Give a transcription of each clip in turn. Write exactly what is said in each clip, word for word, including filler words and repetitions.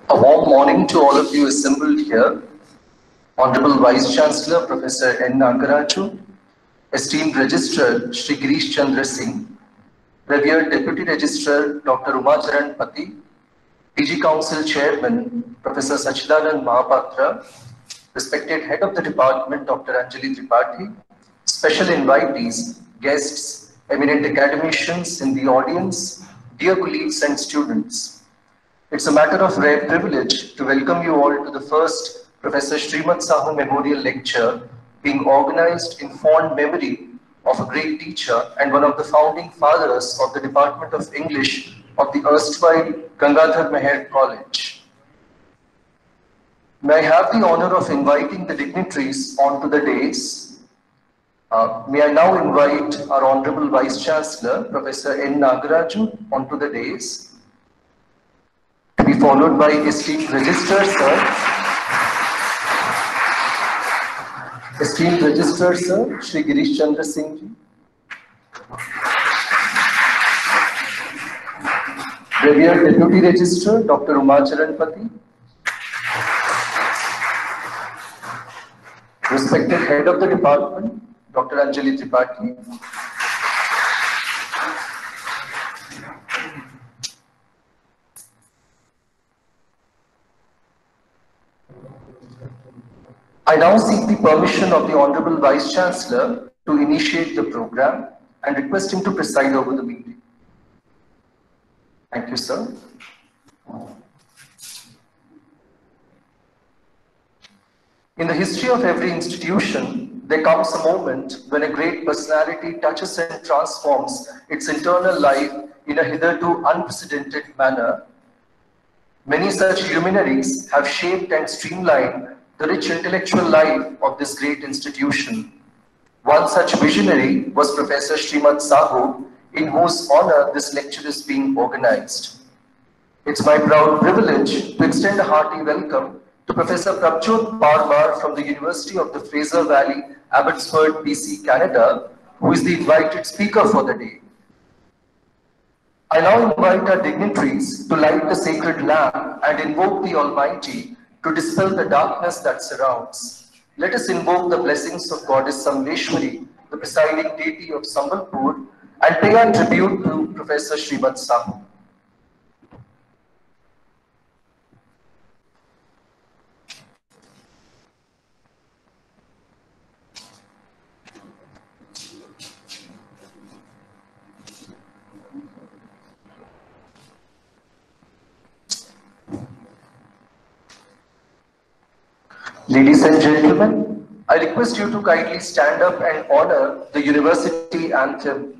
A warm morning to all of you assembled here. Honorable Vice Chancellor Professor N. Nagaraju, esteemed Registrar Shri Girish Chandra Singh, revered Deputy Registrar Doctor Umacharan Pati, P G Council Chairman Professor Sachidanand Mahapatra, respected Head of the Department Doctor Anjali Tripathi, special invitees, guests, eminent academicians in the audience, dear colleagues and students. It's a matter of rare privilege to welcome you all to the first Professor Srimat Sahu Memorial Lecture being organized in fond memory of a great teacher and one of the founding fathers of the Department of English of the erstwhile Gangadhar Meher College. May I have the honor of inviting the dignitaries onto the dais. Uh, may I now invite our Honorable Vice Chancellor, Professor N. Nagaraju, onto the dais, to be followed by esteemed Registrar Sir, esteemed Registrar Sir, Shri Girish Chandra Singh ji, revered Deputy Registrar Doctor Umacharan Pati, respected Head of the Department Doctor Anjali Tripathi, I now seek the permission of the Honorable Vice Chancellor to initiate the program and request him to preside over the meeting. Thank you, sir. In the history of every institution, there comes a moment when a great personality touches and transforms its internal life in a hitherto unprecedented manner. Many such luminaries have shaped and streamlined the rich intellectual life of this great institution. One such visionary was Professor Srimat Sahu, in whose honor this lecture is being organized. It's my proud privilege to extend a hearty welcome to Professor Prabjot Parmar from the University of the Fraser Valley, Abbotsford, B C, Canada, who is the invited speaker for the day. I now invite our dignitaries to light the sacred lamp and invoke the Almighty to dispel the darkness that surrounds. Let us invoke the blessings of Goddess Samleshwari, the presiding deity of Sambalpur, and pay our tribute to Professor Srimat Sahu. Ladies and gentlemen, I request you to kindly stand up and honor the university anthem.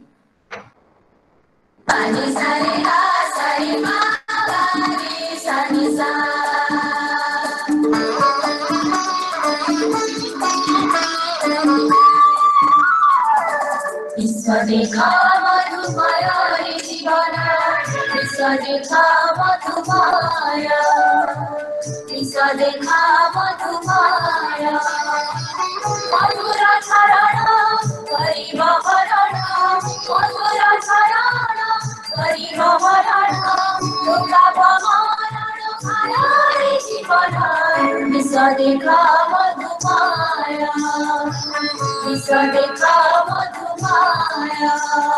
Isa dekha madhumaya, madhura charana, gariba harana, madhura charana, gariba harana, yoga bhamana, bharani jivana. Isa dekha madhumaya, isa dekha madhumaya.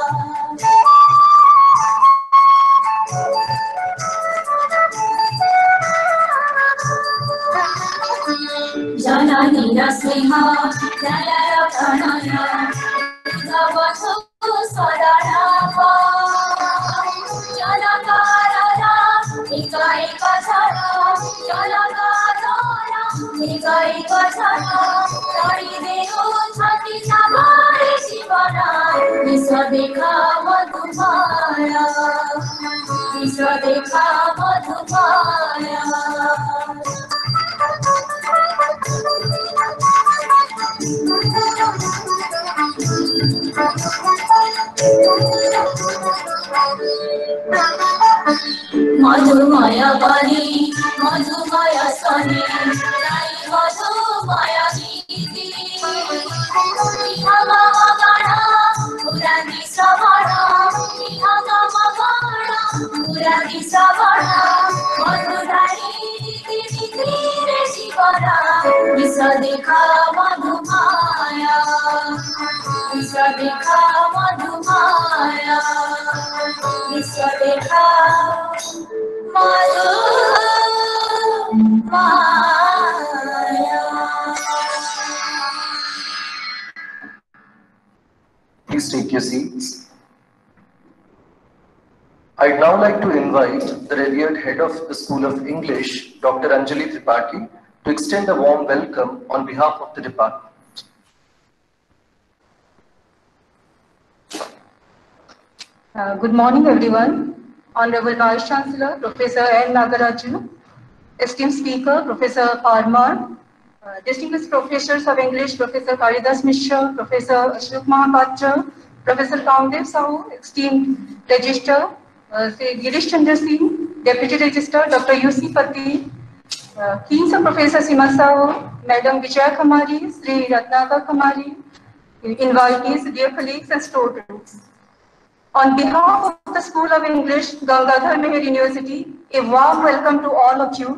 Janani Rasmiha, Nayara Pranaya, Zavatu Sadarava, Janakara, Ika Ika Chara, Janakara, Ika Ika Chara, Tari Dehu Chati Sabari Shivana, Visa Dekha Madhumaya, Visa Dekha Madhumaya. Madhumaya Bani, Madhumaya Sani, Rai Madhumaya Giti, Ihama Magana, Purani Savana, Ihama Magana, Purani Savana, Madhurani विश्व देखा मधुमाया, विश्व देखा मधुमाया, विश्व देखा Madhumaya. Please take your seats. I'd now like to invite the revered head of the School of English, Doctor Anjali Tripathi, to extend a warm welcome on behalf of the department. Uh, good morning, everyone. Honorable Vice Chancellor, Professor N. Nagaraju, esteemed Speaker, Professor Parmar, uh, distinguished professors of English, Professor Kalidas Mishra, Professor Ashok Mahapatra, Professor Kamdev Sahu, esteemed Register, uh, Girish Chandra Singh, Deputy Registrar, Doctor U C Pati, uh, Kings of Professor Sima Sahu, Madam Vijaya Kamari, Sri Ratnaka Kamari, invitees, dear colleagues and students. On behalf of the School of English, Gangadhar Meher University, a warm welcome to all of you.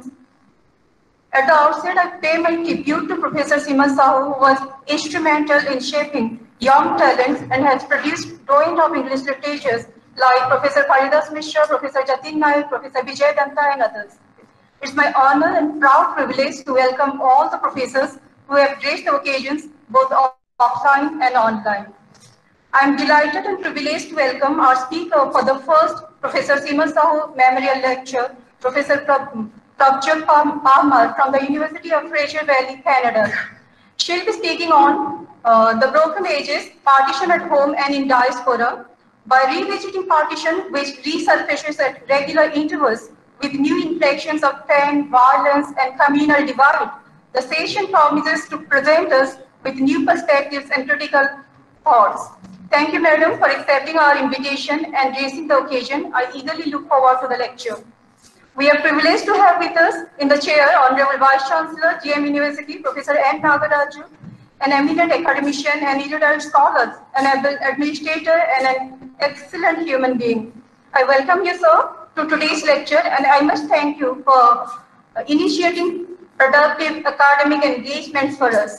At the outset, I pay my tribute to Professor Sima Sahu, who was instrumental in shaping young talents and has produced doyen of English literatures like Professor Kalidas Mishra, Professor Jatin Nayak, Professor Vijay Danta, and others. It's my honor and proud privilege to welcome all the professors who have graced the occasions both offline and online. I am delighted and privileged to welcome our speaker for the first Professor Sima Sahu Memorial Lecture, Professor Prabhat Parmar from the University of Fraser Valley, Canada. She'll be speaking on uh, the broken ages, partition at home and in diaspora, by revisiting partition which resurfaces at regular intervals with new inflections of pain, violence, and communal divide. The session promises to present us with new perspectives and critical thoughts. Thank you, Madam, for accepting our invitation and gracing the occasion. I eagerly look forward to the lecture. We are privileged to have with us in the chair Honorable Vice Chancellor, G M University, Professor N. Nagaraju, an eminent academician and erudite scholar, an administrator, and an excellent human being. I welcome you, sir, to today's lecture, and I must thank you for initiating productive academic engagements for us.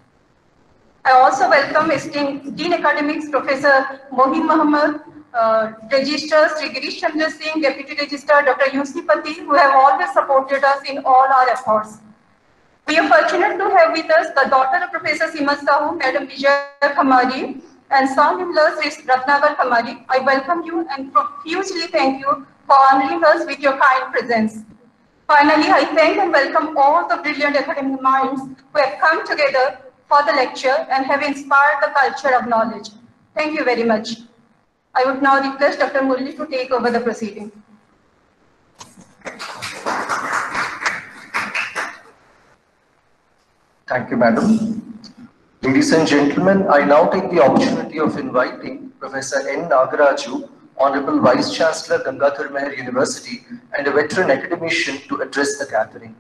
I also welcome esteemed Dean Academics, Professor Mohim Muhammad, uh, Registrar Sri Girish Chandra Singh, Deputy Registrar Doctor U C Pati, who have always supported us in all our efforts. We are fortunate to have with us the daughter of Professor Sima Sahu, Madam Vijaya Kamari, and son-in-law Sri Ratnakar Kamari. I welcome you and profusely thank you for honoring us with your kind presence. Finally, I thank and welcome all the brilliant academic minds who have come together for the lecture and have inspired the culture of knowledge. Thank you very much. I would now request Doctor Murli to take over the proceeding. Thank you, Madam. Ladies and gentlemen, I now take the opportunity of inviting Professor N. Nagaraju, Honorable Vice Chancellor, Gangadhar Meher University, and a veteran academician to address the gathering.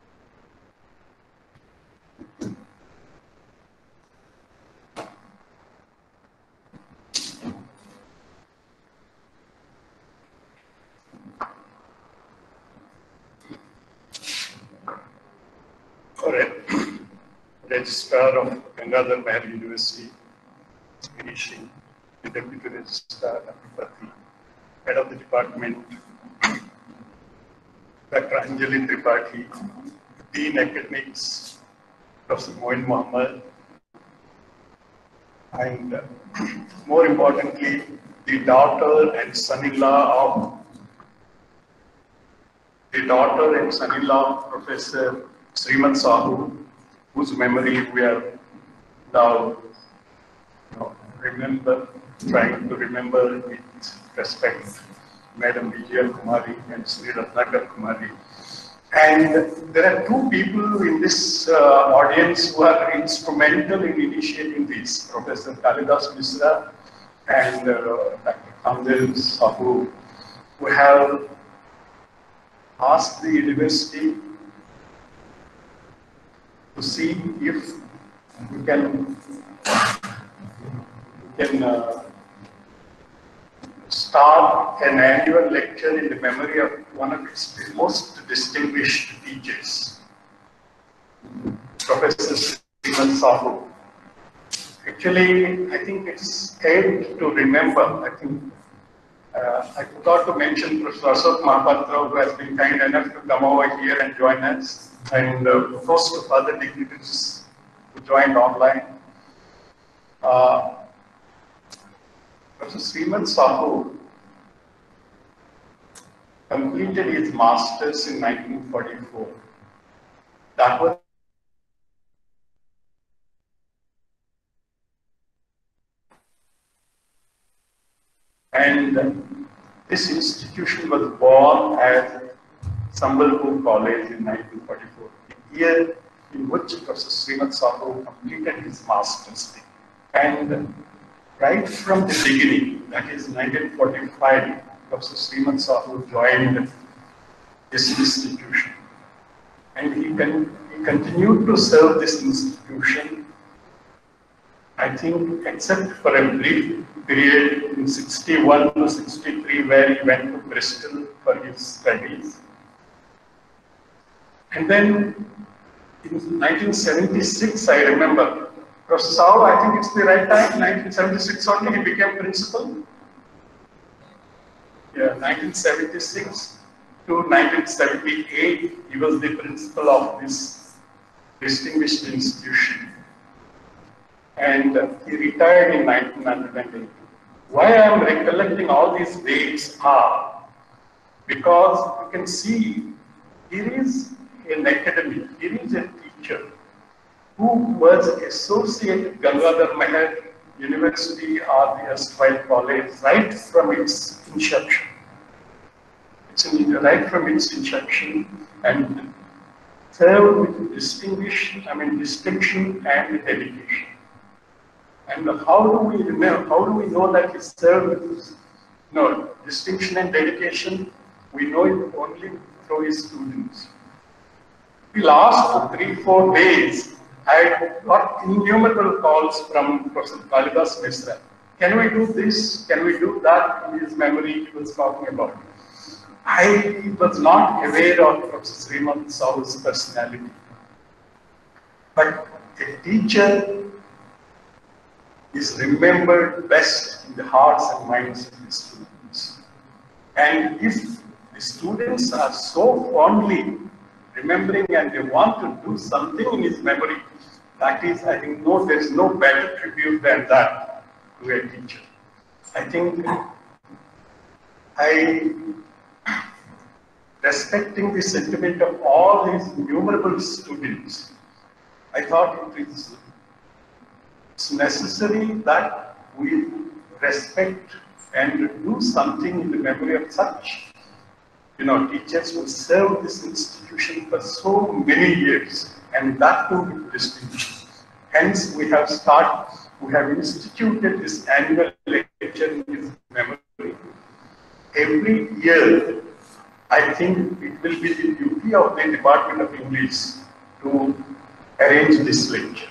Registrar of Gangadhar Meher University, Girish, the Deputy Registrar, Pati, Head of the Department, Doctor Anjali Tripathi, Dean Academics, Professor Mohim Muhammad, and uh, more importantly, the daughter and son-in-law of the daughter and son-in-law of Professor Srimat Sahu, whose memory we are now you know, remember, trying to remember with respect, Madam Vijaya Kumari and Sri Ratnakar Kumari. And there are two people in this uh, audience who are instrumental in initiating this, Professor Kalidas Mishra and uh, Doctor Kamdev Sahu, who have asked the university to see if we can, we can uh, start an annual lecture in the memory of one of its most distinguished teachers, Professor Sahu. Actually, I think it's aimed to remember. I think uh, I forgot to mention Professor Ashok Mahapatra, who has been kind enough to come over here and join us, and uh, a host of other dignitaries who joined online. Uh, Professor Srimad Sahu completed his masters in nineteen forty-four. That was and this institution was born as Sambalpur College in nineteen forty-four, the year in which Professor Srimad Sahu completed his master's degree. And right from the beginning, that is nineteen forty-five, Professor Srimad Sahu joined this institution. And he, con he continued to serve this institution, I think, except for a brief period in sixty-one to sixty-three, where he went to Bristol for his studies. And then in nineteen seventy-six, I remember, Professor Sahu, I think it's the right time, nineteen seventy-six only, he became principal. Yeah, nineteen seventy-six to nineteen seventy-eight, he was the principal of this distinguished institution. And uh, he retired in nineteen eighty. Why I am recollecting all these dates are because you can see here is an academic, here is a teacher who was associated Gangadhar Meher University or the erstwhile college right from its inception. It's in, right from its inception and served with distinguished, I mean distinction and dedication. And how do we remember, how do we know that he served with no, distinction and dedication? We know it only through his students. The last three, four days, I got innumerable calls from Professor Kalidas Misra. Can we do this? Can we do that? In his memory, he was talking about. I was not aware of Professor Srimad Sahu's personality. But a teacher is remembered best in the hearts and minds of the students. And if the students are so fondly remembering and they want to do something in his memory, that is, I think, no, there is no better tribute than that to a teacher. I think I, respecting the sentiment of all his innumerable students, I thought it is it's necessary that we respect and do something in the memory of such, you know, teachers who served this institution for so many years, and that too with distinction. Hence, we have started, we have instituted this annual lecture in his memory. Every year, I think it will be the duty of the Department of English to arrange this lecture.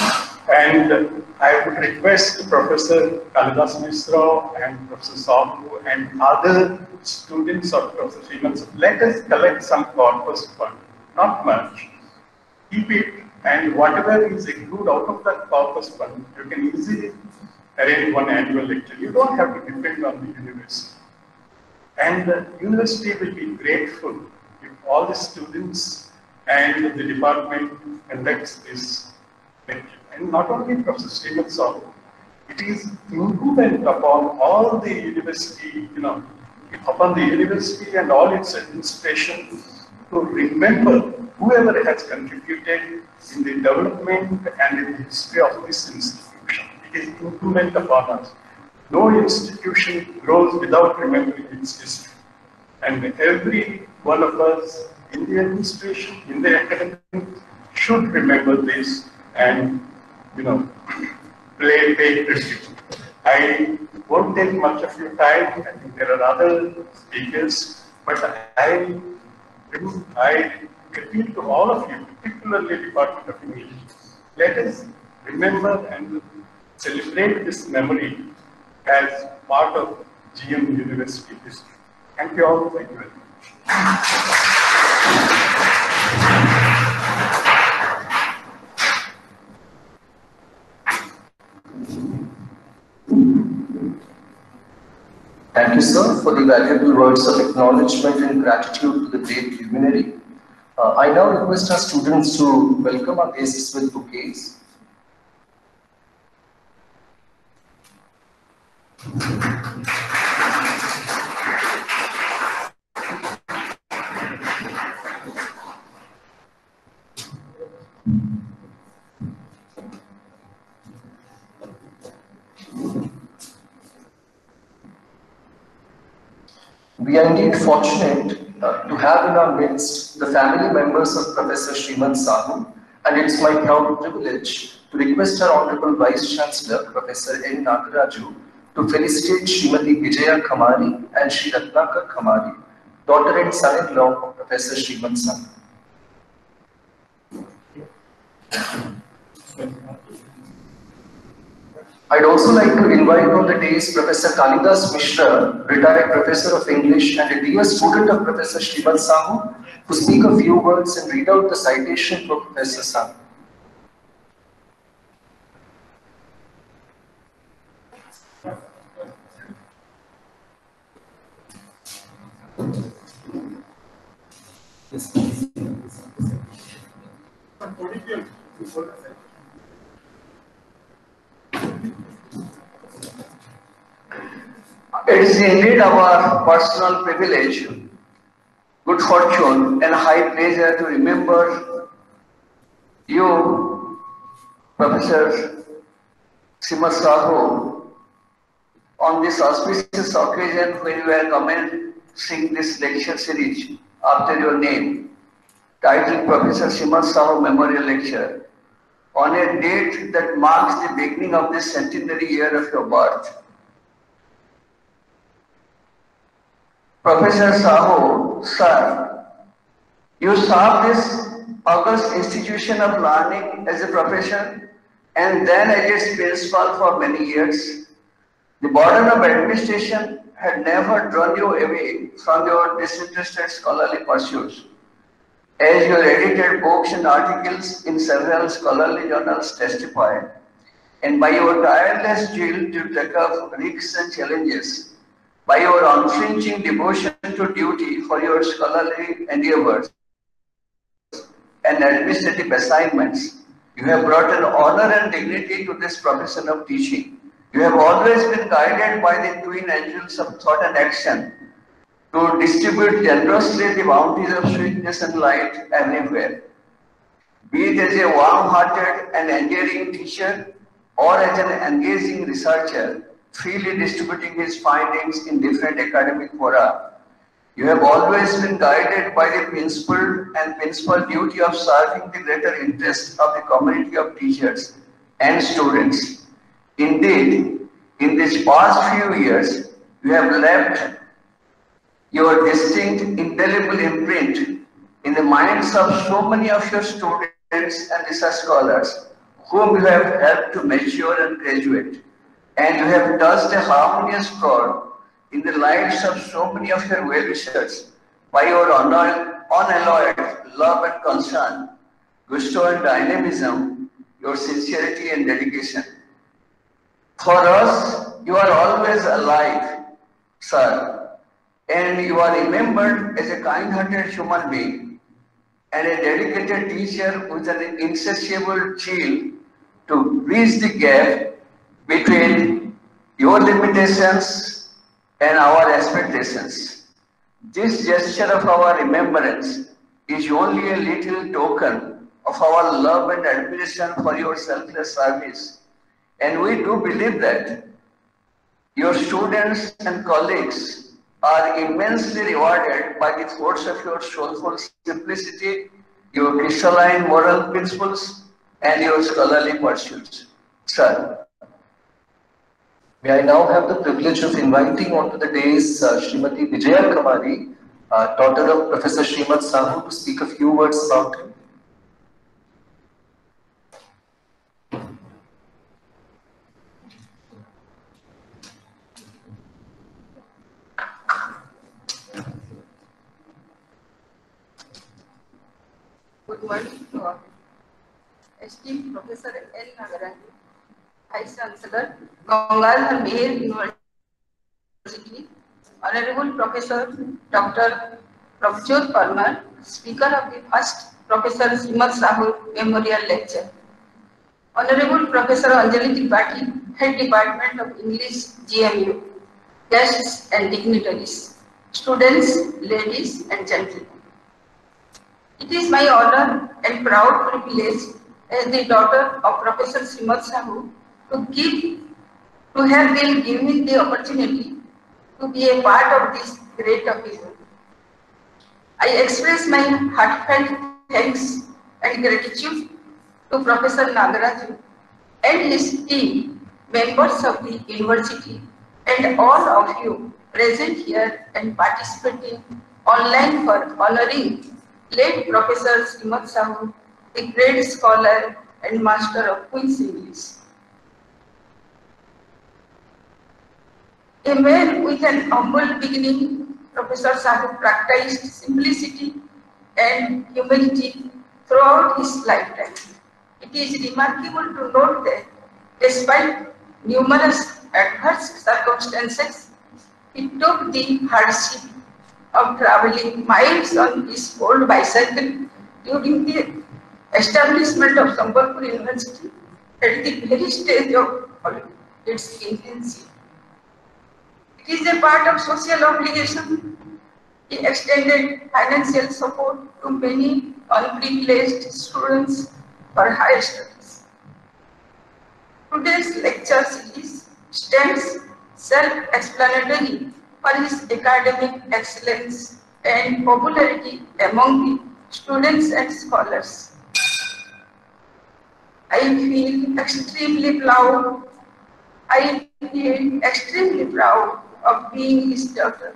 And I would request Professor Kalidas Misra and Professor Sahu and other students of Professor Srimad, let us collect some corpus fund, not much. Keep it, and whatever is accrued out of that corpus fund, you can easily arrange one annual lecture. You don't have to depend on the university. And the university will be grateful if all the students and the department conducts this lecture. And not only Professor Srimad Sahu, it is incumbent upon all the university, you know, upon the university and all its administration to remember whoever has contributed in the development and in the history of this institution. It is incumbent upon us. No institution grows without remembering its history. And every one of us in the administration, in the academy, should remember this and, you know, play, pay tribute. I won't take much of your time. I think there are other speakers, but I, I appeal to all of you, particularly Department of English. Let us remember and celebrate this memory as part of G M University history. Thank you all. Thank you very much. for the valuable words of acknowledgement and gratitude to the great luminary. Uh, I now request our students to welcome our guests with bouquets. We are indeed fortunate uh, to have in our midst the family members of Professor Srimant Sahu, and it's my proud privilege to request our Honorable Vice Chancellor, Professor N. Nagaraju, to felicitate Srimati Vijaya Khamari and Shri Ratnakar Khamari, daughter and son-in-law of Professor Srimant Sahu. I'd also like to invite on the dais Professor Kalidas Mishra, retired Professor of English and a dear student of Professor Srimant Sahu, to speak a few words and read out the citation for Professor Sahu. It is indeed our personal privilege, good fortune, and high pleasure to remember you, Professor Srimant Sahu, on this auspicious occasion when you are commencing this lecture series after your name, titled Professor Srimant Sahu Memorial Lecture, on a date that marks the beginning of this centenary year of your birth. Professor Sahu, sir, you served this august institution of learning as a professor and then as its principal for many years. The burden of administration had never drawn you away from your disinterested scholarly pursuits, as your edited books and articles in several scholarly journals testify, and by your tireless zeal to take up risks and challenges, by your unflinching devotion to duty for your scholarly endeavors and administrative assignments, you have brought an honor and dignity to this profession of teaching. You have always been guided by the twin angels of thought and action to distribute generously the bounties of sweetness and light everywhere. Be it as a warm-hearted and endearing teacher or as an engaging researcher, freely distributing his findings in different academic fora, you have always been guided by the principle and principal duty of serving the greater interest of the community of teachers and students. Indeed, in these past few years, you have left your distinct, indelible imprint in the minds of so many of your students and research scholars, whom you have helped to mature and graduate. And you have touched a harmonious chord in the lives of so many of your well-wishers by your unalloyed love and concern, gusto and dynamism, your sincerity and dedication. For us, you are always alive, sir, and you are remembered as a kind-hearted human being and a dedicated teacher with an insatiable zeal to bridge the gap between your limitations and our expectations. This gesture of our remembrance is only a little token of our love and admiration for your selfless service. And we do believe that your students and colleagues are immensely rewarded by the force of your soulful simplicity, your crystalline moral principles, and your scholarly pursuits. Sir. May I now have the privilege of inviting onto the dais uh, Srimati Vijaya Khamari, uh, daughter of Professor Srimant Sahu, to speak a few words about him. Good morning to all. Esteemed Professor N. Nagaraju, Vice Chancellor, Gangadhar Meher University, Honorable Professor Doctor Prabhjot Parmar, Speaker of the first Professor Srimad Sahu Memorial Lecture. Honorable Professor Anjali Tripathi, Head Department of English, G M U, guests and dignitaries, students, ladies and gentlemen. It is my honor and proud privilege as the daughter of Professor Srimad Sahu to give, to have been given the opportunity to be a part of this great occasion. I express my heartfelt thanks and gratitude to Professor Nagaraju and his team, members of the university, and all of you present here and participating online for honoring late Professor Srimad Sahu, a great scholar and master of Queen's English. A man with an humble beginning, Professor Sahu practiced simplicity and humility throughout his lifetime. It is remarkable to note that despite numerous adverse circumstances, he took the hardship of traveling miles on his old bicycle during the establishment of Sambalpur University at the very stage of its infancy. It is a part of social obligation. He extended financial support to many unprivileged students for higher studies. Today's lecture series stands self-explanatory for his academic excellence and popularity among the students and scholars. I feel extremely proud. I feel extremely proud of being his daughter.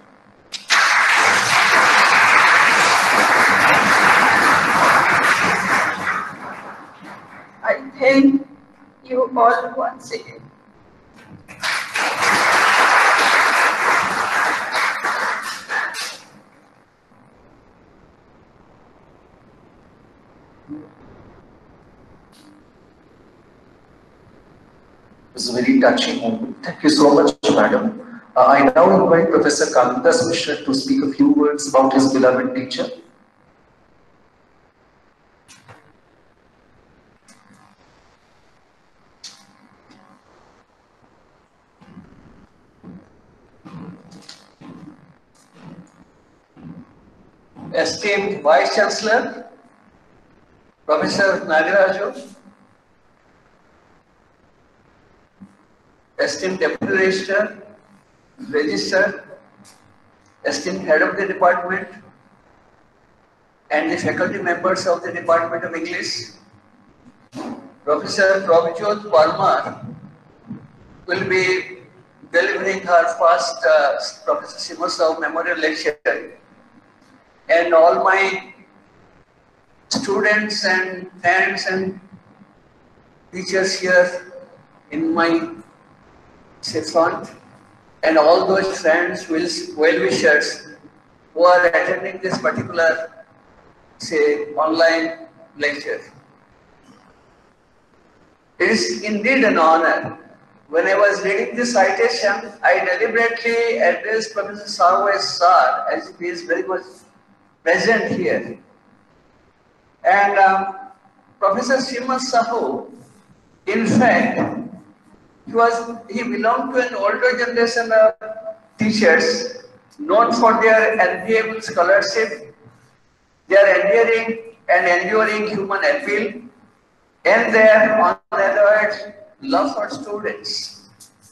I thank you all once again. It's a very touching moment. Thank you so much, madam. Uh, I now invite Professor Kalidas Mishra to speak a few words about his beloved teacher. Esteemed Vice Chancellor, Professor Nagaraju, esteemed Deputy Registrar, Registrar, esteemed Head of the Department, and the faculty members of the Department of English, Professor Prabhjot Parmar will be delivering her first uh, Professor Srimad Sahu Memorial Lecture, and all my students and friends and teachers here in my say front, and all those friends, well-wishers who are attending this particular say online lecture. It is indeed an honor. When I was reading this citation, I deliberately addressed Professor Sahu as Sir, as he is very much present here. And um, Professor Srimad Sahu, in fact, he was he belonged to an older generation of teachers known for their enviable scholarship, their endearing and enduring human appeal, and their unalloyed love for students.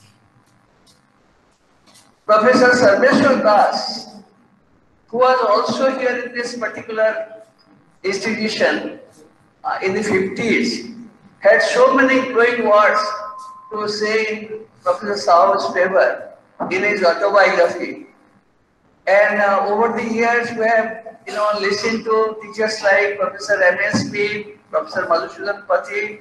Professor Sarveshwar Das, who was also here in this particular institution uh, in the fifties, had so many glowing words to say in Professor Sahu's favor in his autobiography. And uh, over the years, we have you know listened to teachers like Professor M S P, Professor Madhusudan Pati,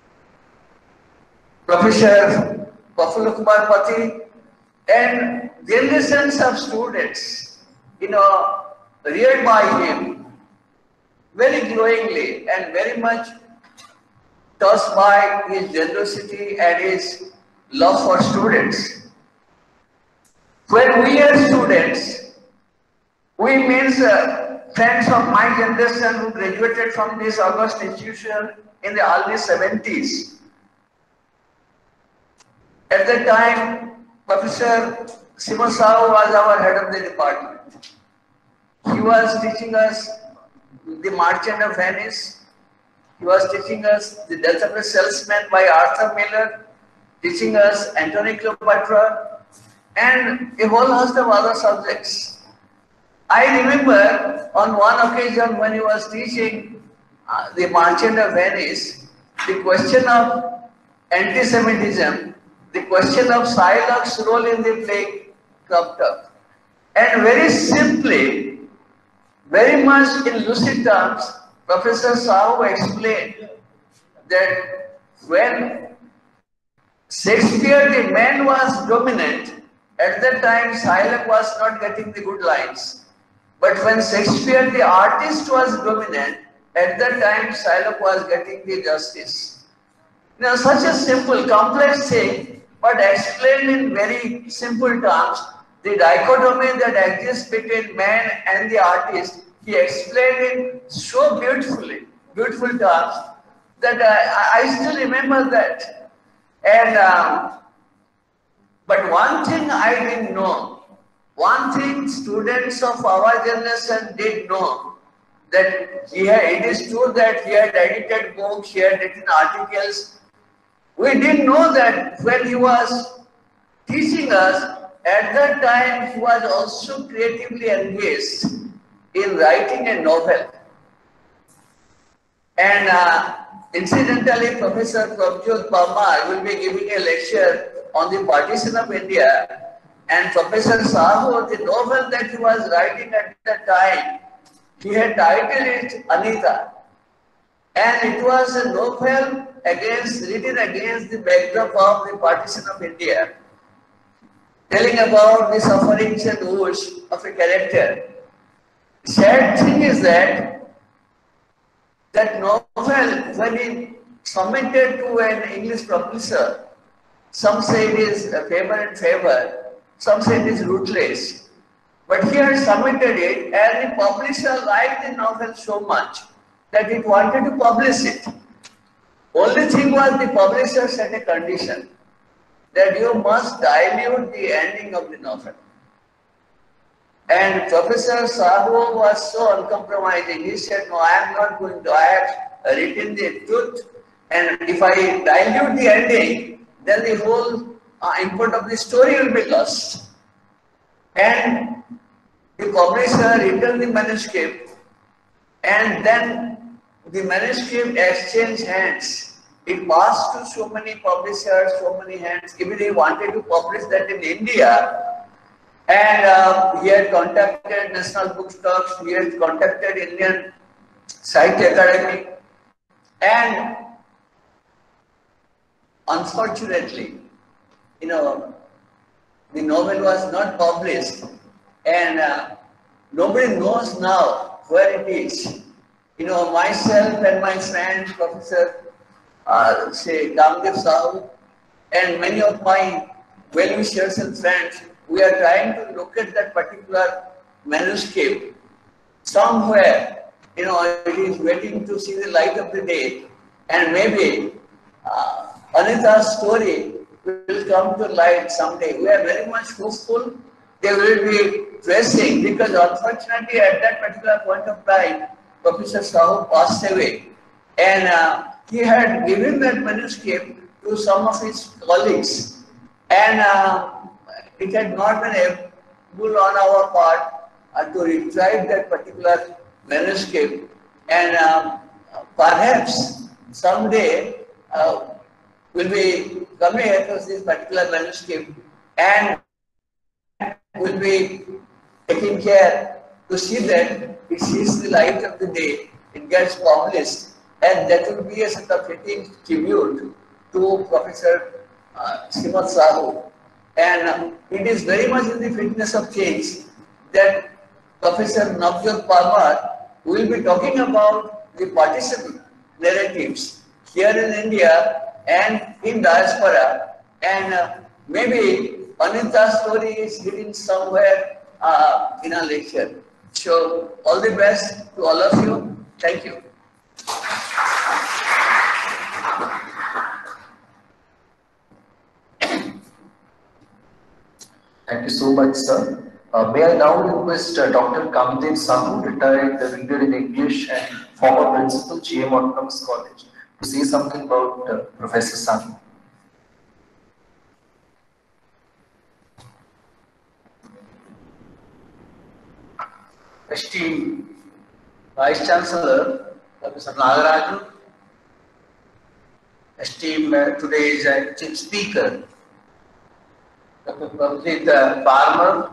Professor Prafula Kumar Pati, and generations of students, you know, reared by him very glowingly and very much touched by his generosity and his love for students. when we are students, we means uh, friends of my generation who graduated from this August institution in the early seventies. At that time, Professor Srimat Sahu was our head of the department. He was teaching us The Merchant of Venice. He was teaching us The Death of a Salesman by Arthur Miller, teaching us Antony Cleopatra, and a whole host of other subjects. I remember on one occasion when he was teaching uh, The Merchant of Venice, the question of anti-Semitism, the question of Shylock's role in the play cropped up. And very simply, very much in lucid terms, Professor Sahu explained that when Shakespeare, the man, was dominant, at that time Shylock was not getting the good lines. But when Shakespeare, the artist, was dominant, at that time Shylock was getting the justice. Now, such a simple, complex thing, but explained in very simple terms, the dichotomy that exists between man and the artist, he explained it so beautifully, beautiful terms, that I, I still remember that. And, um, but one thing I didn't know, one thing students of our generation did know, that he had, it is true that he had edited books, he had written articles. We didn't know that when he was teaching us, at that time he was also creatively engaged in writing a novel. And uh, incidentally, Professor Prabhjot Parmar will be giving a lecture on the partition of India. And Professor Sahu, the novel that he was writing at that time, he had titled it Anita. And it was a novel against, written against the backdrop of the partition of India, telling about the sufferings and woes of a character. The sad thing is that that novel, when it submitted to an English publisher, some say it is a favor and favor, some say it is ruthless. But he had submitted it, and the publisher liked the novel so much that it wanted to publish it. Only thing was, the publisher set a condition that you must dilute the ending of the novel. And Professor Sahu was so uncompromising. He said, no, I am not going to, I have written the truth, and if I dilute the ending, then the whole uh, import of the story will be lost. And the publisher returned the manuscript, and then the manuscript exchanged hands. It passed to so many publishers, so many hands. Even he wanted to publish that in India, and uh, he had contacted National Bookstocks, he had contacted Indian Sahitya Academy, and unfortunately, you know, the novel was not published, and uh, nobody knows now where it is. You know, myself and my friend, Professor, uh, say, Damdev Sahu, and many of my well-wishers and friends, we are trying to look at that particular manuscript. Somewhere, you know, it is waiting to see the light of the day, and maybe uh, Anita's story will come to light someday. We are very much hopeful they will be tracing, because unfortunately at that particular point of time, Professor Sahu passed away, and uh, he had given that manuscript to some of his colleagues, and uh, it had not been able on our part uh, to retrieve that particular manuscript, and uh, perhaps someday uh, we'll be coming across this particular manuscript, and will be taking care to see that it sees the light of the day, it gets published, and that will be a sort of fitting tribute to Professor uh, Srimat Sahu. And uh, it is very much in the fitness of things that Professor Navjot Parmar will be talking about the partition narratives here in India and in diaspora, and uh, maybe Anita's story is hidden somewhere uh, in our lecture. So all the best to all of you. Thank you. Thank you so much, sir. Uh, may I now request uh, Doctor Kamdev Sahu, retired reader in English and former principal, G M Autonomous College, to say something about uh, Professor Sahu. Esteemed Vice Chancellor, Professor Nagaraju, esteemed uh, today's uh, Chief Speaker, Doctor Prabhjit uh, Parmar,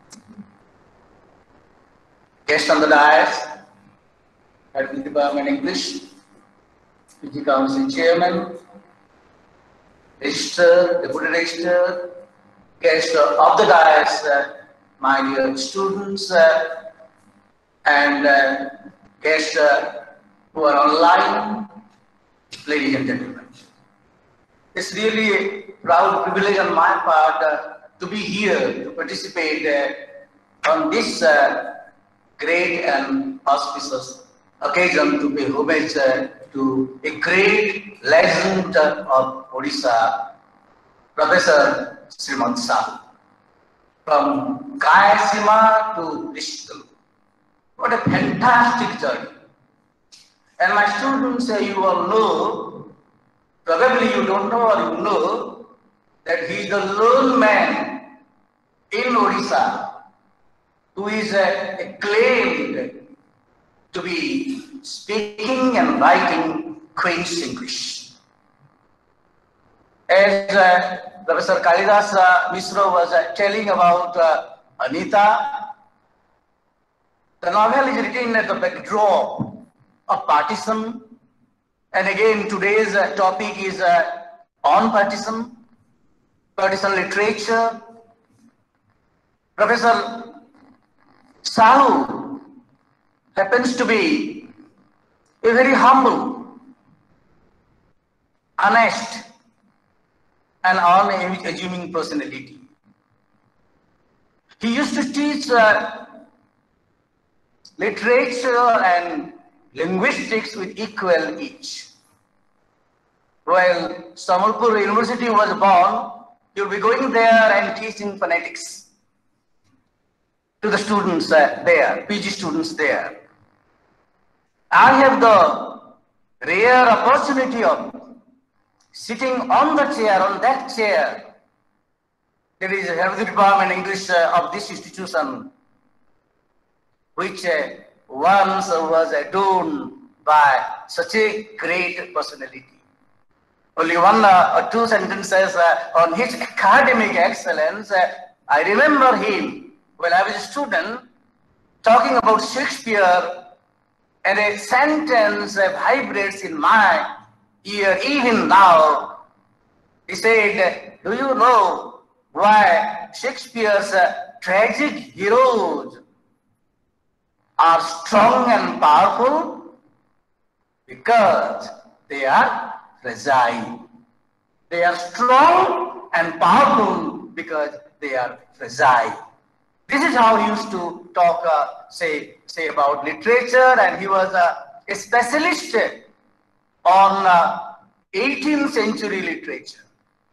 guest on the dais, Head of the Department English, P G Council Chairman, Registrar, Deputy Registrar, guest of the dais, uh, my dear students, uh, and uh, guests uh, who are online, ladies and gentlemen. It's really a proud privilege on my part uh, to be here to participate uh, on this uh, great and auspicious occasion to pay homage uh, to a great legend uh, of Odisha, Professor Srimant Sahu. From Kayasima to Bristol. What a fantastic journey. And my students, uh, you all know, probably you don't know or you know, that he is the lone man in Odisha who is uh, acclaimed to be speaking and writing Queen's English. As uh, Professor Kalidas uh, Misra was uh, telling about uh, Anita, the novel is written at the backdrop of partition, and again today's uh, topic is uh, on partition, partition literature. Professor Sahu happens to be a very humble, honest, and unassuming personality. He used to teach uh, literature and linguistics with equal each. While Sambalpur University was born, he would be going there and teaching phonetics to the students uh, there, P G students there. I have the rare opportunity of sitting on the chair, on that chair. There is a head of the department English uh, of this institution, which uh, once was adorned by such a great personality. Only one uh, or two sentences uh, on his academic excellence. Uh, I remember him when I was a student talking about Shakespeare, and a sentence uh, vibrates in my ear even now. He said, do you know why Shakespeare's uh, tragic heroes are strong and powerful? Because they are fragile. They are strong and powerful because they are fragile. This is how he used to talk, uh, say, say about literature, and he was uh, a specialist on uh, eighteenth century literature.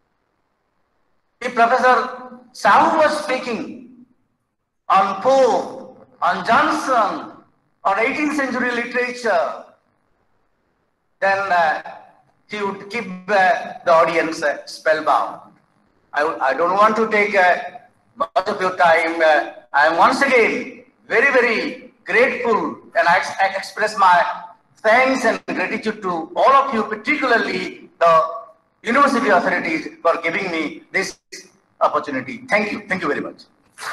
If Professor Sahu was speaking on Pope, on Johnson, on eighteenth century literature, then uh, he would keep uh, the audience uh, spellbound. I, I don't want to take uh, much of your time. Uh, I am once again very, very grateful, and I, I express my thanks and gratitude to all of you, particularly the university authorities, for giving me this opportunity. Thank you. Thank you very much.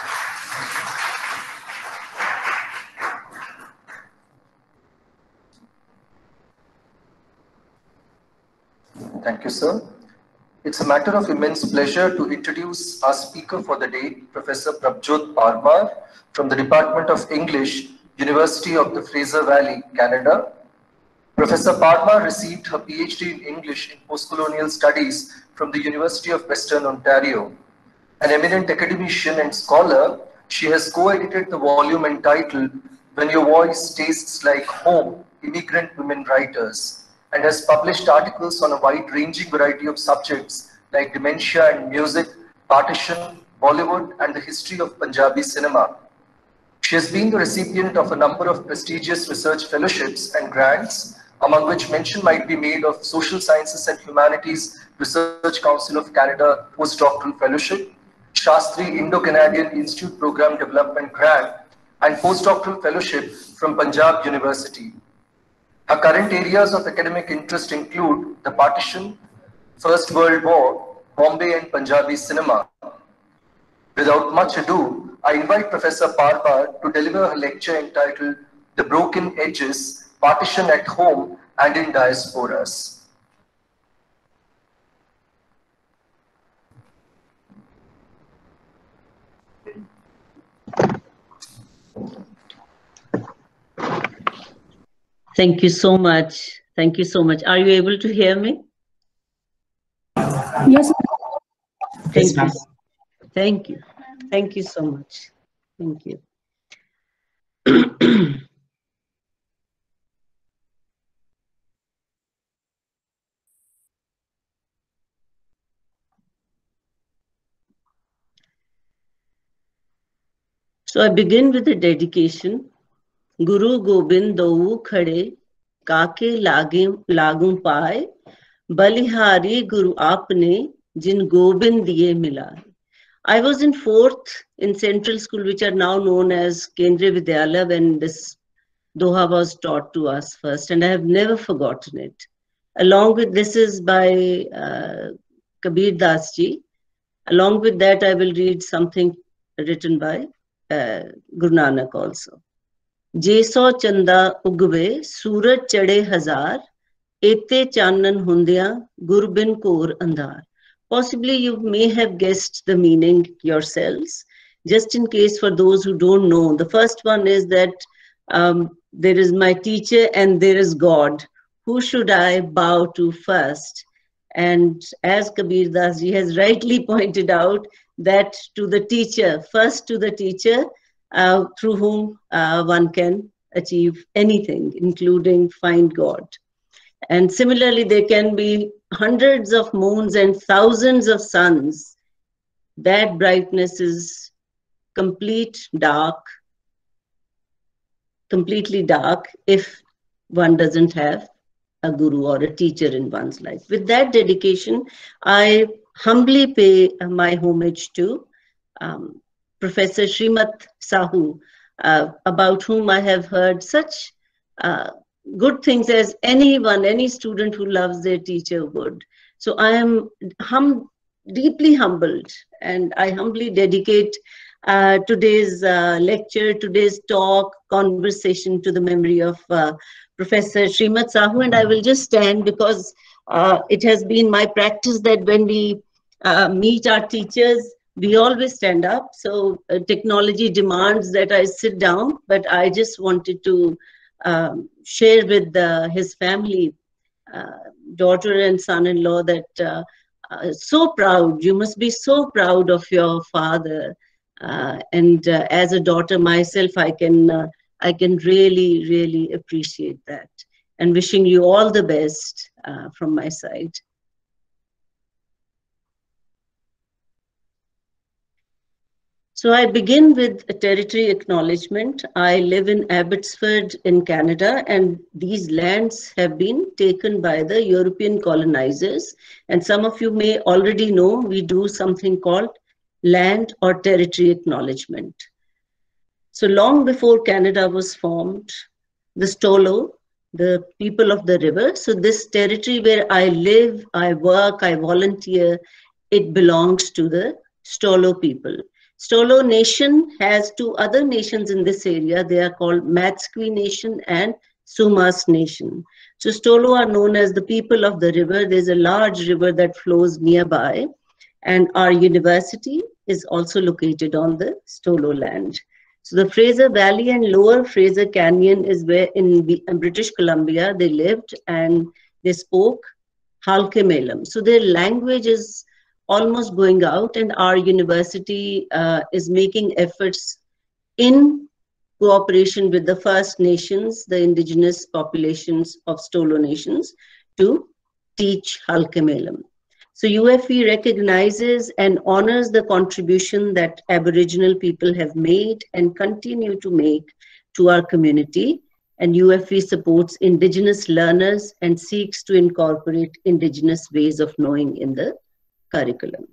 Thank you, sir. It's a matter of immense pleasure to introduce our speaker for the day, Professor Prabhjot Parmar from the Department of English, University of the Fraser Valley, Canada. Professor Parmar received her PhD in English in Postcolonial Studies from the University of Western Ontario. An eminent academician and scholar, she has co-edited the volume entitled When Your Voice Tastes Like Home, Immigrant Women Writers, and has published articles on a wide-ranging variety of subjects like dementia and music, partition, Bollywood, and the history of Punjabi cinema. She has been the recipient of a number of prestigious research fellowships and grants, among which mention might be made of Social Sciences and Humanities Research Council of Canada Postdoctoral Fellowship, Shastri Indo-Canadian Institute Program Development Grant, and Postdoctoral Fellowship from Punjab University. Her current areas of academic interest include the partition, First World War, Bombay and Punjabi cinema. Without much ado, I invite Professor Parmar to deliver her lecture entitled The Broken Edges, Partition at Home and in Diasporas. Thank you so much. Thank you so much. Are you able to hear me? Yes. Thank you. Thank you. Thank you so much. Thank you. So I begin with a dedication. Guru Gobind dou khade, kaake lagum lagum paaye, balihari Guru aapne, jin Gobind diye milaaye. I was in fourth in Central School, which are now known as Kendriya Vidyalaya, when this Doha was taught to us first, and I have never forgotten it. Along with this is by uh, Kabir Das ji. Along with that, I will read something written by uh, Guru Nanak also. Jeso chanda ugve, suraj chade hazar, ete chanan hundiya, gurbin kor andhar. Possibly you may have guessed the meaning yourselves. Just in case for those who don't know, the first one is that um, there is my teacher and there is God. Who should I bow to first? And as Kabir Das ji has rightly pointed out, that to the teacher, first to the teacher, uh, through whom uh, one can achieve anything, including find God. And similarly, there can be hundreds of moons and thousands of suns. That brightness is complete dark, completely dark if one doesn't have a guru or a teacher in one's life. With that dedication, I humbly pay my homage to um, Professor Srimat Sahu, uh, about whom I have heard such uh, good things as anyone, any student who loves their teacher would. So I am hum deeply humbled, and I humbly dedicate uh, today's uh, lecture, today's talk, conversation to the memory of uh, Professor Srimat Sahu. And I will just stand because uh, it has been my practice that when we uh, meet our teachers, we always stand up. So uh, technology demands that I sit down, but I just wanted to um, share with uh, his family, uh, daughter and son-in-law, that uh, uh, so proud, you must be so proud of your father. Uh, and uh, as a daughter myself, I can, uh, I can really, really appreciate that. And wishing you all the best uh, from my side. So I begin with a territory acknowledgement. I live in Abbotsford in Canada, and these lands have been taken by the European colonizers. And some of you may already know we do something called land or territory acknowledgement. So long before Canada was formed, the Stolo, the people of the river, so this territory where I live, I work, I volunteer, it belongs to the Stolo people. Stolo Nation has two other nations in this area. They are called Matsqui Nation and Sumas Nation. So Stolo are known as the people of the river. There's a large river that flows nearby, and our university is also located on the Stolo land. So the Fraser Valley and Lower Fraser Canyon is where in British Columbia they lived, and they spoke Halkemelam. So their language is almost going out, and our university uh, is making efforts in cooperation with the First Nations, the indigenous populations of Stolo Nations, to teach Halkemelam. So U F E recognizes and honors the contribution that Aboriginal people have made and continue to make to our community, and U F E supports indigenous learners and seeks to incorporate indigenous ways of knowing in the curriculum.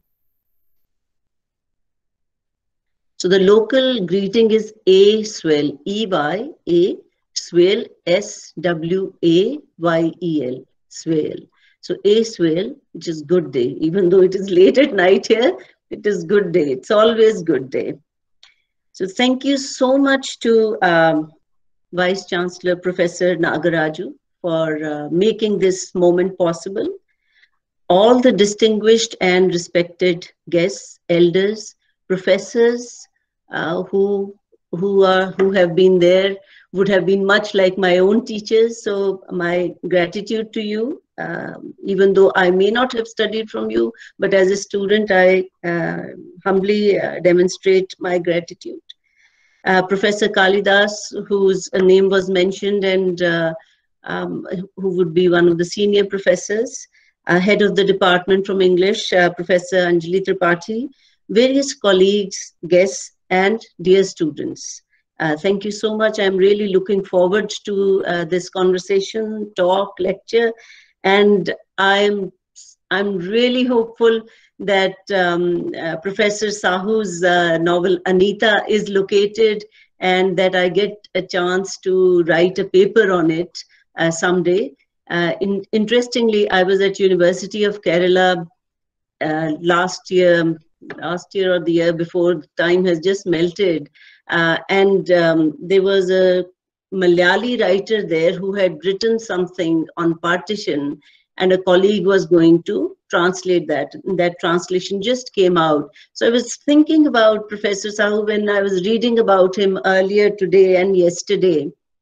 So the local greeting is A Swell, E Y A Swell, S W A Y E L, Swell. So A Swell, which is good day. Even though it is late at night here, it is good day. It's always good day. So thank you so much to um, Vice Chancellor Professor Nagaraju for uh, making this moment possible. All the distinguished and respected guests, elders, professors, Uh, who who are who have been there would have been much like my own teachers. So my gratitude to you, um, even though I may not have studied from you, but as a student, I uh, humbly uh, demonstrate my gratitude. Uh, Professor Kalidas, whose name was mentioned, and uh, um, who would be one of the senior professors, uh, head of the department from English, uh, Professor Anjali Tripathi, various colleagues, guests, and dear students. Uh, thank you so much. I'm really looking forward to uh, this conversation, talk, lecture, and I'm, I'm really hopeful that um, uh, Professor Sahu's uh, novel Anita is located and that I get a chance to write a paper on it uh, someday. Uh, in, interestingly, I was at University of Kerala uh, last year, last year or the year before, time has just melted. Uh, and um, there was a Malayali writer there who had written something on partition, and a colleague was going to translate that. That translation just came out. So I was thinking about Professor Sahu when I was reading about him earlier today and yesterday,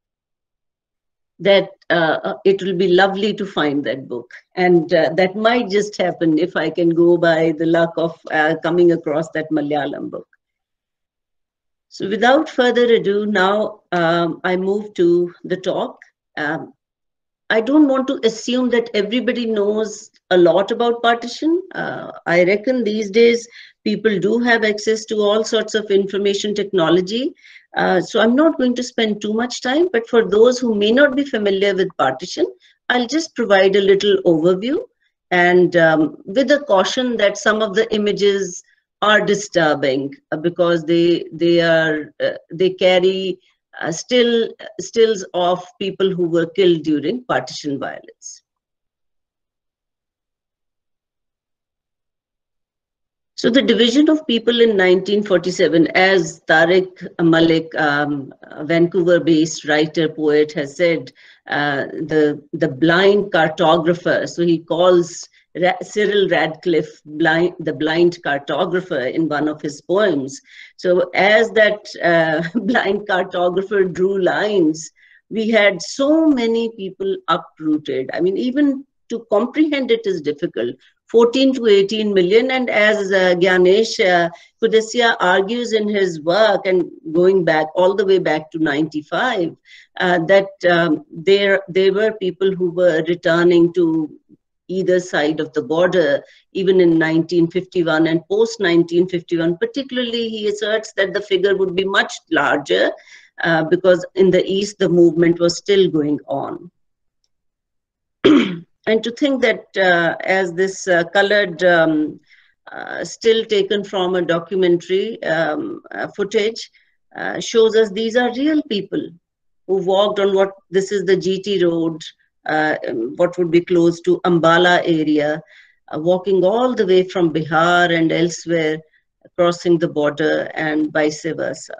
that uh, it will be lovely to find that book. And uh, that might just happen if I can go by the luck of uh, coming across that Malayalam book. So without further ado, now um, I move to the talk. Um, I don't want to assume that everybody knows a lot about partition. Uh, I reckon these days people do have access to all sorts of information technology. Uh, so I'm not going to spend too much time, but for those who may not be familiar with partition, I'll just provide a little overview, and um, with a caution that some of the images are disturbing uh, because they they are uh, they carry uh, still stills of people who were killed during partition violence. So the division of people in nineteen forty-seven, as Tariq Malik, um, Vancouver-based writer, poet, has said, uh, the, the blind cartographer, so he calls Ra Cyril Radcliffe blind, the blind cartographer in one of his poems. So as that uh, blind cartographer drew lines, we had so many people uprooted. I mean, even to comprehend it is difficult. fourteen to eighteen million, and as uh, Gyanesh uh, Kudesya argues in his work, and going back all the way back to ninety-five, uh, that um, there, there were people who were returning to either side of the border, even in nineteen fifty-one and post nineteen fifty-one. Particularly, he asserts that the figure would be much larger uh, because in the East, the movement was still going on. And to think that uh, as this uh, colored um, uh, still taken from a documentary um, uh, footage uh, shows us these are real people who walked on what, this is the G T road, uh, what would be close to Ambala area, uh, walking all the way from Bihar and elsewhere, crossing the border and vice versa.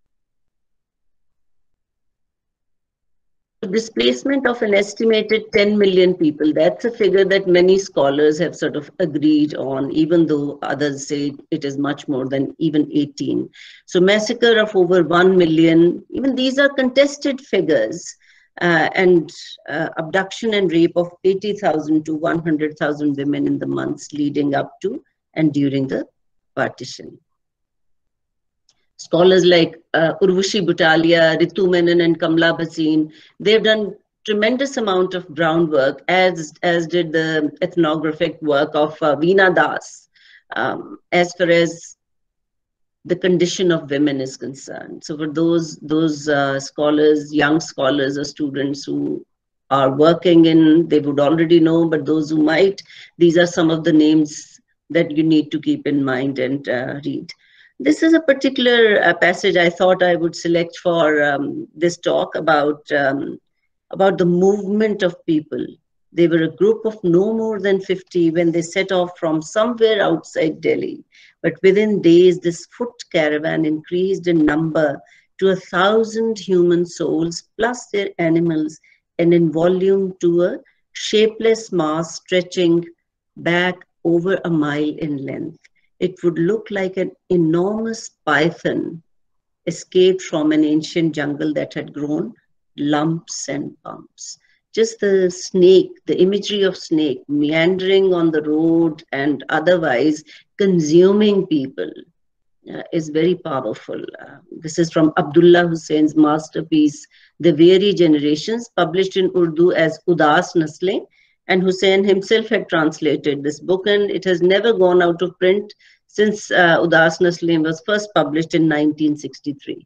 Displacement of an estimated ten million people, that's a figure that many scholars have sort of agreed on, even though others say it is much more than even eighteen. So massacre of over one million, even these are contested figures, uh, and uh, abduction and rape of eighty thousand to one hundred thousand women in the months leading up to and during the partition. Scholars like uh, Urvashi Butalia, Ritu Menon, and Kamla Bhasin, they've done tremendous amount of groundwork, as, as did the ethnographic work of uh, Veena Das, um, as far as the condition of women is concerned. So for those, those uh, scholars, young scholars or students who are working in, they would already know, but those who might, these are some of the names that you need to keep in mind and uh, read. This is a particular uh, passage I thought I would select for um, this talk about, um, about the movement of people. They were a group of no more than fifty when they set off from somewhere outside Delhi. But within days, this foot caravan increased in number to a thousand human souls, plus their animals, and in volume to a shapeless mass stretching back over a mile in length. It would look like an enormous python escaped from an ancient jungle that had grown lumps and bumps. Just the snake, the imagery of snake meandering on the road and otherwise consuming people uh, is very powerful. Uh, this is from Abdullah Hussein's masterpiece, The Weary Generations, published in Urdu as Udas Naslein, and Hussein himself had translated this book, and it has never gone out of print since uh, Udas Naslein was first published in nineteen sixty-three.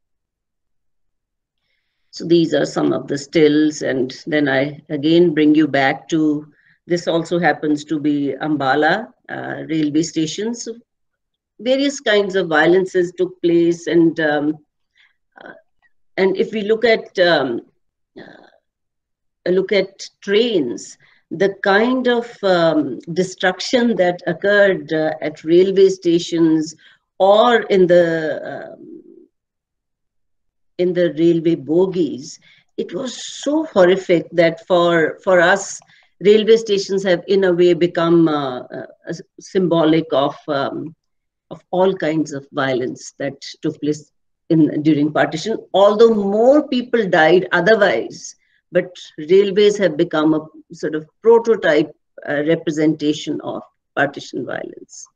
So these are some of the stills, and then I again bring you back to, this also happens to be Ambala uh, railway stations. So various kinds of violences took place, and um, uh, and if we look at um, uh, look at trains, the kind of um, destruction that occurred uh, at railway stations or in the um, in the railway bogies, it was so horrific that for, for us, railway stations have in a way become uh, uh, symbolic of, um, of all kinds of violence that took place in, during partition, although more people died otherwise, but railways have become a sort of prototype uh, representation of partition violence.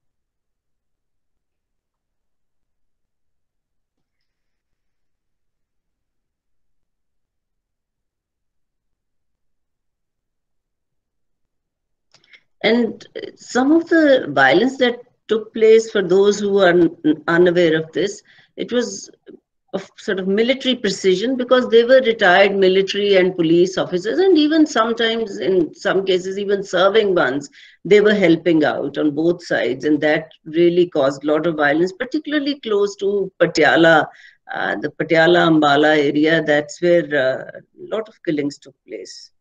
And some of the violence that took place, for those who are unaware of this, it was of sort of military precision, because they were retired military and police officers, and even sometimes in some cases even serving ones, they were helping out on both sides, and that really caused a lot of violence, particularly close to Patiala, uh, the Patiala Ambala area. That's where uh, a lot of killings took place.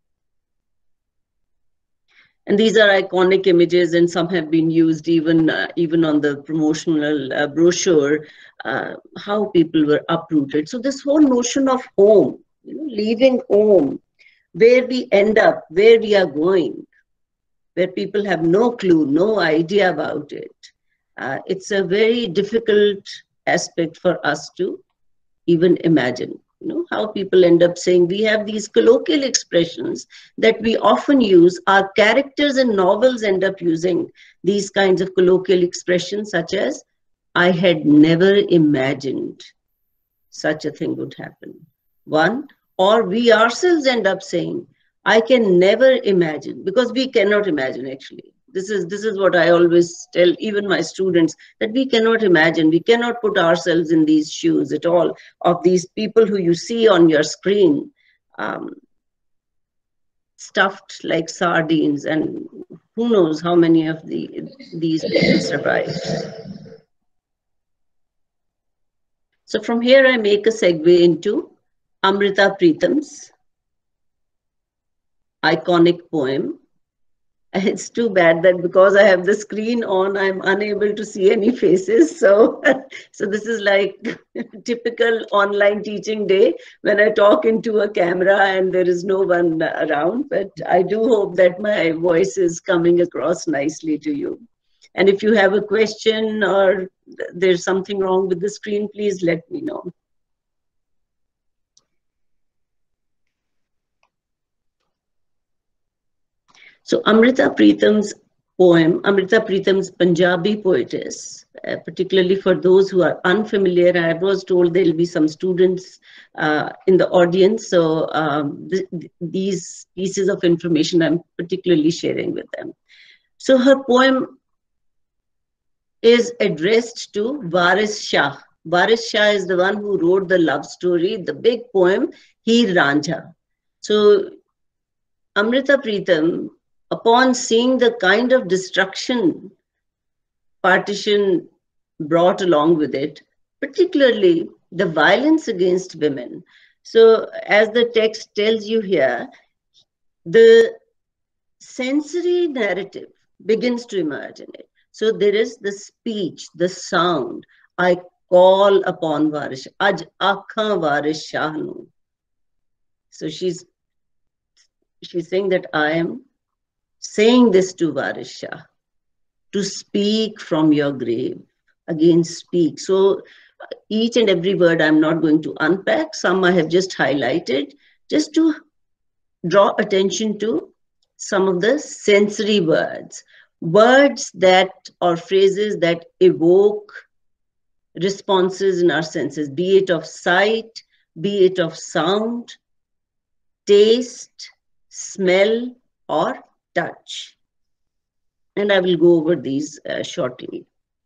And these are iconic images, and some have been used even uh, even on the promotional uh, brochure, uh, how people were uprooted. So this whole notion of home, you know, leaving home, where we end up, where we are going, where people have no clue, no idea about it. Uh, it's a very difficult aspect for us to even imagine. You know, how people end up saying, we have these colloquial expressions that we often use. Our characters in novels end up using these kinds of colloquial expressions, such as, I had never imagined such a thing would happen. One, or we ourselves end up saying, I can never imagine, because we cannot imagine actually. This is, this is what I always tell even my students, that we cannot imagine, we cannot put ourselves in these shoes at all, of these people who you see on your screen, um, stuffed like sardines, and who knows how many of the, these people survived. So from here I make a segue into Amrita Pritam's iconic poem. It's too bad that because I have the screen on, I'm unable to see any faces. So, so this is like typical online teaching day when I talk into a camera and there is no one around. But I do hope that my voice is coming across nicely to you. And if you have a question or there's something wrong with the screen, please let me know. So Amrita Pritam's poem, Amrita Pritam's Punjabi poetess, uh, particularly for those who are unfamiliar. I was told there will be some students uh, in the audience, so um, th th these pieces of information I'm particularly sharing with them. So her poem is addressed to Waris Shah. Waris Shah is the one who wrote the love story, the big poem, Heer Ranjha. So Amrita Pritam, upon seeing the kind of destruction partition brought along with it, particularly the violence against women. So as the text tells you here, the sensory narrative begins to emerge in it. So there is the speech, the sound. I call upon Waris, Aj Aakhan Waris Shah nu. So she's she's saying that I am saying this to Waris Shah, to speak from your grave. Again, speak. So each and every word I'm not going to unpack. Some I have just highlighted, just to draw attention to some of the sensory words. Words that, or phrases that evoke responses in our senses, be it of sight, be it of sound, taste, smell, or touch. And I will go over these uh, shortly.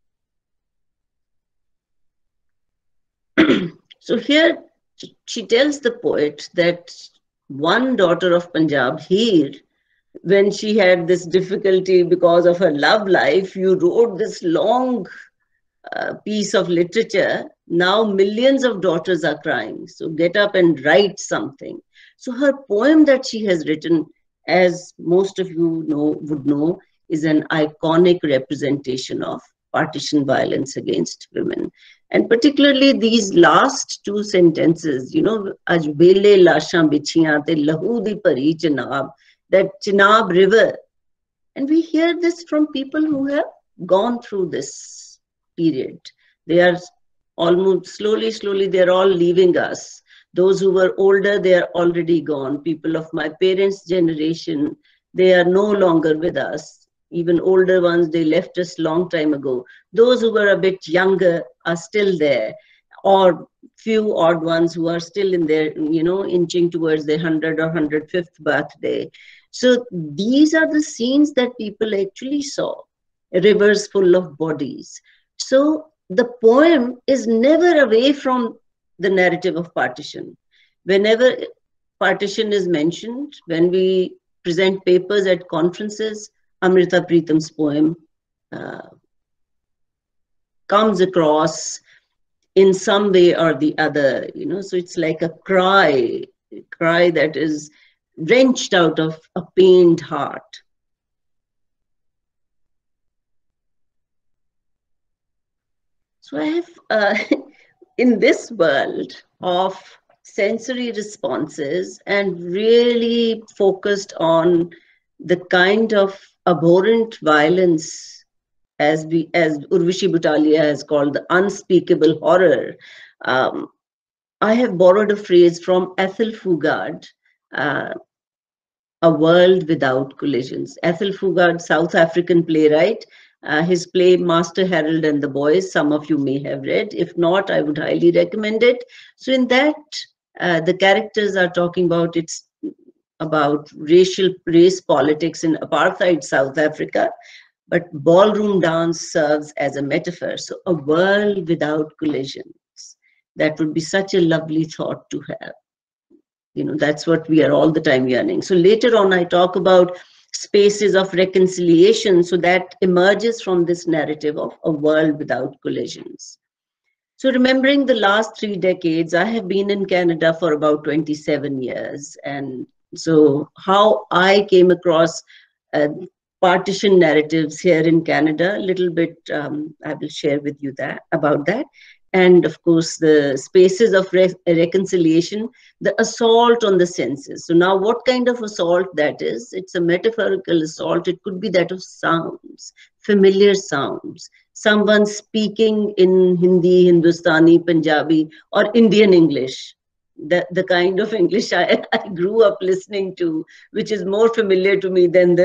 So here she tells the poet that one daughter of Punjab, Heer, when she had this difficulty because of her love life, you wrote this long uh, piece of literature. Now millions of daughters are crying. So get up and write something. So her poem that she has written, as most of you know, would know, is an iconic representation of partition violence against women. And particularly these last two sentences, you know, Aj bele lashan bichiyan te lahu di pari Chenab, that Chenab river. And we hear this from people who have gone through this period. They are almost slowly, slowly, they're all leaving us. Those who were older, they are already gone. People of my parents' generation, they are no longer with us. Even older ones, they left us long time ago. Those who were a bit younger are still there, or few odd ones who are still in their, you know, inching towards their hundred or hundred fifth birthday. So these are the scenes that people actually saw, rivers full of bodies. So the poem is never away from the narrative of partition. Whenever partition is mentioned, when we present papers at conferences, Amrita Pritam's poem uh, comes across in some way or the other, you know, so it's like a cry, a cry that is wrenched out of a pained heart. So I have, uh, in this world of sensory responses and really focused on the kind of abhorrent violence, as we, as Urvashi Butalia has called the unspeakable horror, um, I have borrowed a phrase from Ethel Fugard, uh, A World Without Collisions. Ethel Fugard, South African playwright. Uh, his play Master Harold and the Boys, some of you may have read. If not, I would highly recommend it. So in that, uh, the characters are talking about it's about racial race politics in apartheid South Africa, but ballroom dance serves as a metaphor. So a world without collisions. That would be such a lovely thought to have. You know, that's what we are all the time yearning. So later on, I talk about spaces of reconciliation, so that emerges from this narrative of a world without collisions. So remembering the last three decades, I have been in Canada for about twenty-seven years. And so how I came across uh, partition narratives here in Canada, a little bit, um, I will share with you that about that. And of course, the spaces of re reconciliation, the assault on the senses. So now what kind of assault that is? It's a metaphorical assault. It could be that of sounds, familiar sounds. Someone speaking in Hindi, Hindustani, Punjabi, or Indian English. The, the kind of English I, I grew up listening to, which is more familiar to me than the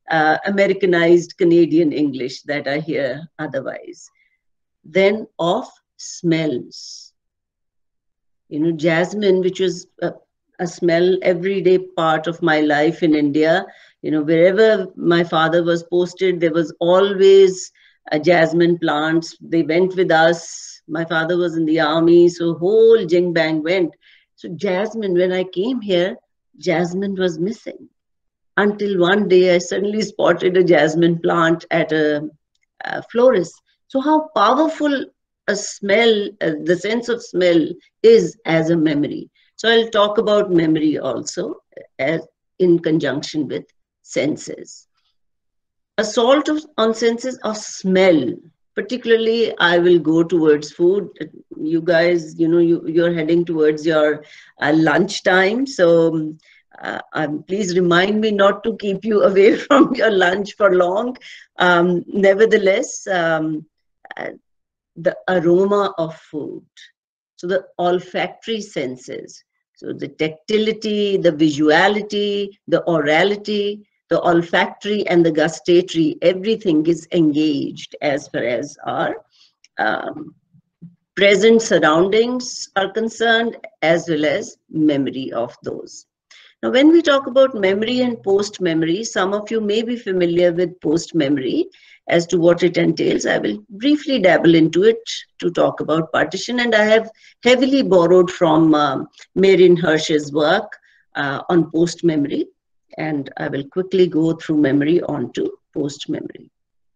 uh, Americanized Canadian English that I hear otherwise. Then of smells. You know, jasmine, which was a, a smell everyday part of my life in India. You know, wherever my father was posted, there was always a jasmine plants. They went with us. My father was in the army, so whole jing bang went. So jasmine, when I came here, jasmine was missing. Until one day I suddenly spotted a jasmine plant at a, a florist. So how powerful a smell, uh, the sense of smell is as a memory. So I'll talk about memory also as in conjunction with senses. Assault of, on senses of smell. Particularly, I will go towards food. You guys, you know, you, you're heading towards your uh, lunch time. So uh, um, please remind me not to keep you away from your lunch for long. Um, nevertheless, um, uh, the aroma of food. So the olfactory senses. So the tactility, the visuality, the orality, the olfactory and the gustatory, everything is engaged as far as our um, present surroundings are concerned, as well as memory of those. Now, when we talk about memory and post-memory, some of you may be familiar with post-memory as to what it entails. I will briefly dabble into it to talk about partition, and I have heavily borrowed from um, Marian Hirsch's work uh, on post-memory. And I will quickly go through memory onto post-memory.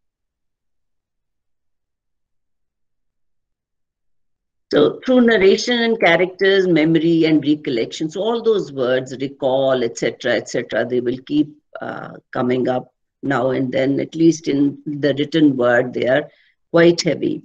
So through narration and characters, memory and recollection, so all those words, recall, et cetera, et cetera, they will keep uh, coming up now and then, at least in the written word, they are quite heavy.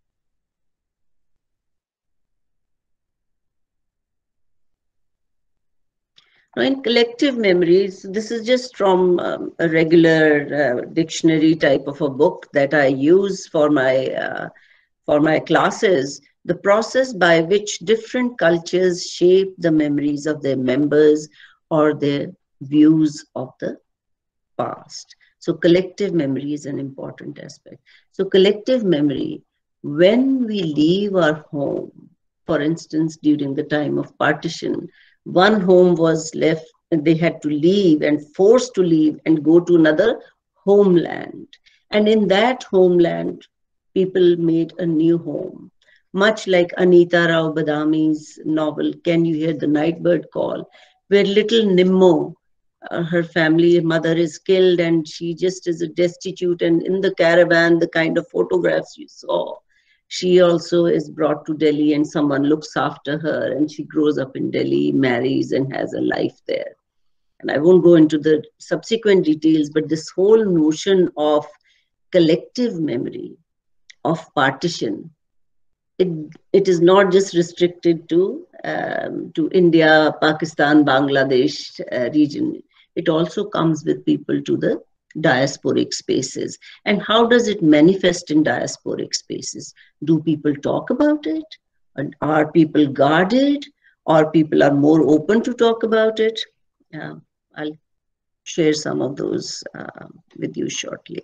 Now, in collective memories, this is just from um, a regular uh, dictionary type of a book that I use for my, uh, for my classes. The process by which different cultures shape the memories of their members or their views of the past. So collective memory is an important aspect. So collective memory, when we leave our home, for instance, during the time of partition, one home was left and they had to leave and forced to leave and go to another homeland. And in that homeland, people made a new home. Much like Anita Rao Badami's novel, Can You Hear the Nightbird Call, where little Nimmo, uh, her family mother is killed and she just is a destitute, and in the caravan, the kind of photographs you saw, she also is brought to Delhi and someone looks after her and she grows up in Delhi, marries and has a life there. And I won't go into the subsequent details, but this whole notion of collective memory, of partition, it, it is not just restricted to, um, to India, Pakistan, Bangladesh uh, region. It also comes with people to the diasporic spaces. And how does it manifest in diasporic spaces? Do people talk about it? Are people guarded? Or people are more open to talk about it? Uh, I'll share some of those uh, with you shortly.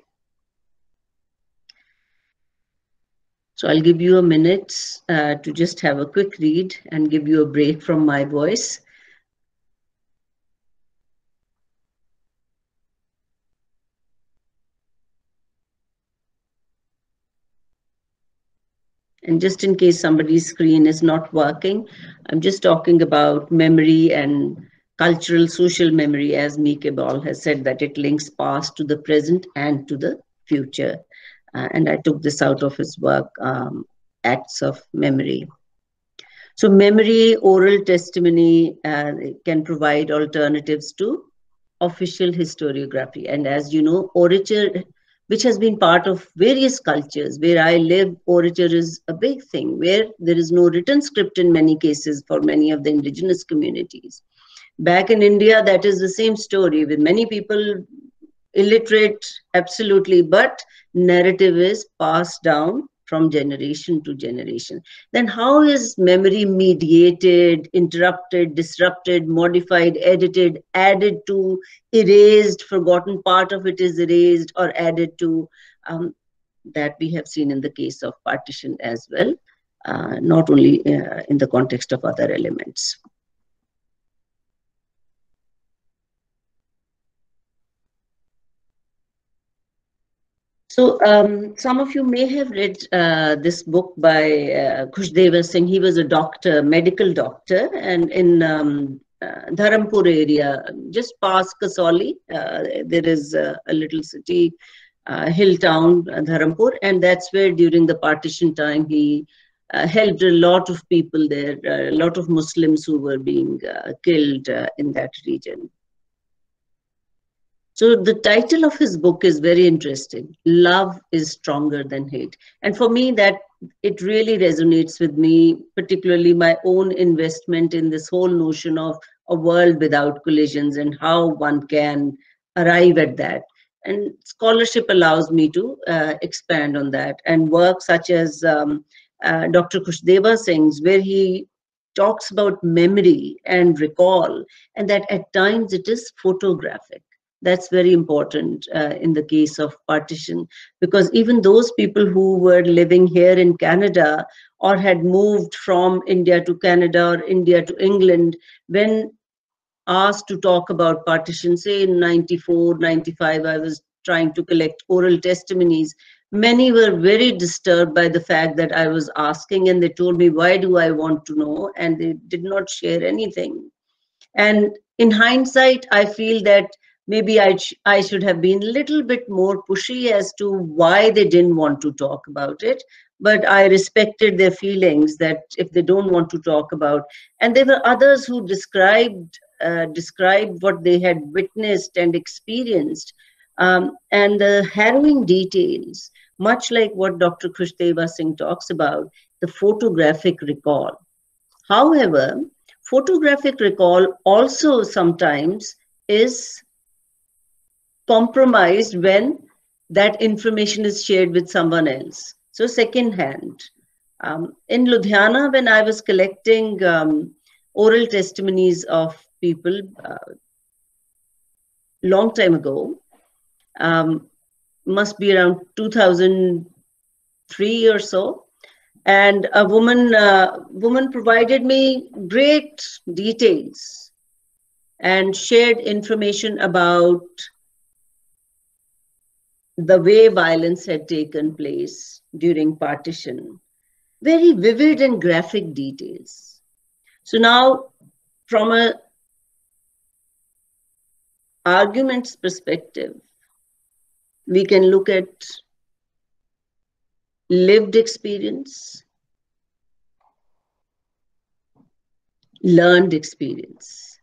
So I'll give you a minute uh, to just have a quick read and give you a break from my voice. And just in case somebody's screen is not working, I'm just talking about memory and cultural social memory, as Mike Ball has said, that it links past to the present and to the future. Uh, and I took this out of his work, um, Acts of Memory. So memory, oral testimony uh, can provide alternatives to official historiography. And as you know, orature, which has been part of various cultures. Where I live, orature is a big thing, where there is no written script in many cases for many of the indigenous communities. Back in India, that is the same story, with many people illiterate, absolutely, but narrative is passed down from generation to generation. Then how is memory mediated, interrupted, disrupted, modified, edited, added to, erased, forgotten part of it is erased or added to? Um, that we have seen in the case of partition as well, uh, not only uh, in the context of other elements. So um, some of you may have read uh, this book by uh, Khushdev Singh. He was a doctor, medical doctor, and in um, uh, Dharampur area, just past Kasauli, uh, there is uh, a little city, uh, hill town, uh, Dharampur, and that's where during the partition time he uh, helped a lot of people there, uh, a lot of Muslims who were being uh, killed uh, in that region. So the title of his book is very interesting. Love is Stronger Than Hate. And for me, that it really resonates with me, particularly my own investment in this whole notion of a world without collisions and how one can arrive at that. And scholarship allows me to uh, expand on that, and work such as um, uh, Doctor Khushdev Singh's, where he talks about memory and recall, and that at times it is photographic. That's very important uh, in the case of partition, because even those people who were living here in Canada or had moved from India to Canada or India to England, when asked to talk about partition, say in ninety-four, ninety-five, I was trying to collect oral testimonies. Many were very disturbed by the fact that I was asking, and they told me, why do I want to know? And they did not share anything. And in hindsight, I feel that maybe I, sh I should have been a little bit more pushy as to why they didn't want to talk about it. But I respected their feelings that if they don't want to talk about, and there were others who described, uh, described what they had witnessed and experienced, um, and the harrowing details, much like what Doctor Khushdev Singh talks about, the photographic recall. However, photographic recall also sometimes is compromised when that information is shared with someone else. So second hand. Um, in Ludhiana, when I was collecting um, oral testimonies of people uh, long time ago, um, must be around two thousand three or so, and a woman, uh, woman provided me great details and shared information about the way violence had taken place during partition. Very vivid and graphic details. So now, from a arguments perspective, we can look at lived experience, learned experience.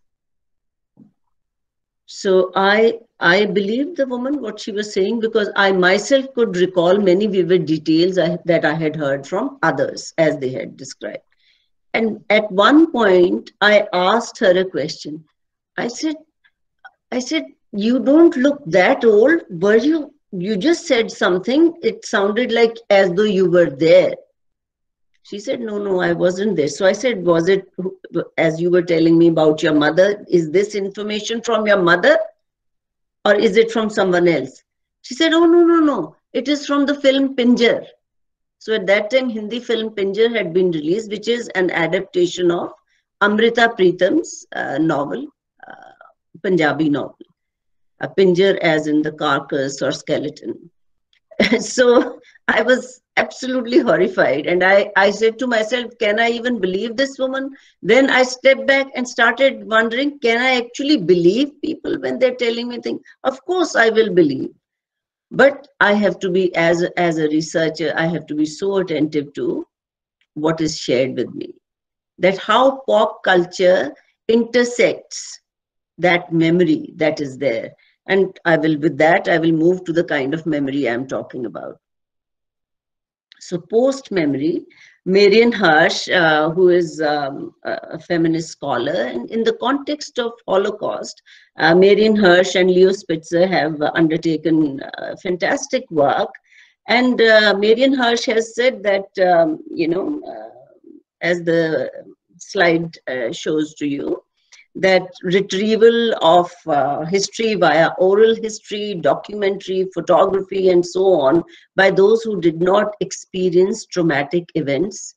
So I, I believed the woman, what she was saying, because I myself could recall many vivid details I, that I had heard from others as they had described. And at one point, I asked her a question. I said, I said, you don't look that old. Were you, you just said something. It sounded like as though you were there. She said, no, no, I wasn't there. So I said, was it, as you were telling me about your mother, is this information from your mother or is it from someone else? She said, oh, no, no, no. It is from the film Pinjar. So at that time, Hindi film Pinjar had been released, which is an adaptation of Amrita Pritam's uh, novel, uh, Punjabi novel. A Pinjar as in the carcass or skeleton. So I was absolutely horrified. And I, I said to myself, can I even believe this woman? Then I stepped back and started wondering, can I actually believe people when they're telling me things? Of course I will believe. But I have to be, as a, as a researcher, I have to be so attentive to what is shared with me. That how pop culture intersects that memory that is there. And I will, with that, I will move to the kind of memory I'm talking about. So post-memory, Marian Hirsch, uh, who is um, a feminist scholar, and in the context of Holocaust, uh, Marian Hirsch and Leo Spitzer have uh, undertaken uh, fantastic work. And uh, Marian Hirsch has said that, um, you know, uh, as the slide uh, shows to you, that retrieval of uh, history via oral history, documentary, photography, and so on by those who did not experience traumatic events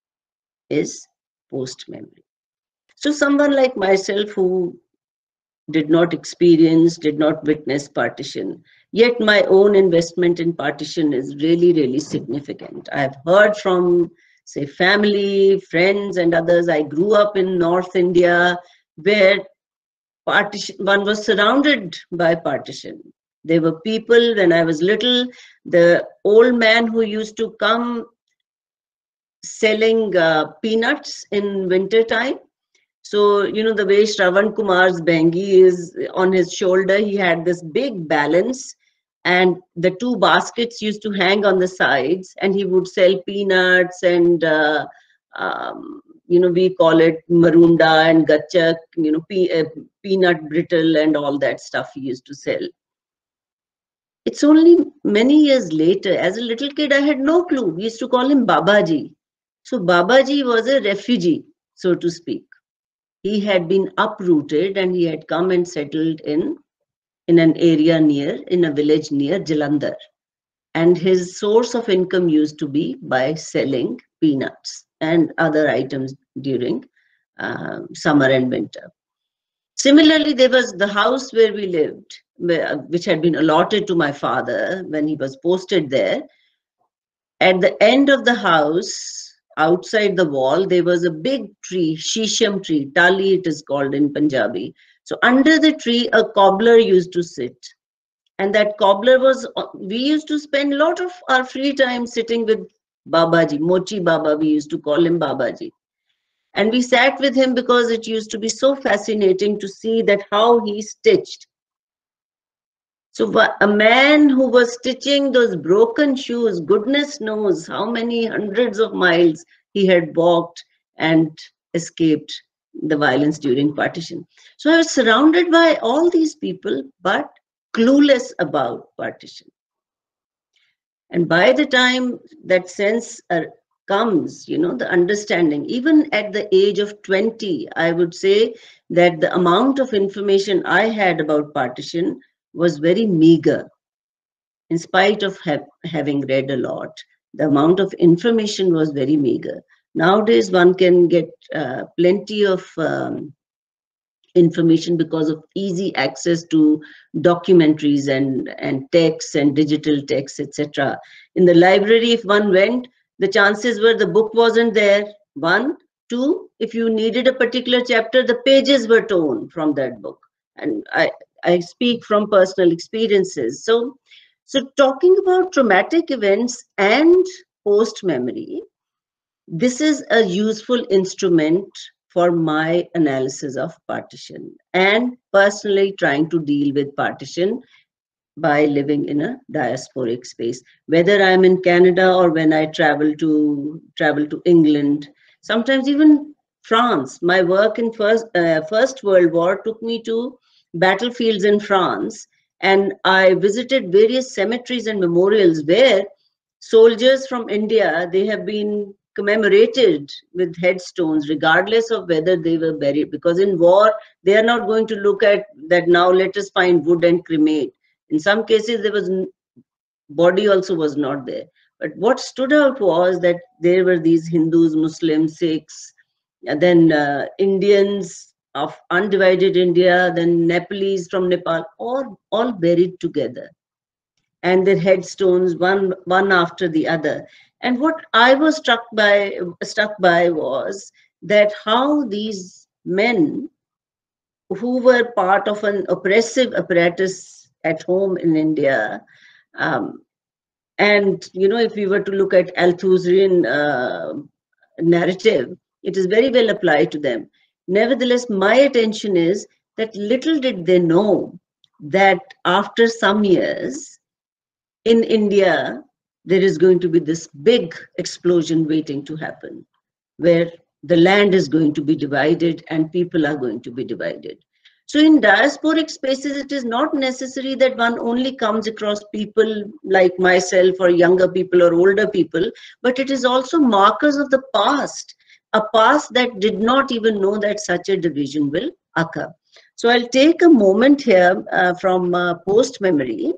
is post-memory. So someone like myself who did not experience, did not witness partition, yet my own investment in partition is really, really significant. I've heard from, say, family, friends, and others. I grew up in North India, where partition, one was surrounded by partition. There were people, when I was little, the old man who used to come selling uh, peanuts in winter time. So, you know, the way Shravan Kumar's Bengi is on his shoulder, he had this big balance, and the two baskets used to hang on the sides, and he would sell peanuts and, uh, um, you know, we call it marunda and gachak, you know, pe uh, peanut brittle and all that stuff he used to sell. It's only many years later, as a little kid, I had no clue. We used to call him Babaji. So Babaji was a refugee, so to speak. He had been uprooted and he had come and settled in, in an area near, in a village near Jalandhar. And his source of income used to be by selling peanuts and other items during uh, summer and winter. Similarly, there was the house where we lived, where, which had been allotted to my father when he was posted there. At the end of the house, outside the wall, there was a big tree, shisham tree, tali it is called in Punjabi. So under the tree, a cobbler used to sit. And that cobbler was, we used to spend a lot of our free time sitting with Babaji, Mochi Baba, we used to call him Babaji. And we sat with him because it used to be so fascinating to see that how he stitched. So a man who was stitching those broken shoes, goodness knows how many hundreds of miles he had walked and escaped the violence during partition. So I was surrounded by all these people, but clueless about partition. And by the time that sense uh, comes, you know, the understanding, even at the age of twenty, I would say that the amount of information I had about partition was very meager. In spite of ha having read a lot, the amount of information was very meager. Nowadays, one can get uh, plenty of um, information because of easy access to documentaries and, and texts and digital texts, et cetera. In the library, if one went, the chances were the book wasn't there, one. Two, if you needed a particular chapter, the pages were torn from that book. And I, I speak from personal experiences. So, so talking about traumatic events and post-memory, this is a useful instrument for my analysis of partition and personally trying to deal with partition by living in a diasporic space, whether I'm in Canada or when I travel to travel to England, sometimes even France. My work in first uh, First World War took me to battlefields in France, and I visited various cemeteries and memorials where soldiers from India, they have been commemorated with headstones regardless of whether they were buried, because in war they are not going to look at that, now let us find wood and cremate. In some cases there was body also was not there, but what stood out was that there were these Hindus, Muslims, Sikhs, and then uh, Indians of undivided India, then Nepalese from Nepal, all all buried together, and their headstones one one after the other. And what I was struck by struck by was that how these men who were part of an oppressive apparatus at home in India, um, and you know, if we were to look at Althusserian uh, narrative, it is very well applied to them. Nevertheless, my attention is that little did they know that after some years in India, there is going to be this big explosion waiting to happen, where the land is going to be divided and people are going to be divided. So in diasporic spaces, it is not necessary that one only comes across people like myself or younger people or older people, but it is also markers of the past, a past that did not even know that such a division will occur. So I'll take a moment here uh, from uh, post memory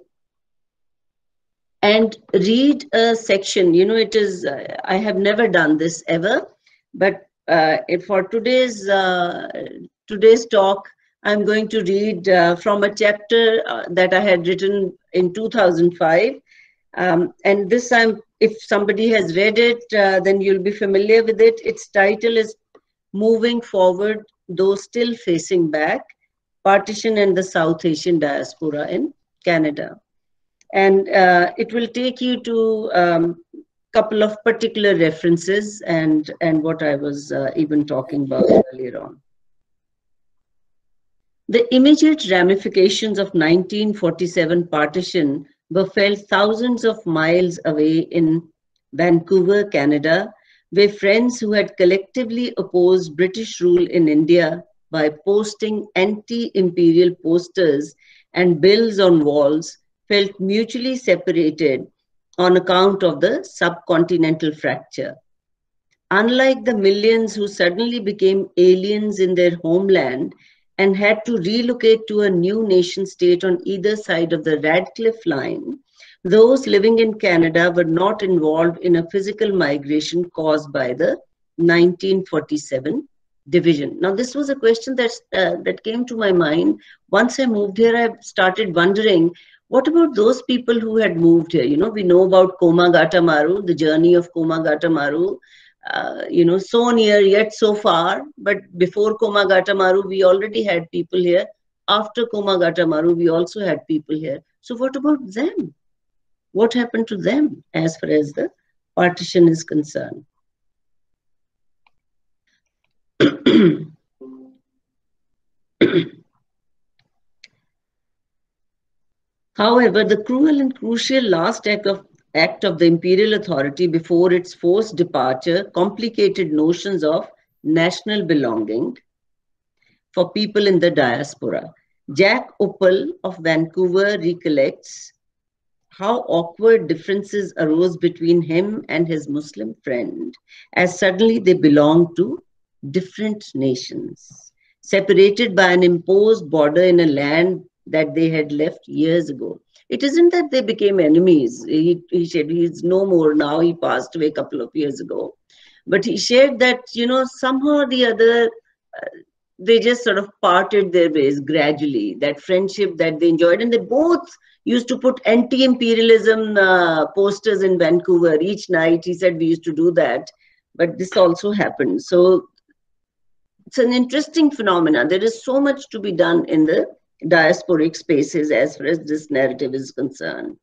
and read a section. You know, it is, uh, I have never done this ever, but uh, for today's, uh, today's talk, I'm going to read uh, from a chapter uh, that I had written in two thousand five. Um, and this time, if somebody has read it, uh, then you'll be familiar with it. Its title is Moving Forward, Though Still Facing Back, Partition and the South Asian Diaspora in Canada. And uh, it will take you to a um, couple of particular references and, and what I was uh, even talking about earlier on. The immediate ramifications of nineteen forty-seven partition were felt thousands of miles away in Vancouver, Canada, where friends who had collectively opposed British rule in India by posting anti-imperial posters and bills on walls felt mutually separated on account of the subcontinental fracture. Unlike the millions who suddenly became aliens in their homeland and had to relocate to a new nation state on either side of the Radcliffe Line, those living in Canada were not involved in a physical migration caused by the nineteen forty-seven division. Now, this was a question that, uh, that came to my mind. Once I moved here, I started wondering, what about those people who had moved here? You know, we know about Komagata Maru, the journey of Komagata Maru. Uh, you know, so near yet so far, but before Komagata Maru, we already had people here. After Komagata Maru, we also had people here. So what about them? What happened to them as far as the partition is concerned? However, the cruel and crucial last act of act of the imperial authority before its forced departure complicated notions of national belonging for people in the diaspora. Jack Uppel of Vancouver recollects how awkward differences arose between him and his Muslim friend, as suddenly they belonged to different nations, separated by an imposed border in a land that they had left years ago. It isn't that they became enemies. He, he said he's no more now. He passed away a couple of years ago. But he shared that, you know, somehow or the other, uh, they just sort of parted their ways gradually, that friendship that they enjoyed. And they both used to put anti-imperialism uh, posters in Vancouver each night. He said we used to do that. But this also happened. So it's an interesting phenomenon. There is so much to be done in the diasporic spaces as far as this narrative is concerned.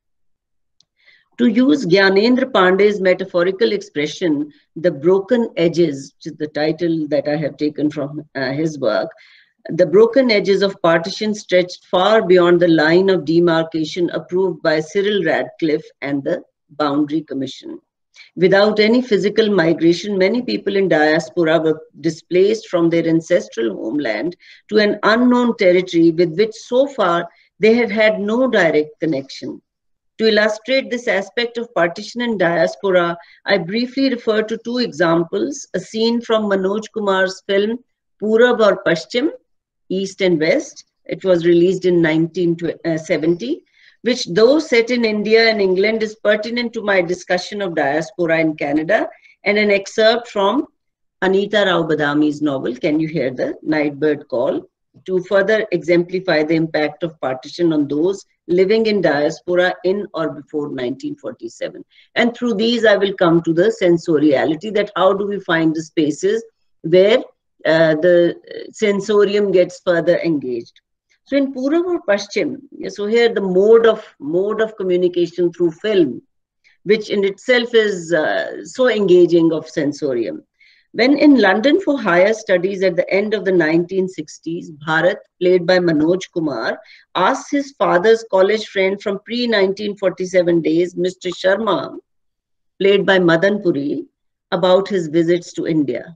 To use Gyanendra Pandey's metaphorical expression, the broken edges, which is the title that I have taken from uh, his work, the broken edges of partition stretched far beyond the line of demarcation approved by Cyril Radcliffe and the Boundary Commission. Without any physical migration, many people in diaspora were displaced from their ancestral homeland to an unknown territory with which so far they had had no direct connection. To illustrate this aspect of partition and diaspora, I briefly refer to two examples, a scene from Manoj Kumar's film Purab aur Paschim, East and West. It was released in nineteen seventy. Which, though set in India and England, is pertinent to my discussion of diaspora in Canada, and an excerpt from Anita Rao Badami's novel, Can You Hear the Nightbird Call, to further exemplify the impact of partition on those living in diaspora in or before nineteen forty-seven. And through these, I will come to the sensoriality, that how do we find the spaces where uh, the sensorium gets further engaged. So in Purab aur Paschim, so here the mode of mode of communication through film, which in itself is uh, so engaging of sensorium. When in London for higher studies at the end of the nineteen sixties, Bharat, played by Manoj Kumar, asked his father's college friend from pre nineteen forty-seven days, Mister Sharma, played by Madan Puri, about his visits to India.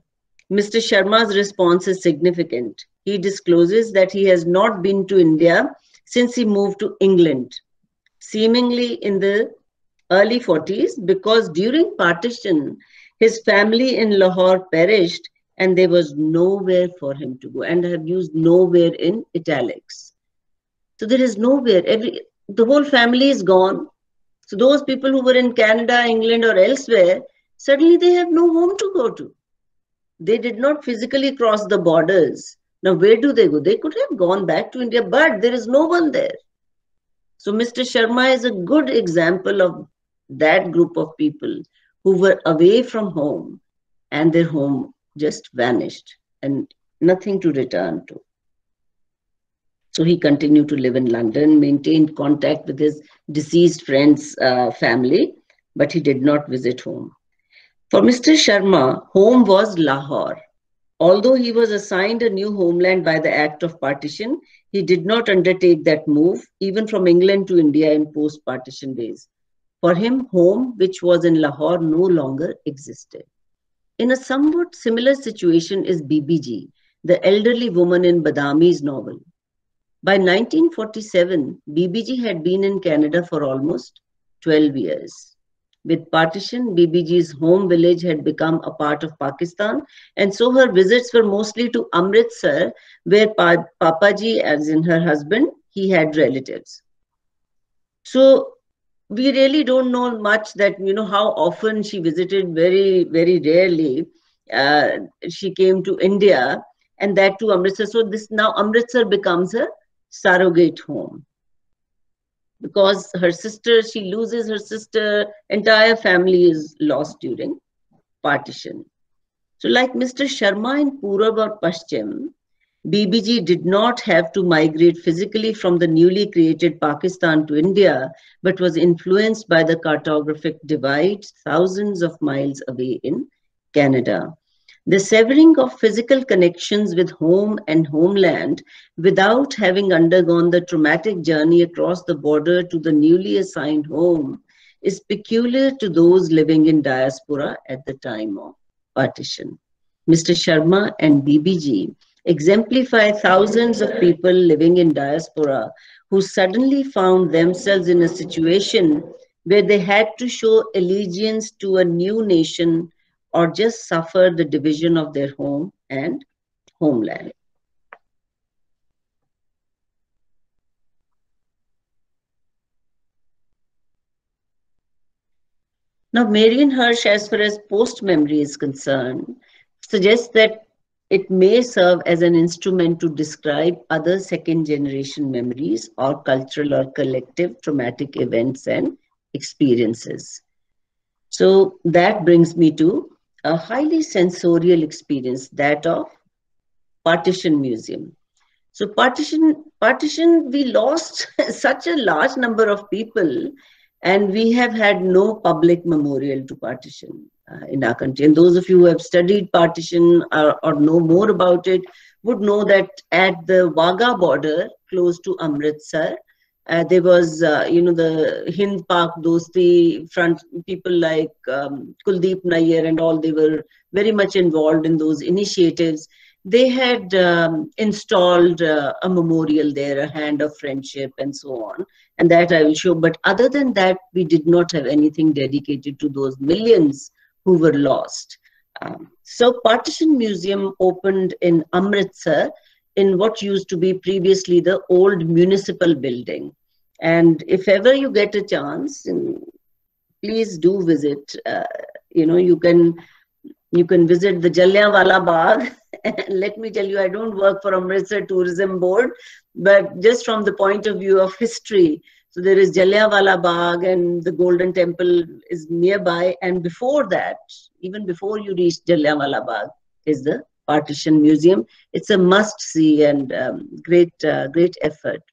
Mister Sharma's response is significant. He discloses that he has not been to India since he moved to England, seemingly in the early forties, because during partition, his family in Lahore perished and there was nowhere for him to go, and I have used nowhere in italics. So there is nowhere, every, the whole family is gone. So those people who were in Canada, England or elsewhere, suddenly they have no home to go to. They did not physically cross the borders. Now where do they go? They could have gone back to India, but there is no one there. So Mister Sharma is a good example of that group of people who were away from home and their home just vanished and nothing to return to. So he continued to live in London, maintained contact with his deceased friend's uh, family, but he did not visit home. For Mister Sharma, home was Lahore. Although he was assigned a new homeland by the Act of Partition, he did not undertake that move, even from England to India in post-partition days. For him, home, which was in Lahore, no longer existed. In a somewhat similar situation is B B G, the elderly woman in Badami's novel. By nineteen forty-seven, B B G had been in Canada for almost twelve years. With partition, B B G's home village had become a part of Pakistan, and so her visits were mostly to Amritsar, where pa Papaji, as in her husband, he had relatives. So we really don't know much that, you know, how often she visited. Very, very rarely uh, she came to India, and that to Amritsar. So this now Amritsar becomes her surrogate home. Because her sister, she loses her sister, entire family is lost during partition. So like Mister Sharma in Purab or Paschim, B B G did not have to migrate physically from the newly created Pakistan to India, but was influenced by the cartographic divide thousands of miles away in Canada. The severing of physical connections with home and homeland without having undergone the traumatic journey across the border to the newly assigned home is peculiar to those living in diaspora at the time of partition. Mister Sharma and B B G exemplify thousands of people living in diaspora who suddenly found themselves in a situation where they had to show allegiance to a new nation or just suffer the division of their home and homeland. Now, Marian Hirsch, as far as post-memory is concerned, suggests that it may serve as an instrument to describe other second-generation memories or cultural or collective traumatic events and experiences. So that brings me to a highly sensorial experience, that of Partition Museum. So partition, partition, we lost such a large number of people, and we have had no public memorial to partition uh, in our country. And those of you who have studied partition or, or know more about it would know that at the Wagah border, close to Amritsar, uh, there was, uh, you know, the Hind Pak Dosti front, people like um, Kuldeep Nayyar and all, they were very much involved in those initiatives. They had um, installed uh, a memorial there, a hand of friendship and so on. And that I will show. But other than that, we did not have anything dedicated to those millions who were lost. Um, so Partition Museum opened in Amritsar in what used to be previously the old municipal building. And if ever you get a chance, please do visit. Uh, you know, you can you can visit the Jallianwala Bagh. Let me tell you, I don't work for Amritsar Tourism Board, but just from the point of view of history. So there is Jallianwala Bagh and the Golden Temple is nearby. And before that, even before you reach Jallianwala Bagh, is the Partition Museum. It's a must-see and um, great, uh, great effort.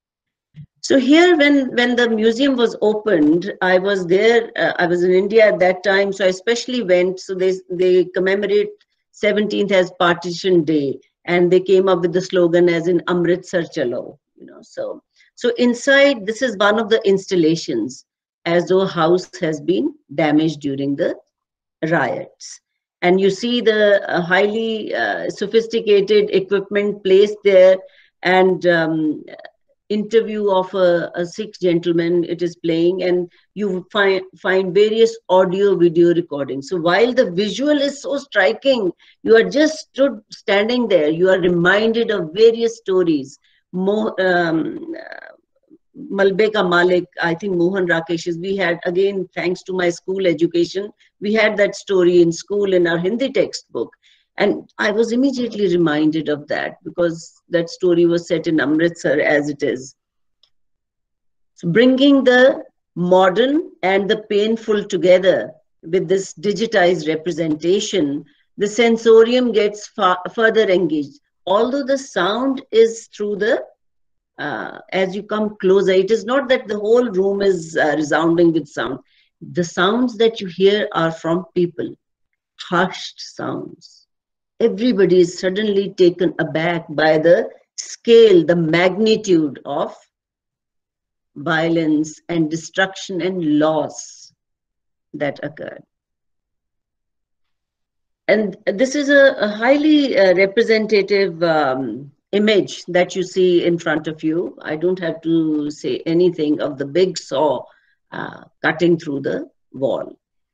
So here, when, when the museum was opened, I was there, uh, I was in India at that time, so I especially went. So they, they commemorate seventeenth as Partition Day, and they came up with the slogan as in Amritsar Chalo, you know. So, so inside, this is one of the installations, as though a house has been damaged during the riots. and you see the uh, highly uh, sophisticated equipment placed there, and um, interview of a, a Sikh gentleman it is playing, and you find find various audio video recordings. So while the visual is so striking, you are just stood standing there, you are reminded of various stories. Mo, um, Malbe Ka Malik, I think Mohan Rakesh's, we had, again, thanks to my school education, we had that story in school in our Hindi textbook. And I was immediately reminded of that because that story was set in Amritsar as it is. So bringing the modern and the painful together with this digitized representation, the sensorium gets far, further engaged. Although the sound is through the Uh, as you come closer, it is not that the whole room is uh, resounding with sound. The sounds that you hear are from people, hushed sounds. Everybody is suddenly taken aback by the scale, the magnitude of violence and destruction and loss that occurred. And this is a, a highly uh, representative um, image that you see in front of you. I don't have to say anything of the big saw uh, cutting through the wall.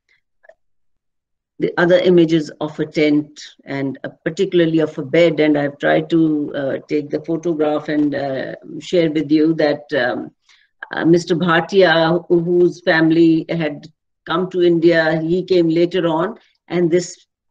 The other images of a tent and uh, particularly of a bed, and I've tried to uh, take the photograph and uh, share with you that um, uh, Mister Bhatia, whose family had come to India, he came later on, and this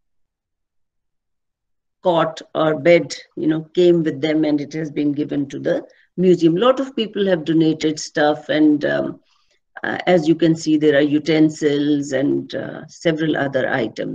cot or bed, you know, came with them, and it has been given to the museum. A lot of people have donated stuff, and um, uh, as you can see, there are utensils and uh, several other items.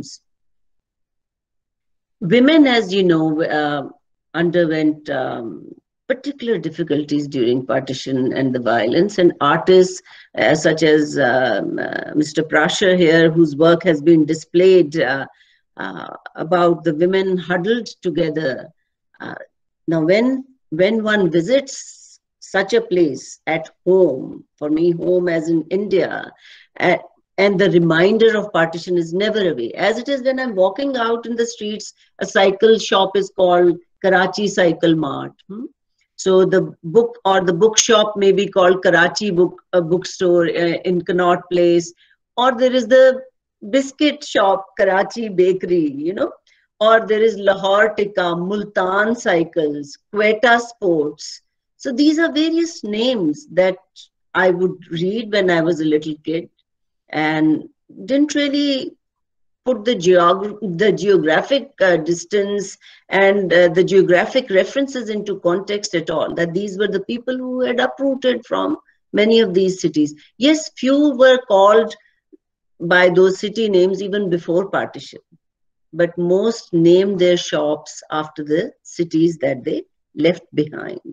Women, as you know, uh, underwent um, particular difficulties during partition and the violence, and artists uh, such as um, uh, Mister Prasher here, whose work has been displayed uh, Uh, about the women huddled together. Uh, now, when, when one visits such a place at home, for me, home as in India, uh, and the reminder of partition is never away. As it is when I'm walking out in the streets, a cycle shop is called Karachi Cycle Mart. Hmm? So the book or the bookshop may be called Karachi Book uh, Bookstore uh, in Connaught Place, or there is the biscuit shop, Karachi Bakery, you know, or there is Lahore Tikka, Multan Cycles, Quetta Sports. So these are various names that I would read when I was a little kid and didn't really put the, geog the geographic uh, distance and uh, the geographic references into context at all, that these were the people who had uprooted from many of these cities. Yes, few were called by those city names even before partition, but most named their shops after the cities that they left behind.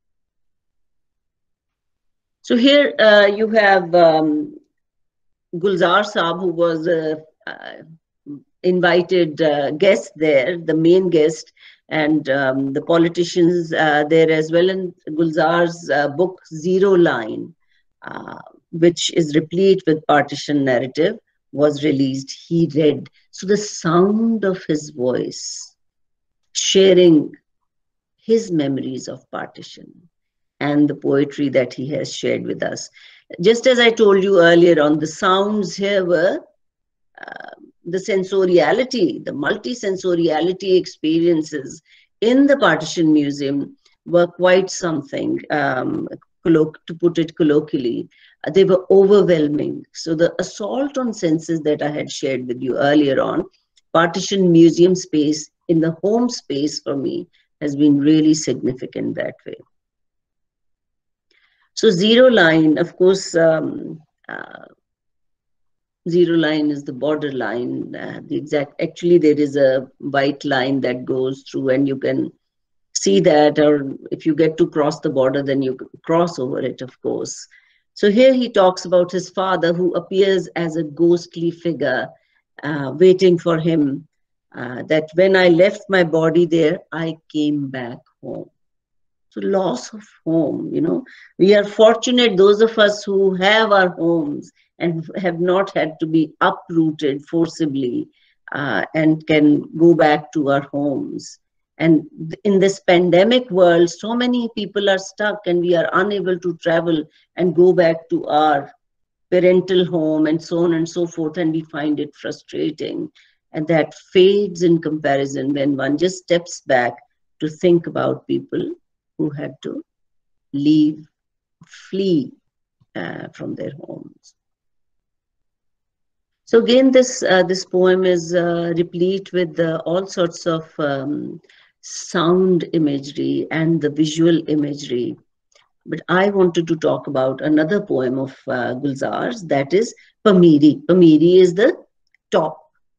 So here uh, you have um, Gulzar Saab, who was a uh, invited uh, guest there, the main guest, and um, the politicians uh, there as well. And Gulzar's uh, book Zero Line, uh, which is replete with partition narrative, was released. He read. So the sound of his voice, sharing his memories of partition and the poetry that he has shared with us. Just as I told you earlier on, the sounds here were uh, the sensoriality, the multi-sensoriality experiences in the Partition Museum were quite something. Um, to put it colloquially, they were overwhelming. So the assault on senses that I had shared with you earlier on, Partition Museum space in the home space for me has been really significant that way. So Zero Line, of course, um, uh, Zero Line is the border line. Uh, the exact, actually there is a white line that goes through, and you can see that, or if you get to cross the border, then you cross over it, of course. So here he talks about his father, who appears as a ghostly figure uh, waiting for him, uh, that when I left my body there, I came back home. So loss of home, you know, we are fortunate, those of us who have our homes and have not had to be uprooted forcibly uh, and can go back to our homes. And in this pandemic world, so many people are stuck and we are unable to travel and go back to our parental home and so on and so forth, and we find it frustrating. And that fades in comparison when one just steps back to think about people who had to leave, flee uh, from their homes. So again, this uh, this poem is uh, replete with uh, all sorts of um, sound imagery and the visual imagery. But I wanted to talk about another poem of uh, Gulzar's, that is Pamiri. Pamiri is the top.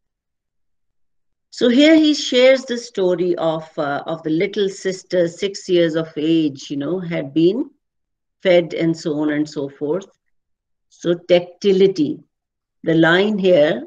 So here he shares the story of uh, of the little sister, six years of age, you know, had been fed and so on and so forth. So tactility, the line here,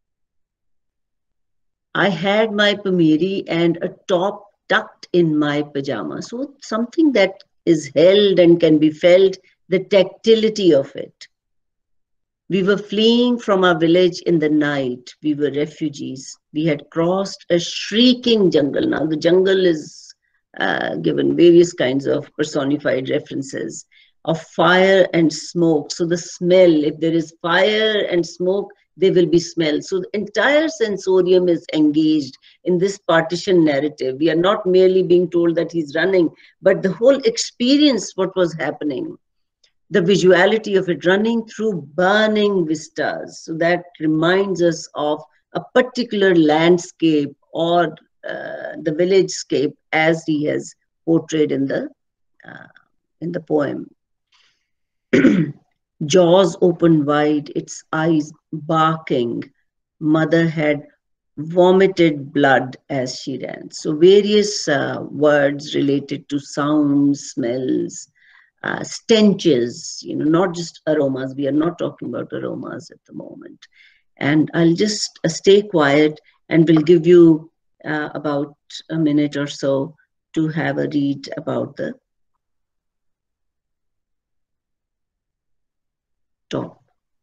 I had my Pamiri and a top tucked in my pajama. So something that is held and can be felt, the tactility of it. We were fleeing from our village in the night. We were refugees. We had crossed a shrieking jungle. Now the jungle is uh, given various kinds of personified references of fire and smoke. So the smell, if there is fire and smoke, there will be smell. So the entire sensorium is engaged in this partition narrative. We are not merely being told that he's running, but the whole experience, what was happening, the visuality of it, running through burning vistas. So that reminds us of a particular landscape or uh, the village scape as he has portrayed in the, uh, in the poem. Jaws opened wide, its eyes barking. Mother had vomited blood as she ran. So various uh, words related to sounds, smells, uh, stenches, you know, not just aromas. We are not talking about aromas at the moment. And I'll just uh, stay quiet and will give you uh, about a minute or so to have a read about the top.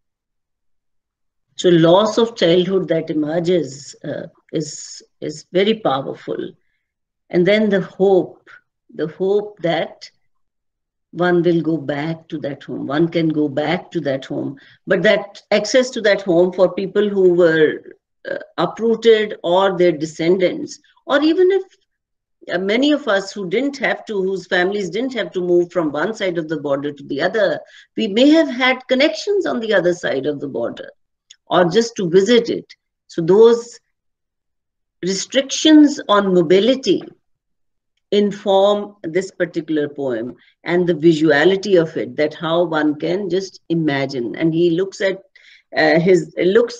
So loss of childhood that emerges uh, is, is very powerful. And then the hope, the hope that one will go back to that home. One can go back to that home. But that access to that home for people who were uh, uprooted or their descendants, or even if Uh, many of us who didn't have to, whose families didn't have to move from one side of the border to the other, we may have had connections on the other side of the border or just to visit it. So those restrictions on mobility inform this particular poem and the visuality of it, that how one can just imagine. And he looks at uh, his, looks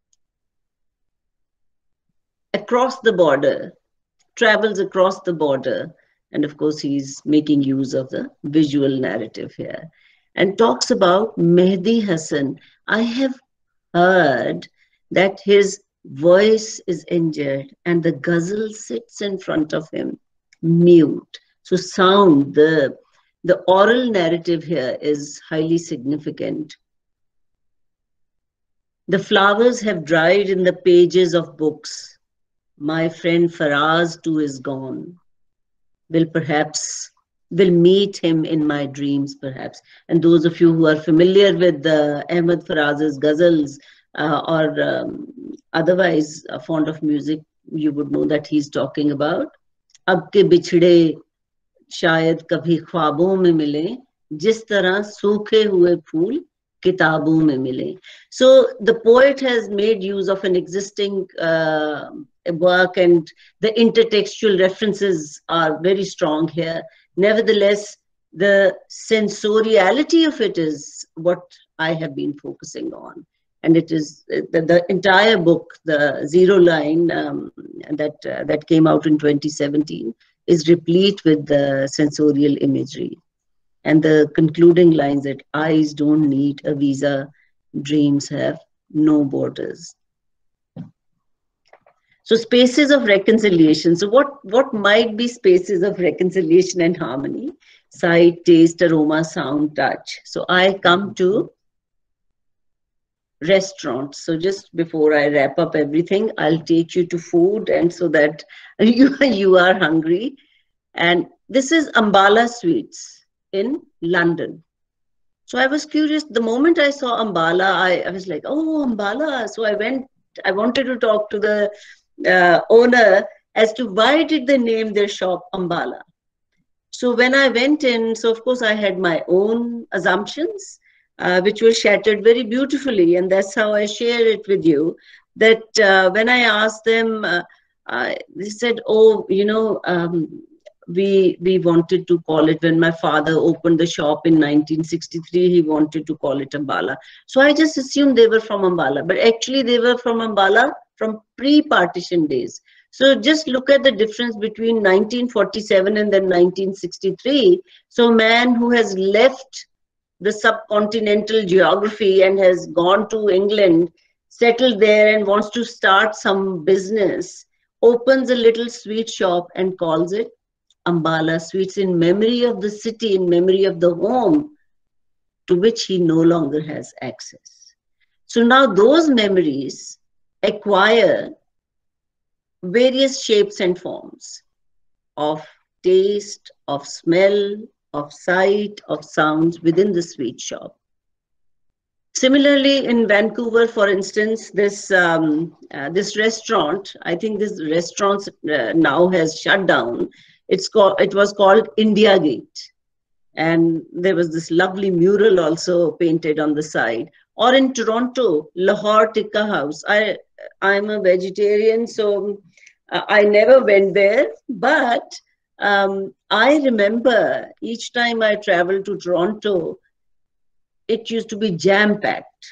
across the border, travels across the border, and of course he's making use of the visual narrative here, and talks about Mehdi Hasan. I have heard that his voice is injured and the ghazal sits in front of him mute. So sound, the, the oral narrative here is highly significant. The flowers have dried in the pages of books. My friend Faraz too is gone. Will perhaps, will meet him in my dreams perhaps. And those of you who are familiar with uh, Ahmed Faraz's ghazals uh, or um, otherwise uh, fond of music, you would know that he's talking about Ab ke bichde shayad kabhi khwabon mein mile, jis tarah सूखे हुए फूल किताबों में मिले. So the poet has made use of an existing uh, work, and the intertextual references are very strong here. Nevertheless, the sensoriality of it is what I have been focusing on. And it is the, the entire book, the Zero Line um, that, uh, that came out in twenty seventeen, is replete with the sensorial imagery. And the concluding lines that eyes don't need a visa, dreams have no borders. So spaces of reconciliation. So what, what might be spaces of reconciliation and harmony? Sight, taste, aroma, sound, touch. So I come to restaurants. So just before I wrap up everything, I'll take you to food, and so that you, you are hungry. And this is Ambala Sweets in London. So I was curious, the moment I saw Ambala, I, I was like, oh, Ambala. So I went, I wanted to talk to the uh, owner as to why did they name their shop Ambala. So when I went in, so of course I had my own assumptions, uh, which were shattered very beautifully. And that's how I share it with you, that uh, when I asked them, uh, uh, they said, oh, you know, um, we we wanted to call it, when my father opened the shop in nineteen sixty-three, he wanted to call it Ambala. So I just assumed they were from Ambala, but actually they were from Ambala from pre-partition days. So just look at the difference between nineteen forty-seven and then nineteen sixty-three. So a man who has left the subcontinental geography and has gone to England, settled there and wants to start some business, opens a little sweet shop and calls it Ambala Sweets, in memory of the city, in memory of the home to which he no longer has access. So now those memories acquire various shapes and forms of taste, of smell, of sight, of sounds within the sweet shop. Similarly, in Vancouver, for instance, this um, uh, this restaurant, I think this restaurant uh, now has shut down. It's called, it was called India Gate. And there was this lovely mural also painted on the side. Or in Toronto, Lahore Tikka House. I, I'm a vegetarian, so uh, I never went there. But um, I remember each time I traveled to Toronto, it used to be jam-packed.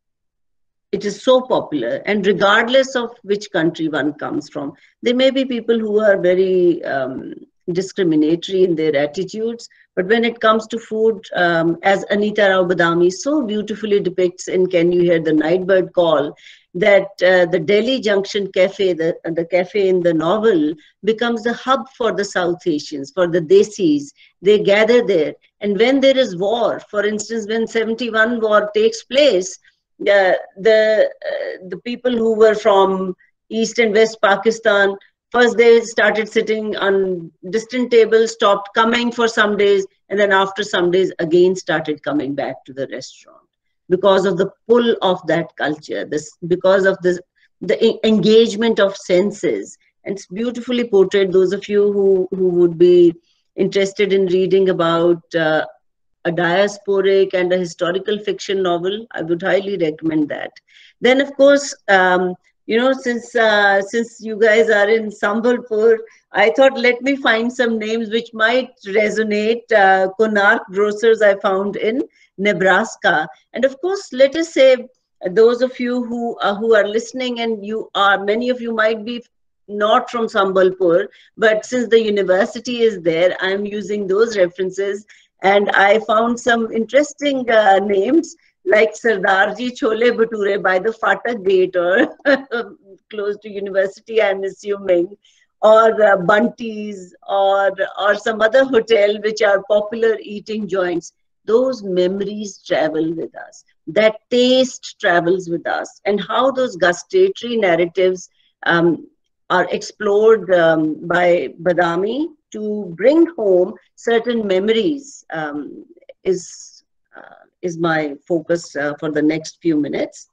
It is so popular, and regardless of which country one comes from, there may be people who are very um, discriminatory in their attitudes, but when it comes to food, um, as Anita Rao Badami so beautifully depicts in Can You Hear the Nightbird Call, that uh, the Delhi Junction Cafe, the, the cafe in the novel, becomes the hub for the South Asians, for the Desis. They gather there, and when there is war, for instance, when seventy-one war takes place, Uh, the uh, the people who were from East and West Pakistan, first they started sitting on distant tables, stopped coming for some days, and then after some days again started coming back to the restaurant because of the pull of that culture, this because of this the engagement of senses. And it's beautifully portrayed. Those of you who who would be interested in reading about uh, a diasporic and a historical fiction novel, I would highly recommend that. Then, of course, um, you know, since uh, since you guys are in Sambalpur, I thought let me find some names which might resonate. Uh, Konark Grocers I found in Nebraska, and of course, let us say those of you who uh, who are listening, and you are many of you might be not from Sambalpur, but since the university is there, I'm using those references. And I found some interesting uh, names like Sardarji Chole Bhature by the Fatak Gate, or close to university, I'm assuming, or uh, Bunties, or, or some other hotel which are popular eating joints. Those memories travel with us. That taste travels with us. And how those gustatory narratives um, are explored um, by Badami to bring home certain memories um, is, uh, is my focus uh, for the next few minutes.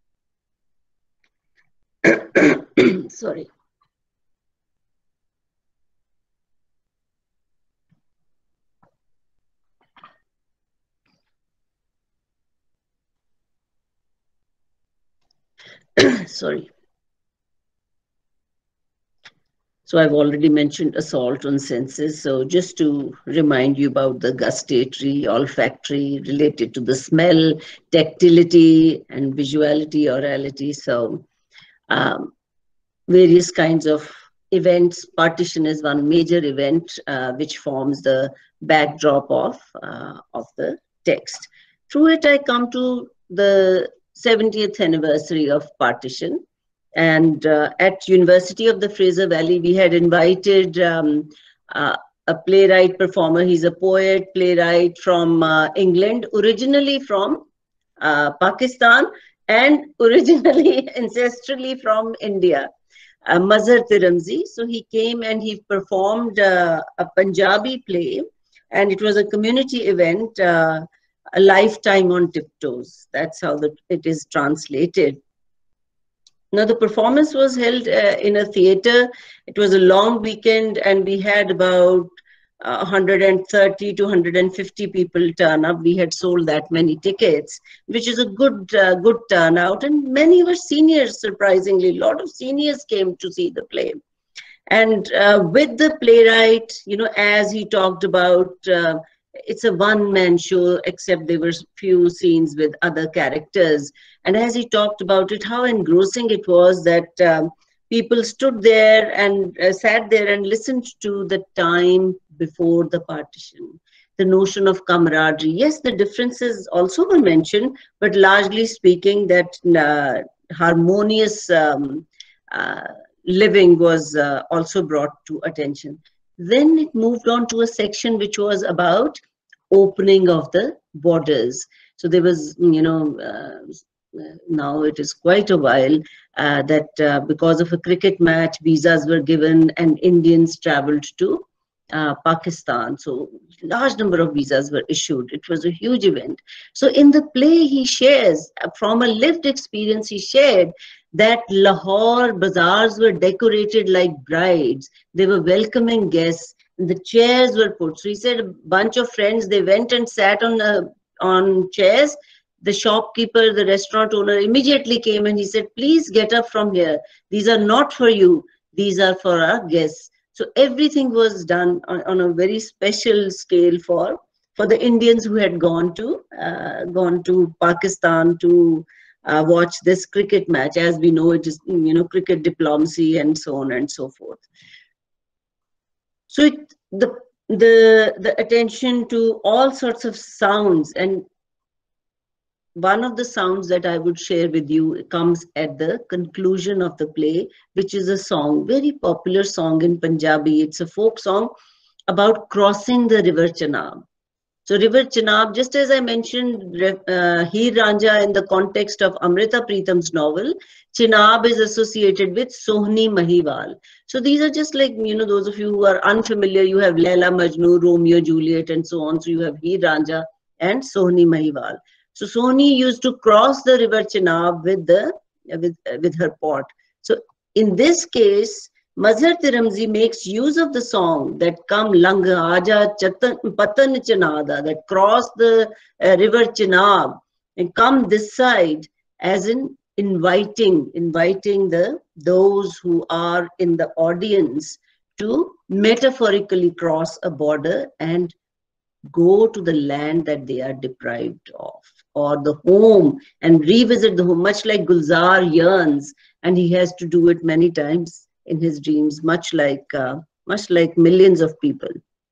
Sorry. Sorry. So I've already mentioned assault on senses. So just to remind you about the gustatory, olfactory, related to the smell, tactility, and visuality, orality. So um, various kinds of events. Partition is one major event uh, which forms the backdrop of, uh, of the text. Through it, I come to the seventieth anniversary of partition. And uh, at University of the Fraser Valley, we had invited um, uh, a playwright performer. He's a poet, playwright from uh, England, originally from uh, Pakistan. and originally ancestrally from India, uh, Mazhar Tiramzi. So he came and he performed uh, a Punjabi play, and it was a community event, uh, a lifetime on tiptoes. That's how the, it is translated. Now, the performance was held uh, in a theater. It was a long weekend, and we had about uh, one hundred thirty to one hundred fifty people turn up. We had sold that many tickets, which is a good, uh, good turnout. And many were seniors, surprisingly. A lot of seniors came to see the play. And uh, with the playwright, you know, as he talked about, uh, it's a one-man show, except there were few scenes with other characters. And as he talked about it, how engrossing it was that um, people stood there and uh, sat there and listened to the time before the partition, the notion of camaraderie. Yes, the differences also were mentioned, but largely speaking, that uh, harmonious um, uh, living was uh, also brought to attention. Then it moved on to a section which was about opening of the borders. So there was, you know, uh, now it is quite a while uh, that uh, because of a cricket match, visas were given and Indians traveled to uh, Pakistan. So large number of visas were issued. It was a huge event. So in the play, he shares from a lived experience, he shared that Lahore bazaars were decorated like brides. They were welcoming guests. The chairs were put. So he said a bunch of friends, they went and sat on uh, on chairs. The shopkeeper, the restaurant owner immediately came and he said, please get up from here. These are not for you. These are for our guests. So everything was done on, on a very special scale for, for the Indians who had gone to, uh, gone to Pakistan to uh, watch this cricket match. As we know, it is, you know, cricket diplomacy and so on and so forth. So it, the, the, the attention to all sorts of sounds, and one of the sounds that I would share with you comes at the conclusion of the play, which is a song, very popular song in Punjabi. It's a folk song about crossing the river Chenab. So River Chenab, just as I mentioned, uh, Heer Ranjha in the context of Amrita Pritam's novel, Chenab is associated with Sohni Mahiwal. So these are just like, you know, those of you who are unfamiliar, you have Laila Majnu, Romeo, Juliet, and so on. So you have Heer Ranjha and Sohni Mahiwal. So Sohni used to cross the River Chenab with, the, with, with her pot. So in this case, Mazhar Tiramzi makes use of the song that come lang aja chatan patan chanada, that cross the uh, river Chenab and come this side, as in inviting, inviting the those who are in the audience to metaphorically cross a border and go to the land that they are deprived of, or the home, and revisit the home, much like Gulzar yearns, and he has to do it many times in his dreams, much like uh, much like millions of people.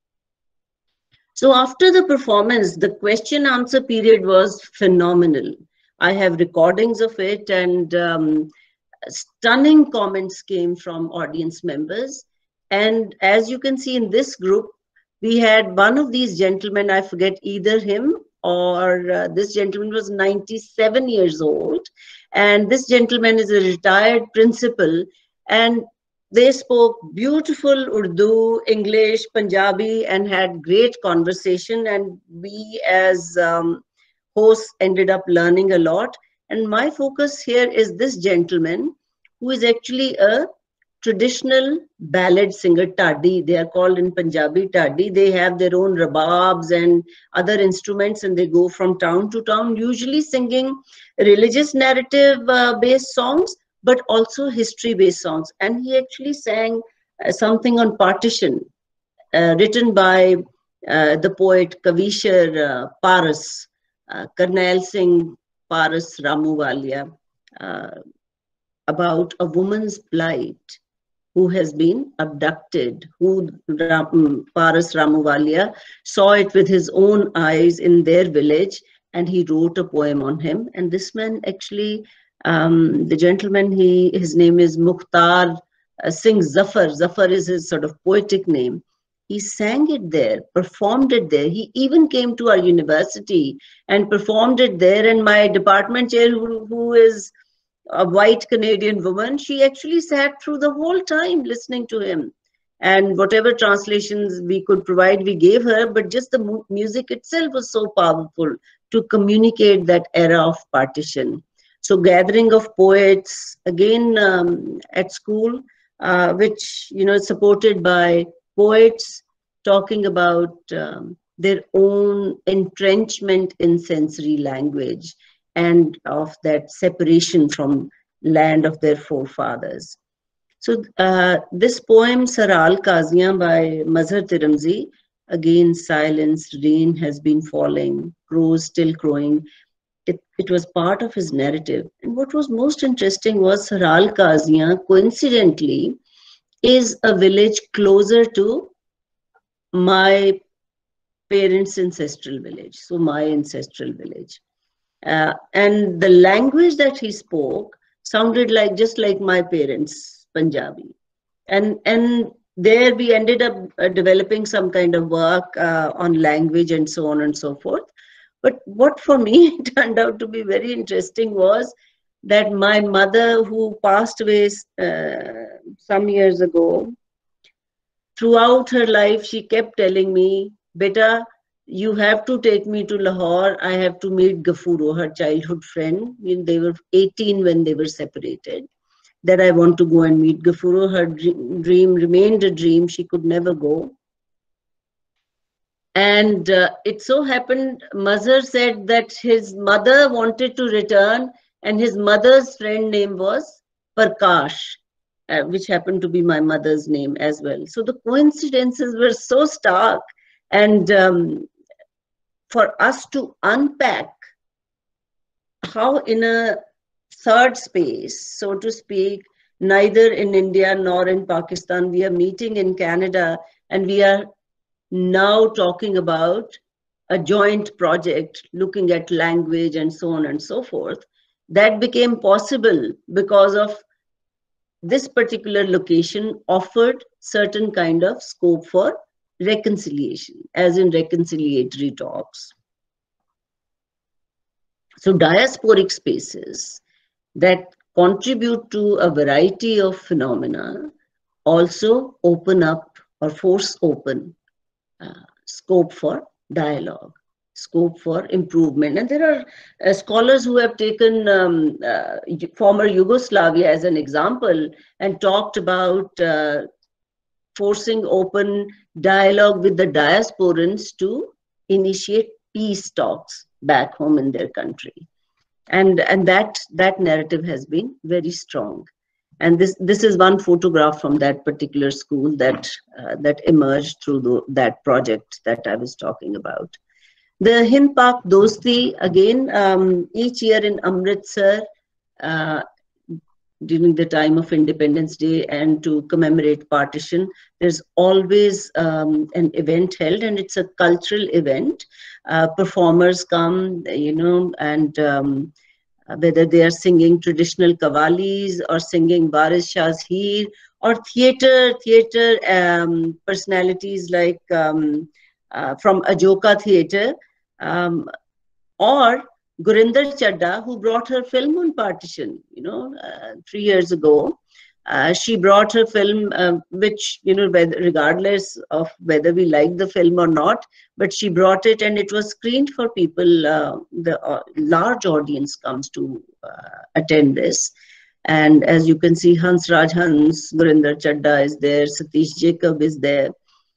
So after the performance, the question answer period was phenomenal. I have recordings of it, and um, stunning comments came from audience members. And as you can see in this group, we had one of these gentlemen, I forget either him or uh, this gentleman was ninety-seven years old. And this gentleman is a retired principal, and they spoke beautiful Urdu, English, Punjabi, and had great conversation. And we as um, hosts ended up learning a lot. And my focus here is this gentleman who is actually a traditional ballad singer, Tadi. They are called in Punjabi Tadi. They have their own rababs and other instruments, and they go from town to town, usually singing religious narrative uh, based songs, but also history-based songs. And he actually sang uh, something on partition, uh, written by uh, the poet Kavishar uh, Paras, uh, Karnail Singh Paras Ramuwalia, uh, about a woman's plight who has been abducted, who Ram, Paras Ramuwalia saw it with his own eyes in their village, and he wrote a poem on him. And this man actually, Um, the gentleman, he his name is Mukhtar uh, Singh Zafar. Zafar is his sort of poetic name. He sang it there, performed it there. He even came to our university and performed it there. And my department chair, who, who is a white Canadian woman, she actually sat through the whole time listening to him. And whatever translations we could provide, we gave her, but just the mu music itself was so powerful to communicate that era of partition. So gathering of poets, again um, at school, uh, which, you know, supported by poets talking about um, their own entrenchment in sensory language and of that separation from land of their forefathers. So uh, this poem, Saral Qaziyan by Mazhar Tiramzi, again, silence, rain has been falling, crows still crowing. It, it was part of his narrative. And what was most interesting was Saral Qaziyan, coincidentally, is a village closer to my parents' ancestral village, so my ancestral village. Uh, and the language that he spoke sounded like just like my parents' Punjabi. And, and there we ended up uh, developing some kind of work uh, on language and so on and so forth. But what for me turned out to be very interesting was that my mother, who passed away uh, some years ago, throughout her life, she kept telling me, "Beta, you have to take me to Lahore. I have to meet Gafuro, her childhood friend." They were eighteen when they were separated. That I want to go and meet Gafuro. Her dream remained a dream. She could never go. And uh, it so happened, Mazhar said that his mother wanted to return, and his mother's friend name was Prakash, uh, which happened to be my mother's name as well. So the coincidences were so stark. And um, for us to unpack how in a third space, so to speak, neither in India nor in Pakistan, we are meeting in Canada, and we are now talking about a joint project looking at language and so on and so forth. That became possible because of this particular location offered certain kind of scope for reconciliation, as in reconciliatory talks. So diasporic spaces that contribute to a variety of phenomena also open up or force open uh, scope for dialogue, scope for improvement. And there are uh, scholars who have taken um, uh, former Yugoslavia as an example and talked about uh, forcing open dialogue with the diasporans to initiate peace talks back home in their country. And, and that, that narrative has been very strong. And this, this is one photograph from that particular school that, uh, that emerged through the, that project that I was talking about. The Hind Pak Dosti, again, um, each year in Amritsar, uh, during the time of Independence Day and to commemorate partition, there's always um, an event held, and it's a cultural event. Uh, performers come, you know, and um, whether they are singing traditional qawwalis or singing Baris Shah's Heer, or theater, theater um, personalities like um, uh, from Ajoka Theatre, um, or Gurinder Chadda, who brought her film on partition, you know, uh, three years ago. Uh, she brought her film, uh, which, you know, regardless of whether we like the film or not, but she brought it and it was screened for people. Uh, the uh, large audience comes to uh, attend this. And as you can see, Hans Raj Hans, Gurinder Chadda is there, Satish Jacob is there.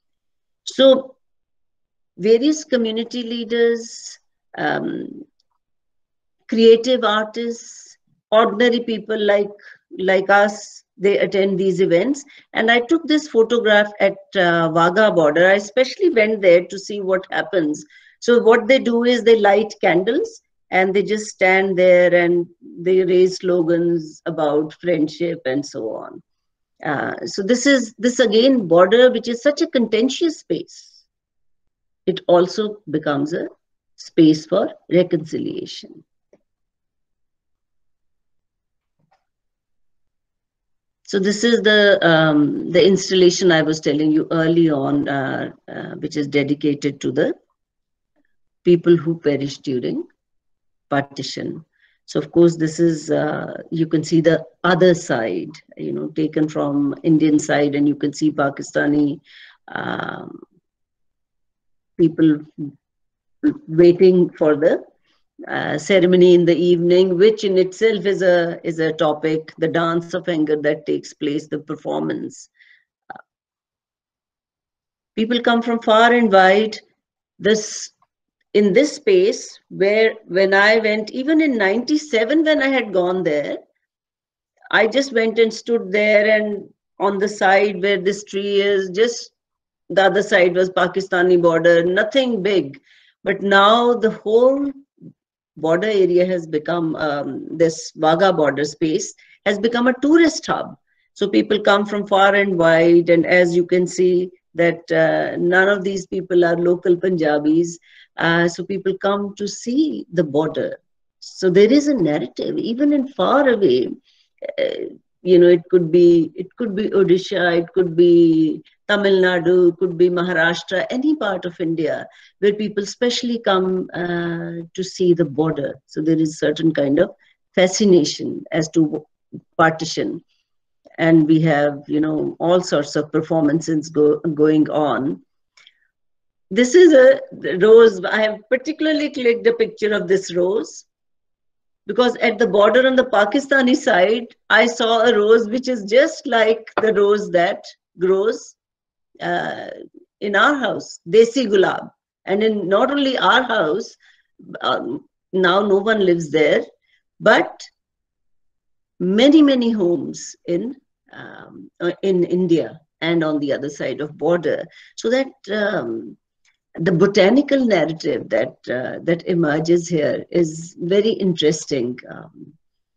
So various community leaders, um, creative artists, ordinary people like, like us, they attend these events. And I took this photograph at uh, Wagah border. I especially went there to see what happens. So what they do is they light candles and they just stand there and they raise slogans about friendship and so on. Uh, so this is, this again, border, which is such a contentious space. It also becomes a space for reconciliation. So this is the um, the installation I was telling you early on, uh, uh, which is dedicated to the people who perished during partition. So of course, this is, uh, you can see the other side, you know, taken from Indian side, and you can see Pakistani um, people waiting for the uh, ceremony in the evening, which in itself is a is a topic, the dance of anger that takes place, the performance. Uh, people come from far and wide. This in this space where when I went, even in ninety-seven when I had gone there, I just went and stood there, and on the side where this tree is, just the other side was Pakistani border, nothing big. But now the whole border area has become, um, this Wagah border space has become a tourist hub. So people come from far and wide, and as you can see that uh, none of these people are local Punjabis. Uh, so people come to see the border. So there is a narrative, even in far away, uh, you know, it could be, it could be Odisha, it could be Tamil Nadu, it could be Maharashtra, any part of India where people specially come uh, to see the border. So there is certain kind of fascination as to partition. And we have, you know, all sorts of performances go, going on. This is a rose. I have particularly clicked a picture of this rose because at the border on the Pakistani side, I saw a rose which is just like the rose that grows uh, in our house, Desi Gulab. And in not only our house, um, now no one lives there, but many, many homes in um, in India and on the other side of border. So that um, the botanical narrative that uh, that emerges here is very interesting. Um,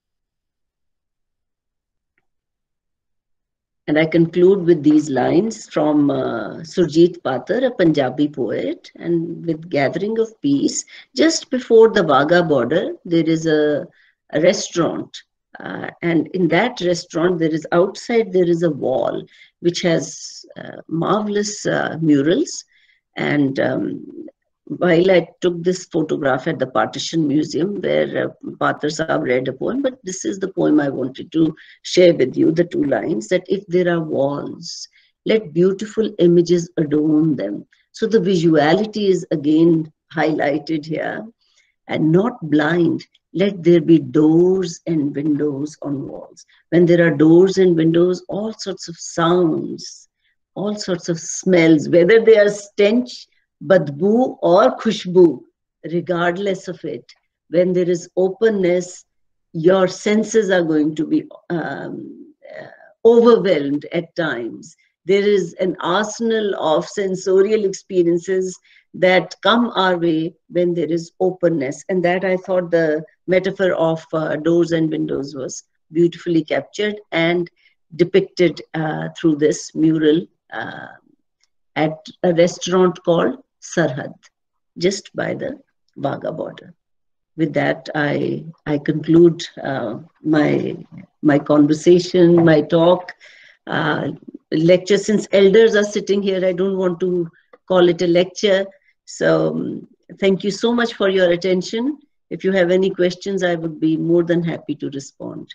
and I conclude with these lines from uh, Surjit Patar, a Punjabi poet, and with Gathering of Peace, just before the Wagah border, there is a, a restaurant. Uh, and in that restaurant, there is outside, there is a wall which has uh, marvelous uh, murals. And um, while I took this photograph at the Partition Museum, where uh, Patar Sahab read a poem, but this is the poem I wanted to share with you, the two lines, that if there are walls, let beautiful images adorn them. So the visuality is again highlighted here, and not blind. Let there be doors and windows on walls. When there are doors and windows, all sorts of sounds, all sorts of smells, whether they are stench, badboo or khushboo, regardless of it, when there is openness, your senses are going to be um, uh, overwhelmed at times. There is an arsenal of sensorial experiences that come our way when there is openness. And that, I thought, the metaphor of uh, doors and windows was beautifully captured and depicted uh, through this mural uh, at a restaurant called Sarhad, just by the Wagah border. With that, I, I conclude uh, my, my conversation, my talk, uh, lecture. Since elders are sitting here, I don't want to call it a lecture. So um, thank you so much for your attention. If you have any questions, I would be more than happy to respond.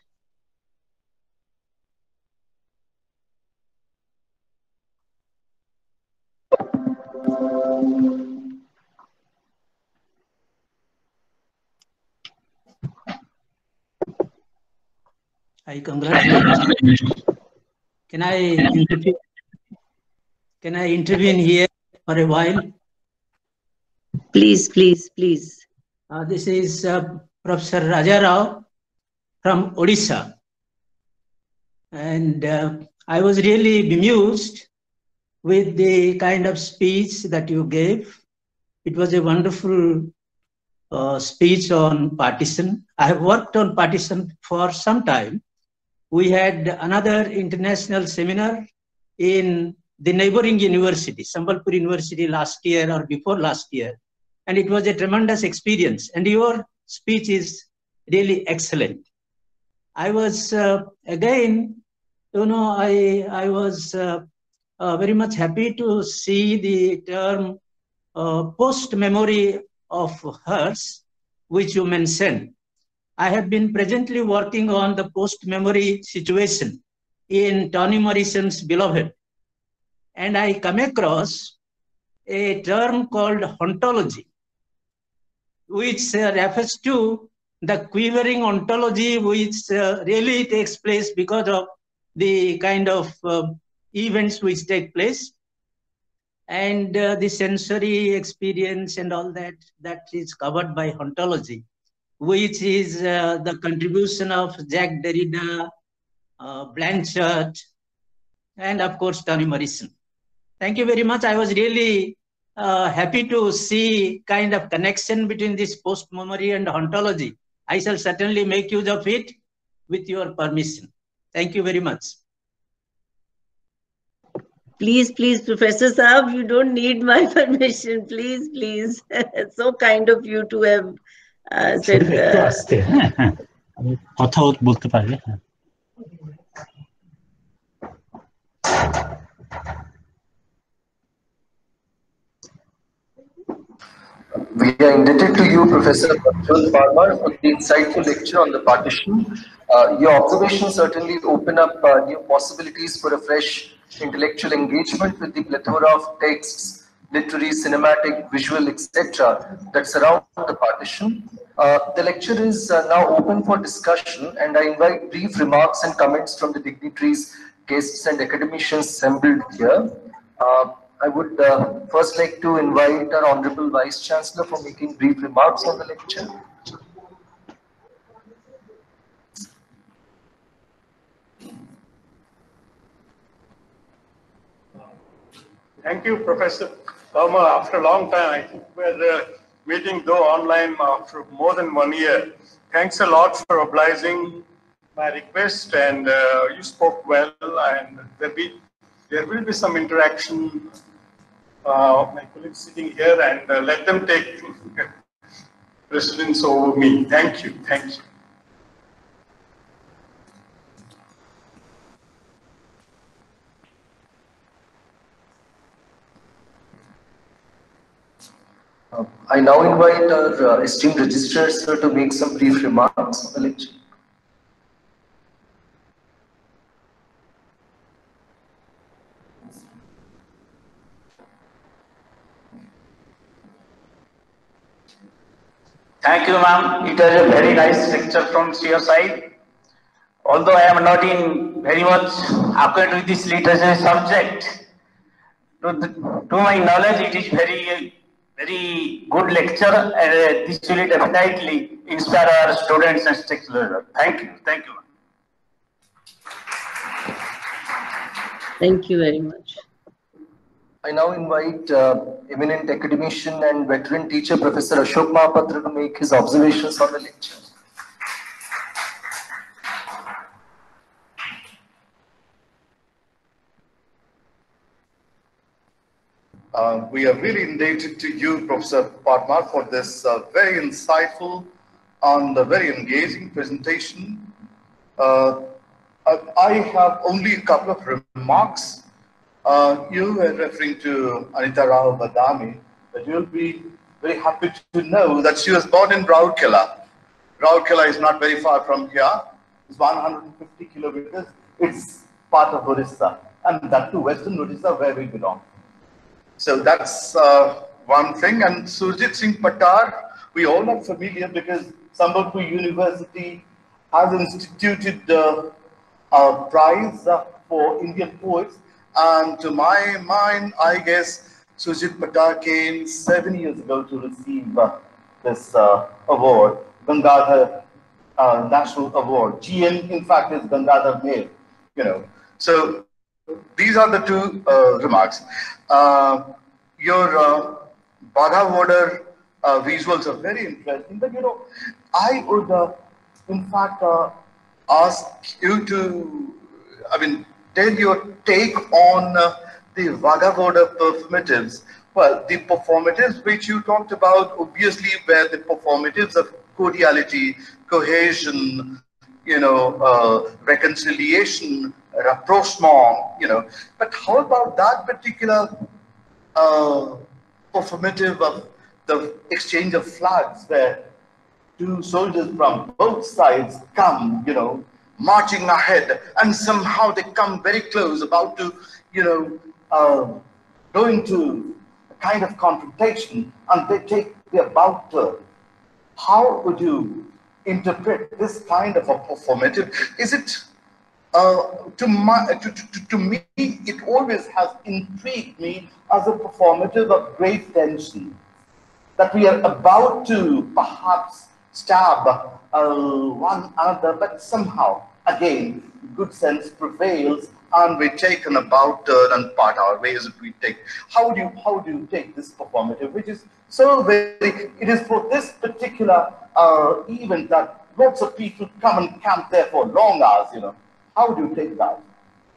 I congratulate you. Can I intervene? Can I intervene here for a while? Please, please, please. Uh, this is uh, Professor Raja Rao from Odisha. And uh, I was really bemused with the kind of speech that you gave. It was a wonderful uh, speech on partition. I have worked on partition for some time. We had another international seminar in the neighboring university, Sambalpur University, last year or before last year. And it was a tremendous experience. And your speech is really excellent. I was uh, again you know, I, I was uh, uh, very much happy to see the term uh, post-memory of hers, which you mentioned. I have been presently working on the post-memory situation in Toni Morrison's Beloved. And I come across a term called hauntology, which uh, refers to the quivering ontology which uh, really takes place because of the kind of uh, events which take place, and uh, the sensory experience and all that, that is covered by hauntology, which is uh, the contribution of Jacques Derrida, uh, Blanchard, and of course, Toni Morrison. Thank you very much. I was really uh, happy to see kind of connection between this post-memory and hauntology. I shall certainly make use of it with your permission. Thank you very much. Please, please, Professor Saab, you don't need my permission. Please, please. It's so kind of you to have uh, said. We are indebted to you, Professor Prabjot Parmar, for the insightful lecture on the partition. Uh, your observations certainly open up uh, new possibilities for a fresh intellectual engagement with the plethora of texts, literary, cinematic, visual, et cetera that surround the partition. Uh, the lecture is uh, now open for discussion, and I invite brief remarks and comments from the dignitaries, guests, and academicians assembled here. Uh, I would uh, first like to invite our Honorable Vice Chancellor for making brief remarks on the lecture. Thank you, Professor Parmar. After a long time, I think we're uh, meeting though online after more than one year. Thanks a lot for obliging my request, and uh, you spoke well, and there be there will be some interaction. Uh, my colleagues sitting here, and uh, let them take precedence over me. Thank you. Thank you. Uh, I now invite our uh, esteemed registrar, sir, to make some brief remarks on the lecture. Thank you, ma'am. It was a very nice lecture from your side. Although I am not in very much acquainted with this literature subject, to, the, to my knowledge, it is very, very good lecture, and uh, this will definitely inspire our students and stakeholders. Thank you. Thank you. Thank you very much. I now invite uh, eminent academician and veteran teacher, Professor Ashok Mahapatra, to make his observations on the lecture. Uh, we are really indebted to you, Professor Parmar, for this uh, very insightful and uh, very engaging presentation. Uh, I have only a couple of remarks. Uh, you were referring to Anita Rao Badami, but you'll be very happy to know that she was born in Rourkela. Rourkela is not very far from here. It's one hundred fifty kilometers. It's part of Orissa, and that too Western Orissa, where we belong. So that's uh, one thing. And Surjit Singh Pattar, we all are familiar because Sambhalpur University has instituted uh, a prize uh, for Indian poets. And to my mind, I guess Surjit Pattar came seven years ago to receive uh, this uh, award, Gangadhar uh, National Award. G N, in fact, is Gangadhar Male, you know. So these are the two uh, remarks. Uh, your uh, Bagha border uh, visuals are very interesting, but you know, I would, uh, in fact, uh, ask you to, I mean, tell your take on uh, the Wagah border performatives. Well, the performatives which you talked about obviously were the performatives of cordiality, cohesion, you know, uh, reconciliation, rapprochement, you know. But how about that particular uh, performative of the exchange of flags where two soldiers from both sides come, you know, marching ahead, and somehow they come very close, about to, you know, uh, go into a kind of confrontation, and they take the about turn. How would you interpret this kind of a performative? Is it, uh, to, my, to, to, to me, it always has intrigued me as a performative of great tension, that we are about to perhaps stab uh, one another, but somehow, again, good sense prevails, and we take an about turn and part our ways that we take. How do you, how do you take this performative, which is so very, it is for this particular uh, event that lots of people come and camp there for long hours, you know. How do you take that?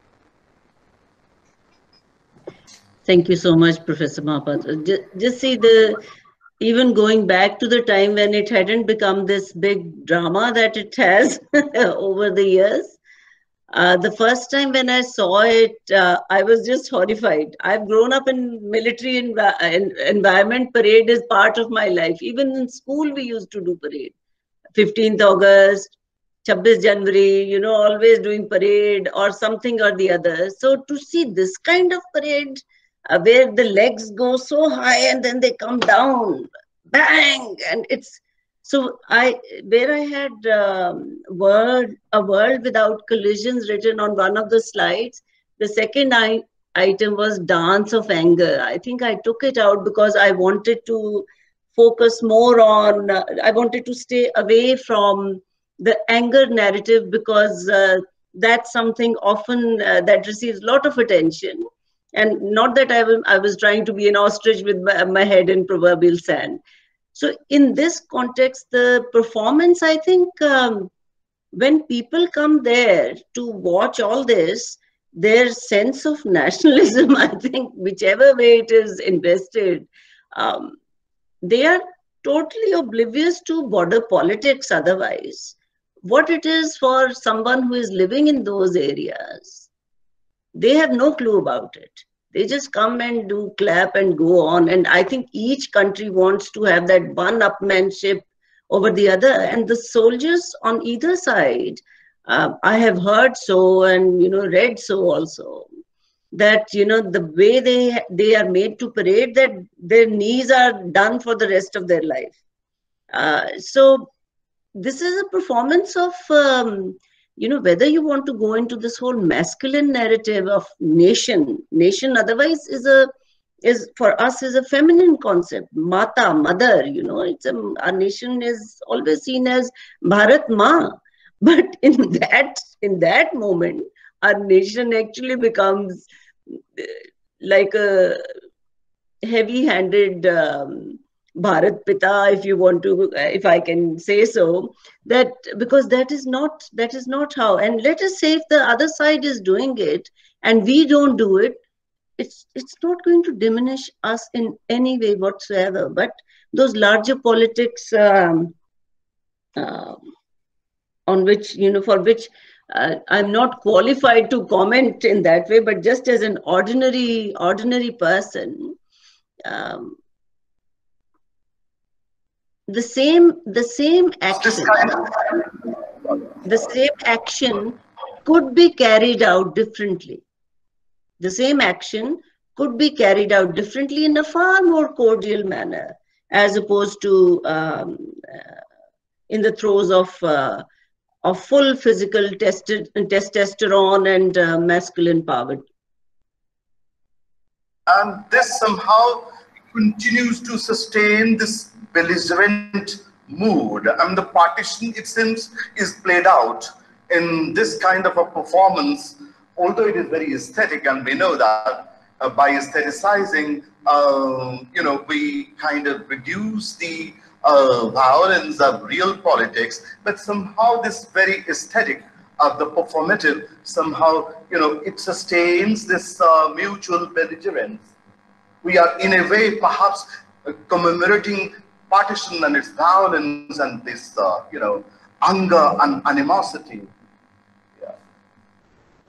Thank you so much, Professor Mahapatra. Just, just see the, even going back to the time when it hadn't become this big drama that it has over the years. Uh, the first time when I saw it, uh, I was just horrified. I've grown up in military env en environment. Parade is part of my life. Even in school, we used to do parade. fifteenth August, twenty-fifth January, you know, always doing parade or something or the other. So to see this kind of parade, uh, where the legs go so high and then they come down, bang, and it's, so I, where I had um, word, a world without collisions written on one of the slides, the second I, item was dance of anger. I think I took it out because I wanted to focus more on, uh, I wanted to stay away from the anger narrative, because uh, that's something often uh, that receives a lot of attention. And not that I, I was trying to be an ostrich with my, my head in proverbial sand. So in this context, the performance, I think, um, when people come there to watch all this, their sense of nationalism, I think, whichever way it is invested, um, they are totally oblivious to border politics otherwise. What it is for someone who is living in those areas, they have no clue about it. They just come and do clap and go on. And I think each country wants to have that one-upmanship over the other. And the soldiers on either side, uh, I have heard so and, you know, read so also, that, you know, the way they, they are made to parade, that their knees are done for the rest of their life. Uh, so this is a performance of, um, you know, whether you want to go into this whole masculine narrative of nation, nation otherwise is a, is for us is a feminine concept, mata, mother, you know, it's a, our nation is always seen as Bharat Ma. But in that, in that moment, our nation actually becomes like a heavy-handed um, Bharat Pita, if you want to, if I can say so, that because that is not, that is not how. And let us say if the other side is doing it and we don't do it, it's it's not going to diminish us in any way whatsoever. But those larger politics um, uh, on which, you know, for which uh, I'm not qualified to comment in that way, but just as an ordinary, ordinary person, um, the same, the same action, the same action could be carried out differently. The same action could be carried out differently in a far more cordial manner, as opposed to um, uh, in the throes of uh, of full physical tested, testosterone and uh, masculine power. And this somehow continues to sustain this belligerent mood. And the partition, it seems, is played out in this kind of a performance, although it is very aesthetic, and we know that uh, by aestheticizing, uh, you know, we kind of reduce the uh, violence of real politics, but somehow this very aesthetic of the performative, somehow, you know, it sustains this uh, mutual belligerence. We are in a way perhaps uh, commemorating partition and its violence and this, uh, you know, anger and animosity. Yeah.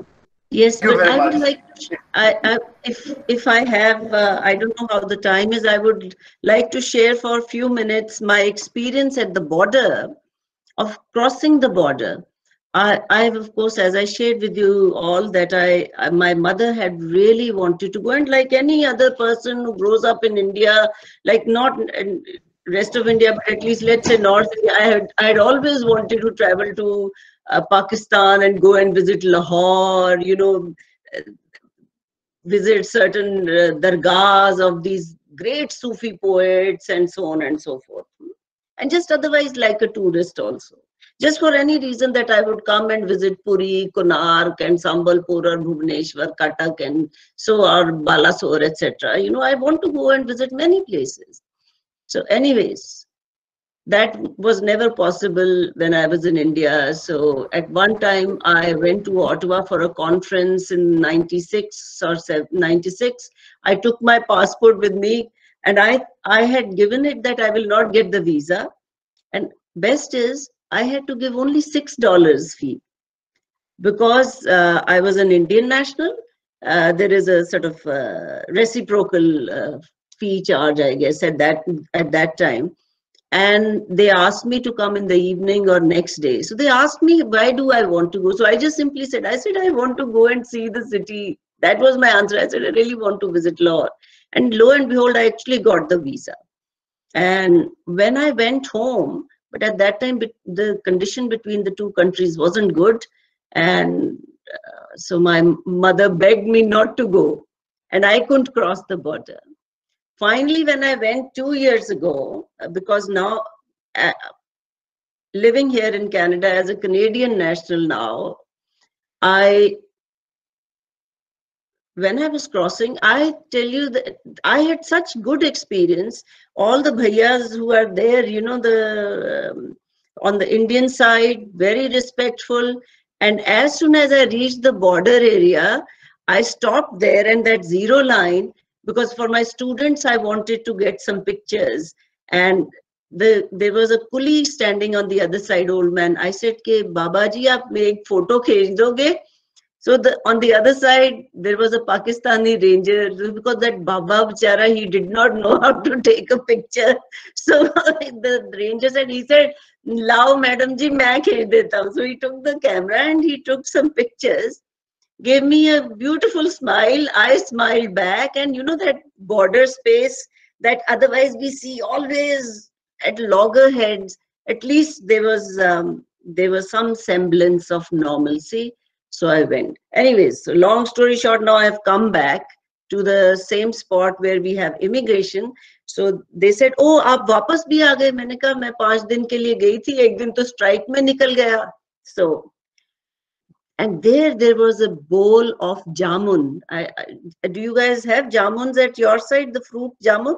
Yes, Thank you but very I would much. like, I, I, if if I have, uh, I don't know how the time is, I would like to share for a few minutes my experience at the border of crossing the border. I, I have, of course, as I shared with you all, that I, I, my mother had really wanted to go, and like any other person who grows up in India, like not in rest of India, but at least let's say North India, I had, I had always wanted to travel to uh, Pakistan and go and visit Lahore, you know, visit certain uh, dargahs of these great Sufi poets and so on and so forth. And just otherwise like a tourist also. Just for any reason that I would come and visit Puri, Konark and Sambalpur or Bhubaneswar, Cuttack and so or Balasore, et cetera. You know, I want to go and visit many places. So anyways, that was never possible when I was in India. So at one time I went to Ottawa for a conference in ninety-six or ninety-six. I took my passport with me and I, I had given it that I will not get the visa. And best is I had to give only six dollars fee because uh, I was an Indian national. Uh, there is a sort of uh, reciprocal uh, fee charge, I guess, at that at that time. And they asked me to come in the evening or next day. So they asked me, why do I want to go? So I just simply said, I said, I want to go and see the city. That was my answer. I said, I really want to visit Lahore. And lo and behold, I actually got the visa. And when I went home, but at that time, the condition between the two countries wasn't good. And uh, so my mother begged me not to go. And I couldn't cross the border. Finally, when I went two years ago, because now uh, living here in Canada as a Canadian national now, I, when I was crossing, I tell you that I had such good experience. All the bhaiyas who are there, you know, the um, on the Indian side, very respectful. And as soon as I reached the border area, I stopped there and that zero line, because for my students, I wanted to get some pictures. And the, there was a coolie standing on the other side, old man. I said, Ke, Babaji, aap mein ek photo khench doge? So the, on the other side, there was a Pakistani ranger, because that Baba Bichara, he did not know how to take a picture. So the ranger said, he said, Lao madam ji, main khench deta hu. So he took the camera and he took some pictures. Gave me a beautiful smile. I smiled back, and you know that border space that otherwise we see always at loggerheads, at least there was um, there was some semblance of normalcy. So I went. Anyways, so long story short, now I've come back to the same spot where we have immigration. So they said, oh, aap wapas bhi aa gaye. Maine kaha, main five din ke liye gayi thi, ek din to strike mein nikal gaya. So and there, there was a bowl of jamun. I, I, do you guys have jamuns at your side, the fruit jamun?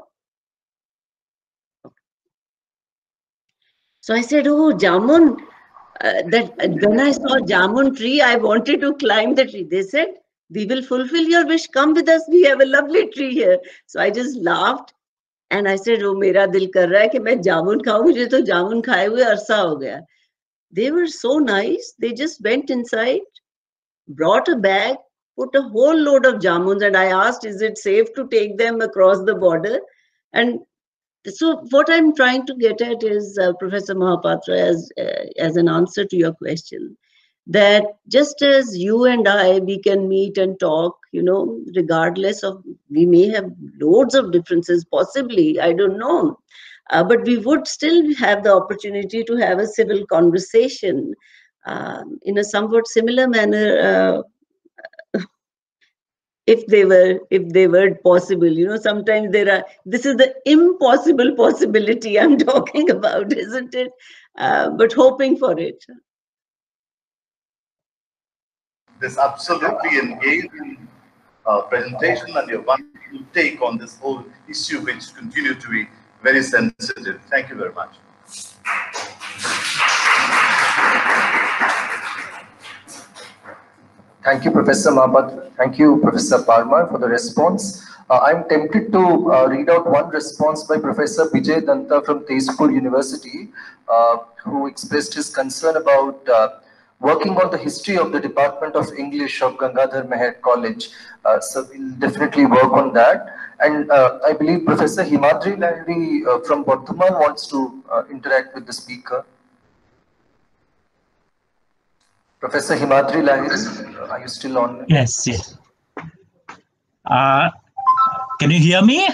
So I said, oh, jamun. Uh, that when I saw jamun tree, I wanted to climb the tree. They said, we will fulfill your wish. Come with us. We have a lovely tree here. So I just laughed. And I said, oh, mera dil kar raha hai ki main jamun khaun. Mujhe to jamun khaye hue arsa ho gaya. They were so nice. They just went inside, brought a bag, put a whole load of jamuns, and I asked, is it safe to take them across the border? And so what I'm trying to get at is, uh, Professor Mahapatra, as, uh, as an answer to your question, that just as you and I, we can meet and talk, you know, regardless of, we may have loads of differences, possibly, I don't know, uh, but we would still have the opportunity to have a civil conversation um, in a somewhat similar manner, uh, if they were if they were possible. You know, sometimes there are, this is the impossible possibility I'm talking about, isn't it? Uh, but hoping for it. This absolutely engaging uh, presentation and your wonderful take on this whole issue, which continue to be very sensitive. Thank you very much. Thank you, Professor Mahapatra. Thank you, Professor Parmar, for the response. Uh, I'm tempted to uh, read out one response by Professor Vijay Danta from Tezpur University, uh, who expressed his concern about uh, working on the history of the Department of English of Gangadhar Meher College. Uh, so we'll definitely work on that. And uh, I believe Professor Himadri Lahiri uh, from Bardhaman wants to uh, interact with the speaker. Professor Himadri Lahiri, are you still on? Yes, yes. Uh, can you hear me?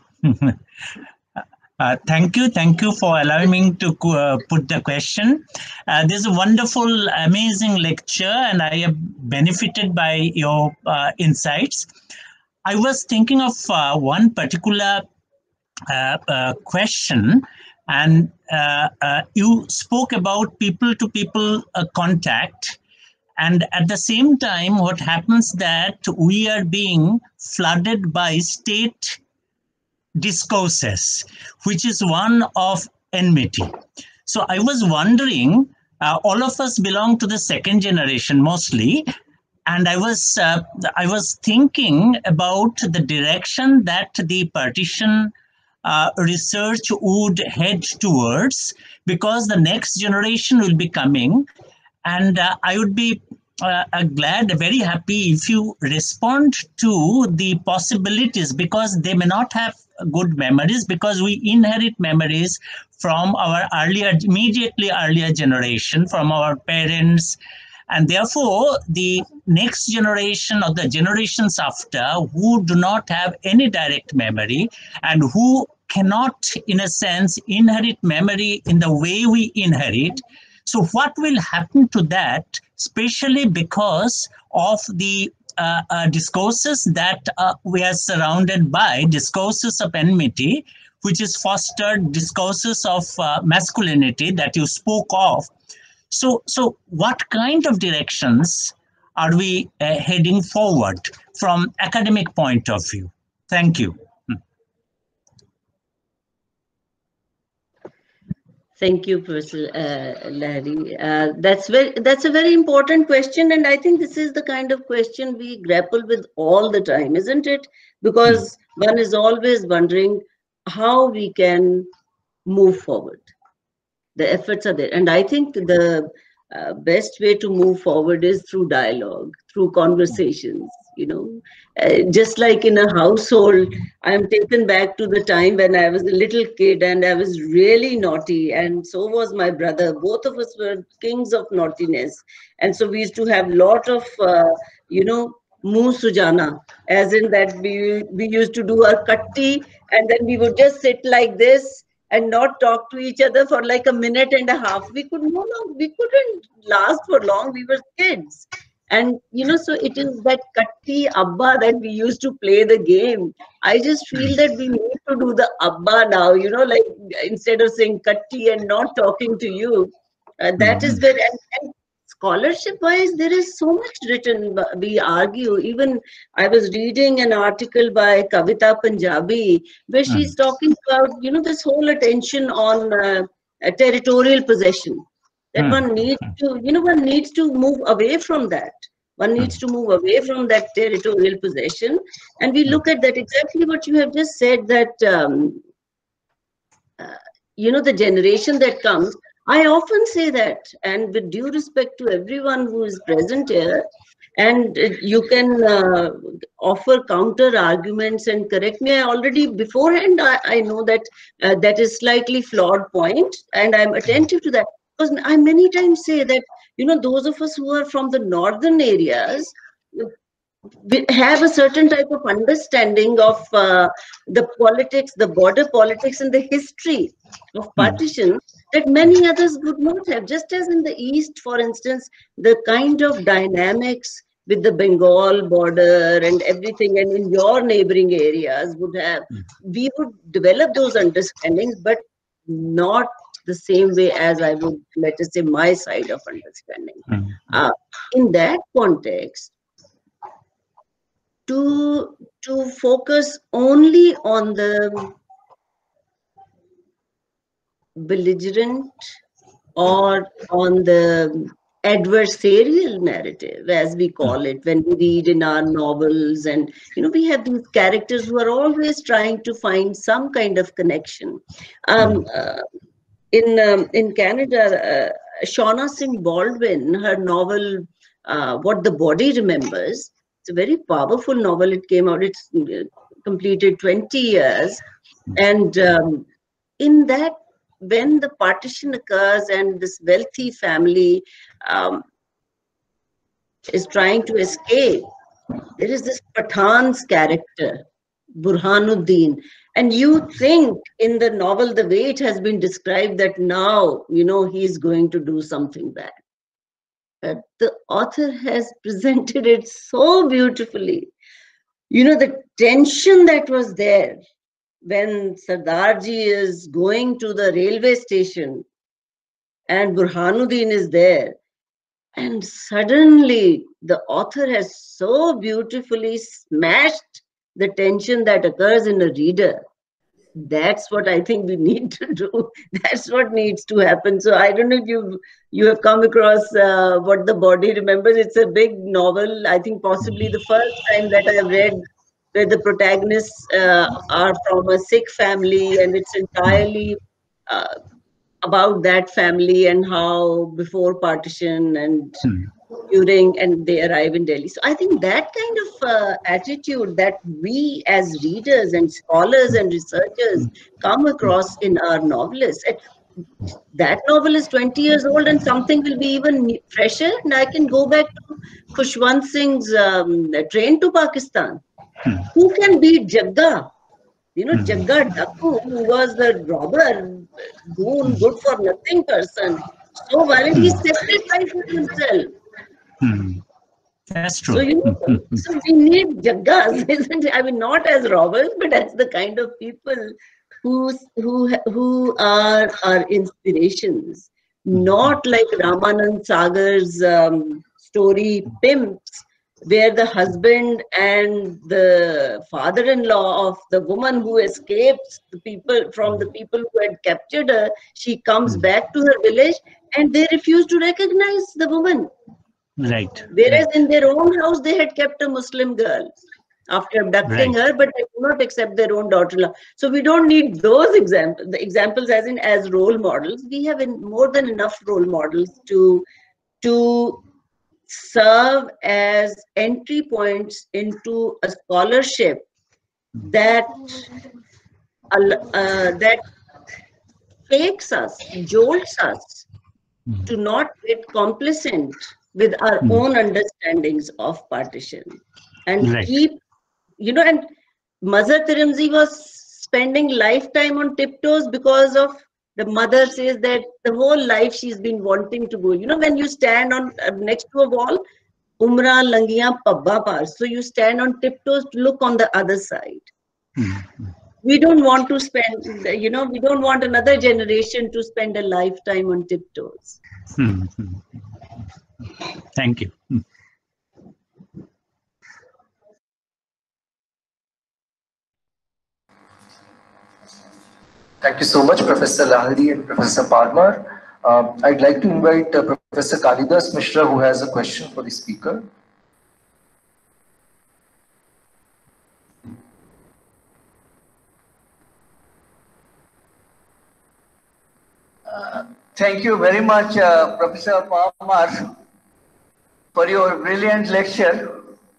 Uh, thank you. Thank you for allowing me to uh, put the question. Uh, this is a wonderful, amazing lecture, and I have benefited by your uh, insights. I was thinking of uh, one particular uh, uh, question, and uh, uh, you spoke about people-to-people uh, contact. And at the same time, what happens that we are being flooded by state discourses, which is one of enmity. So I was wondering, uh, all of us belong to the second generation mostly, and I was uh, I was thinking about the direction that the partition uh, research would head towards, because the next generation will be coming, and uh, I would be Uh, uh, glad, very happy if you respond to the possibilities, because they may not have good memories, because we inherit memories from our earlier, immediately earlier generation, from our parents, and therefore the next generation or the generations after who do not have any direct memory and who cannot, in a sense, inherit memory in the way we inherit. So what will happen to that, especially because of the uh, uh, discourses that uh, we are surrounded by, discourses of enmity, which is fostered, discourses of uh, masculinity that you spoke of. So, so what kind of directions are we uh, heading forward from academic point of view? Thank you. Thank you, Professor uh, Lahiri. Uh, that's very, that's a very important question, and I think this is the kind of question we grapple with all the time, isn't it? Because mm. one is always wondering how we can move forward. The efforts are there, and I think the uh, best way to move forward is through dialogue, through conversations. You know, uh, just like in a household, I'm taken back to the time when I was a little kid and I was really naughty, and so was my brother. Both of us were kings of naughtiness, and so we used to have a lot of, uh, you know, muh sujana, as in that we we used to do our katti, and then we would just sit like this and not talk to each other for like a minute and a half. We could no, no, we couldn't last for long. We were kids. And, you know, so it is that katti abba that we used to play the game. I just feel that we need to do the abba now, you know, like instead of saying katti and not talking to you. Uh, that is where, and, and scholarship wise, there is so much written. We argue. Even I was reading an article by Kavita Punjabi where she's talking about, you know, this whole attention on uh, territorial possession. That one needs to, you know, one needs to move away from that. One needs to move away from that territorial possession. And we look at that, exactly what you have just said, that, um, uh, you know, the generation that comes, I often say that, and with due respect to everyone who is present here, and you can uh, offer counter arguments and correct me. I already beforehand, I, I know that uh, that is slightly flawed point, and I'm attentive to that. Because I many times say that, you know, those of us who are from the northern areas we have a certain type of understanding of uh, the politics, the border politics, and the history of partition that many others would not have. Just as in the east, for instance, the kind of dynamics with the Bengal border and everything, and in your neighboring areas would have, we would develop those understandings, but not the same way as I would, let us say, my side of understanding. Mm-hmm. Uh, in that context, to, to focus only on the belligerent or on the adversarial narrative, as we call it, when we read in our novels, and you know, we have these characters who are always trying to find some kind of connection. Um, uh, in um, in Canada, uh, Shauna Singh Baldwin, her novel, uh, What the Body Remembers. It's a very powerful novel. It came out, it's completed twenty years. And um, in that, when the partition occurs and this wealthy family um, is trying to escape, there is this Pathan's character, Burhanuddin. And you think in the novel, the way it has been described, that now, you know, he's going to do something bad. But the author has presented it so beautifully. You know, the tension that was there when Sardarji is going to the railway station and Burhanuddin is there. And suddenly the author has so beautifully smashed the tension that occurs in a reader. That's what I think we need to do. That's what needs to happen. So I don't know if you you have come across uh, What the Body Remembers. It's a big novel. I think possibly the first time that I have read where the protagonists uh, are from a Sikh family, and it's entirely uh, about that family and how before partition and hmm. during, and they arrive in Delhi. So I think that kind of uh, attitude that we as readers and scholars and researchers come across in our novelists. That novel is twenty years old and something will be even fresher, and I can go back to Khushwant Singh's um, Train to Pakistan. Hmm. Who can beat Jagga? You know, mm-hmm. Jagga Dakku, who was the robber, goon, good for nothing person. So violent, he sacrificed himself. Mm-hmm. That's true. So, you know, mm-hmm. so we need Jaggas, isn't it? I mean, not as robbers, but as the kind of people who, who, who are our inspirations. Mm-hmm. Not like Ramanand Sagar's um, story, Pimps, where the husband and the father-in-law of the woman who escapes the people from the people who had captured her, she comes back to her village and they refuse to recognize the woman. Right. Whereas right. in their own house, they had kept a Muslim girl after abducting right. her, but they do not accept their own daughter-in-law. So we don't need those examples, the examples as in as role models. We have in more than enough role models to, to serve as entry points into a scholarship that uh, that takes us, jolts us mm. to not get complacent with our mm. own understandings of partition and right. keep, you know, and Mazhar Tirimzi was spending lifetime on tiptoes because of the mother says that the whole life she's been wanting to go. You know, when you stand on uh, next to a wall, Umra, Langiya, Pabba par. So you stand on tiptoes to look on the other side. Mm-hmm. We don't want to spend, you know, we don't want another generation to spend a lifetime on tiptoes. Mm-hmm. Thank you. Mm. Thank you so much, Professor Lahiri and Professor Parmar. Uh, I'd like to invite uh, Professor Kalidas Mishra, who has a question for the speaker. Uh, thank you very much, uh, Professor Parmar, for your brilliant lecture.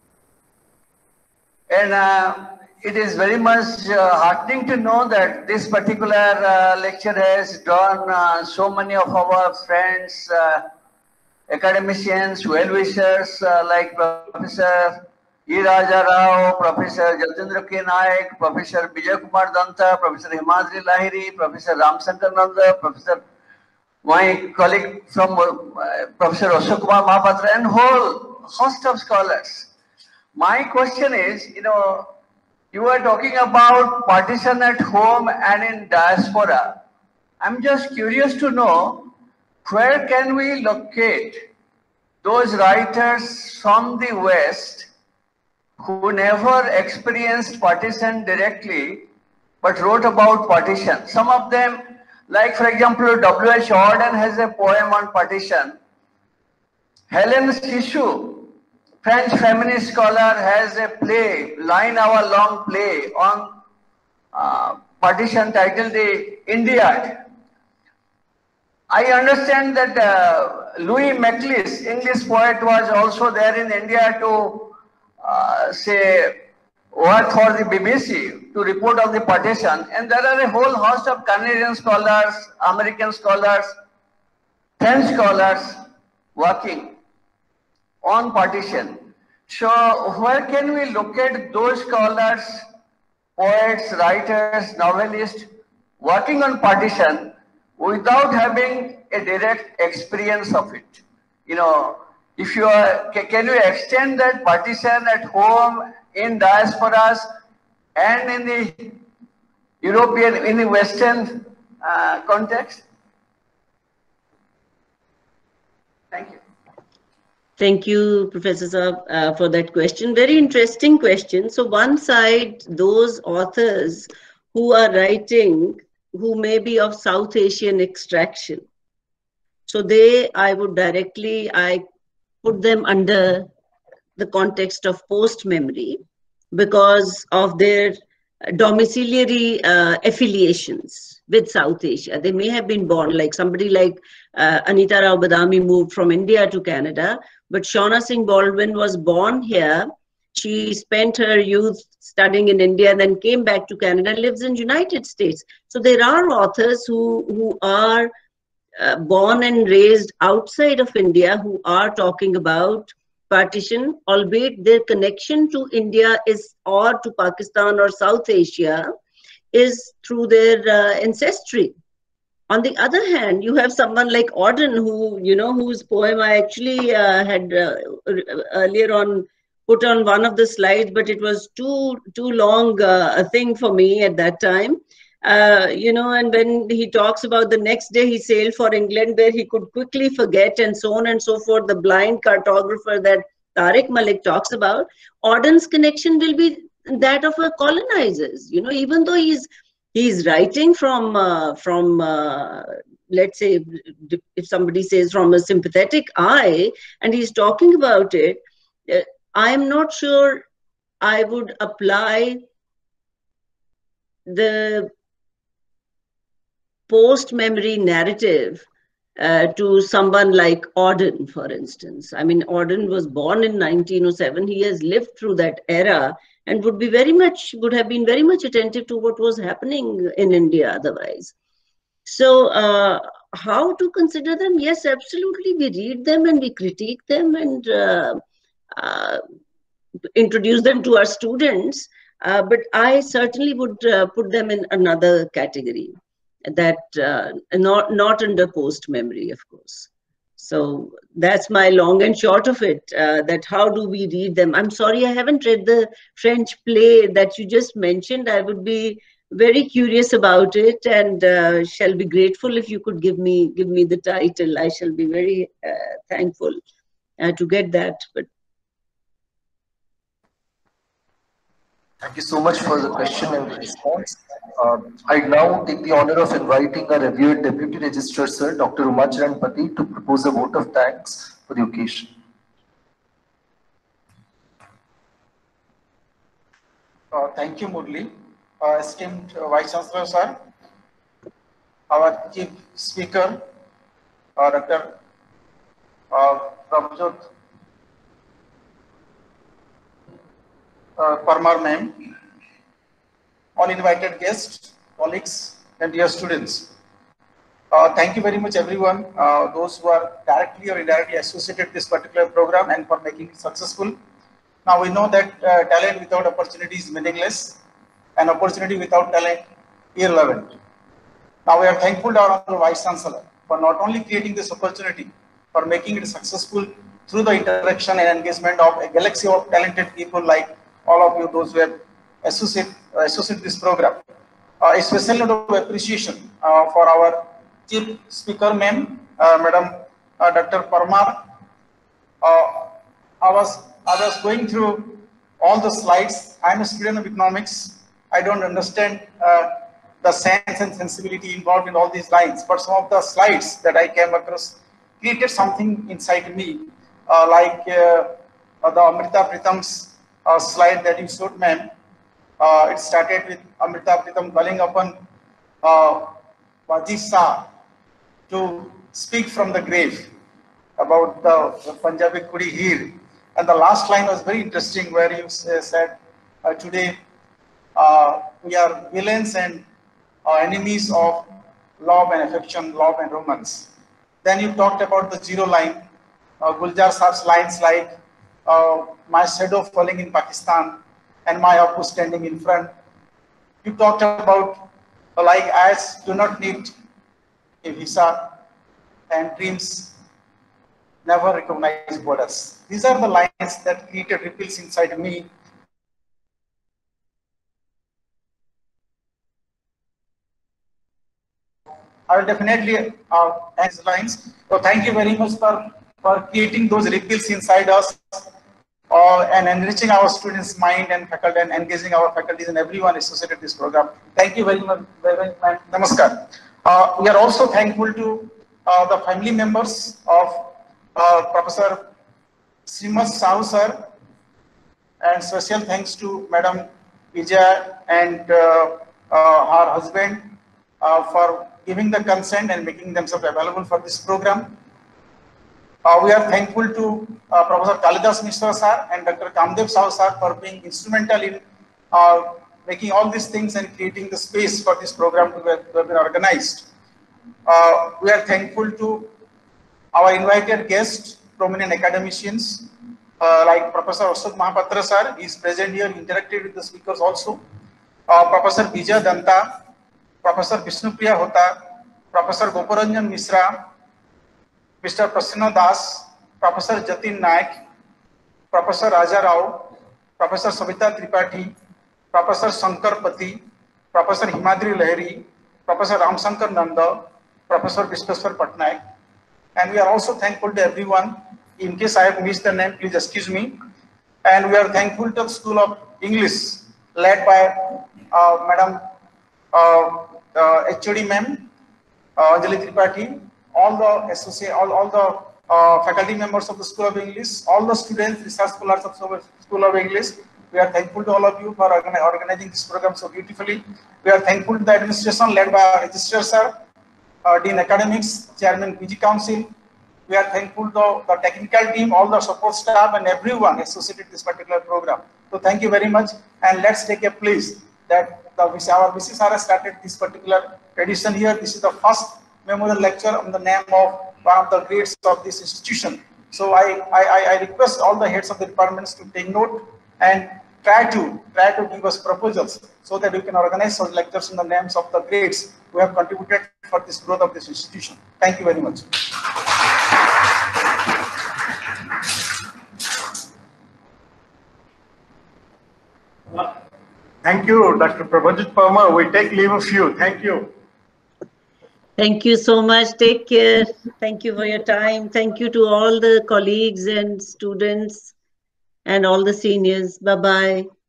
And uh, it is very much uh, heartening to know that this particular uh, lecture has drawn uh, so many of our friends, uh, academicians, well-wishers uh, like Professor E. Raja Rao, Professor Jatendra K. Naik, Professor Vijay Kumar Danta, Professor Himadri Lahiri, Professor Ramshankar Nanda, Professor, my colleague from uh, Professor Ashok Kumar Mahapatra, and whole host of scholars. My question is, you know, you are talking about partition at home and in diaspora. I'm just curious to know, where can we locate those writers from the West who never experienced partition directly, but wrote about partition? Some of them, like for example, W H Auden has a poem on partition. Helen Sishu, French feminist scholar, has a play, nine-hour-long play on uh, partition titled The Indiad. I understand that uh, Louis Macleish, English poet, was also there in India to uh, say work for the B B C to report on the partition, and there are a whole host of Canadian scholars, American scholars, French scholars working on partition. So where can we locate those scholars, poets, writers, novelists working on partition without having a direct experience of it? You know, if you are, can you extend that partition at home, in diasporas, and in the European, in the Western uh, context? Thank you. Thank you, Professor Saab, uh, for that question. Very interesting question. So one side, those authors who are writing, who may be of South Asian extraction. So they, I would directly, I put them under the context of post-memory because of their domiciliary uh, affiliations with South Asia. They may have been born, like somebody like uh, Anita Rao Badami moved from India to Canada, but Shauna Singh Baldwin was born here. She spent her youth studying in India and then came back to Canada, lives in United States. So there are authors who, who are uh, born and raised outside of India who are talking about partition, albeit their connection to India is or to Pakistan or South Asia is through their uh, ancestry. On the other hand, you have someone like Auden, who, you know, whose poem I actually uh, had uh, earlier on put on one of the slides, but it was too too long uh, a thing for me at that time. Uh, you know, and when he talks about the next day he sailed for England where he could quickly forget and so on and so forth, the blind cartographer that Tariq Malik talks about, Auden's connection will be that of a colonizers. You know, even though he's he's writing from uh, from uh, let's say, if somebody says from a sympathetic eye, and he's talking about it, uh, I'm not sure I would apply the post-memory narrative uh, to someone like Auden, for instance. I mean, Auden was born in nineteen oh seven. He has lived through that era and would be very much, would have been very much attentive to what was happening in India otherwise. So uh, how to consider them? Yes, absolutely. We read them and we critique them and uh, uh, introduce them to our students. Uh, but I certainly would uh, put them in another category, that uh, not not under post memory, of course. So that's my long and short of it, uh, that how do we read them? I'm sorry, I haven't read the French play that you just mentioned. I would be very curious about it and uh, shall be grateful if you could give me give me the title. I shall be very uh, thankful uh, to get that. But thank you so much for the question and the response. Uh, I now take the honor of inviting our revered Deputy Registrar, Sir, Doctor Umacharan Pati, to propose a vote of thanks for the occasion. Uh, thank you, Murli. Uh, esteemed uh, Vice Chancellor, Sir, our Chief Speaker, uh, Doctor Uh, Prabhjot uh, Parmar Ma'am, all invited guests, colleagues, and dear students. Uh, thank you very much, everyone, uh, those who are directly or indirectly associated with this particular program and for making it successful. Now we know that uh, talent without opportunity is meaningless, and opportunity without talent irrelevant. Now we are thankful to our Honorable Vice Chancellor for not only creating this opportunity, for making it successful through the interaction and engagement of a galaxy of talented people like all of you, those who have associate, uh, associate this program. Uh, a special note of appreciation uh, for our Chief Speaker, Ma'am, uh, Madam uh, Doctor Parmar. Uh, I was I was going through all the slides. I'm a student of economics. I don't understand uh, the sense and sensibility involved in all these lines, but some of the slides that I came across created something inside me, uh, like uh, uh, the Amrita Pritam's uh, slide that you showed, ma'am. Uh, it started with Amrita Pritam calling upon uh, Wajid Shah to speak from the grave about the, the Punjabi Kudi Heer. And the last line was very interesting, where you uh, said, uh, today uh, we are villains and uh, enemies of love and affection, love and romance. Then you talked about the zero line, uh, Guljar Saab's lines like, uh, my shadow falling in Pakistan and my Apu standing in front. You talked about uh, like eyes do not need a visa and dreams never recognize borders. These are the lines that created ripples inside me. I will definitely uh, these lines. So thank you very much for, for creating those ripples inside us uh, and enriching our students' mind and faculty and engaging our faculties and everyone associated with this program. Thank you very much. Very much. Namaskar. Uh, we are also thankful to uh, the family members of uh, Professor Srimad Sahu sir, and special thanks to Madam Vijay and uh, uh, her husband uh, for giving the consent and making themselves available for this program. Uh, we are thankful to uh, Professor Kalidas Mishra sir and Doctor Kamdev Sahu sir for being instrumental in uh, making all these things and creating the space for this program to have, to have been organized. Uh, we are thankful to our invited guests, prominent academicians, uh, like Professor Ashok Mahapatra sir. He is present here, interacted with the speakers also. Uh, Professor Vijay Danta, Professor Vishnupriya Hota, Professor Goparanjan Misra, Mister Prasanna Das, Professor Jatin Naik, Professor Raja Rao, Professor Savita Tripathi, Professor Shankar Pati, Professor Himadri Lahiri, Professor Ramshankar Nanda, Professor Vishweswar Patnaik. And we are also thankful to everyone. In case I have missed the name, please excuse me. And we are thankful to the School of English, led by uh, Madam uh, uh, H O D Ma'am, uh, Anjali Tripathi, all the associate, all, all the uh, faculty members of the School of English, all the students, research scholars of the School of English. We are thankful to all of you for organizing this program so beautifully. We are thankful to the administration led by our Registrar Sir, uh, Dean Academics, Chairman P G Council. We are thankful to the technical team, all the support staff and everyone associated with this particular program. So thank you very much, and let's take a place that the, our V C S R has started this particular edition here. This is the first memorial lecture on the name of one of the greats of this institution. So I, I, I request all the heads of the departments to take note and try to try to give us proposals so that we can organize some lectures in the names of the greats who have contributed for this growth of this institution. Thank you very much. Thank you, Doctor Prabhajit Parmar. We take leave of you. Thank you. Thank you so much. Take care. Thank you for your time. Thank you to all the colleagues and students and all the seniors. Bye-bye.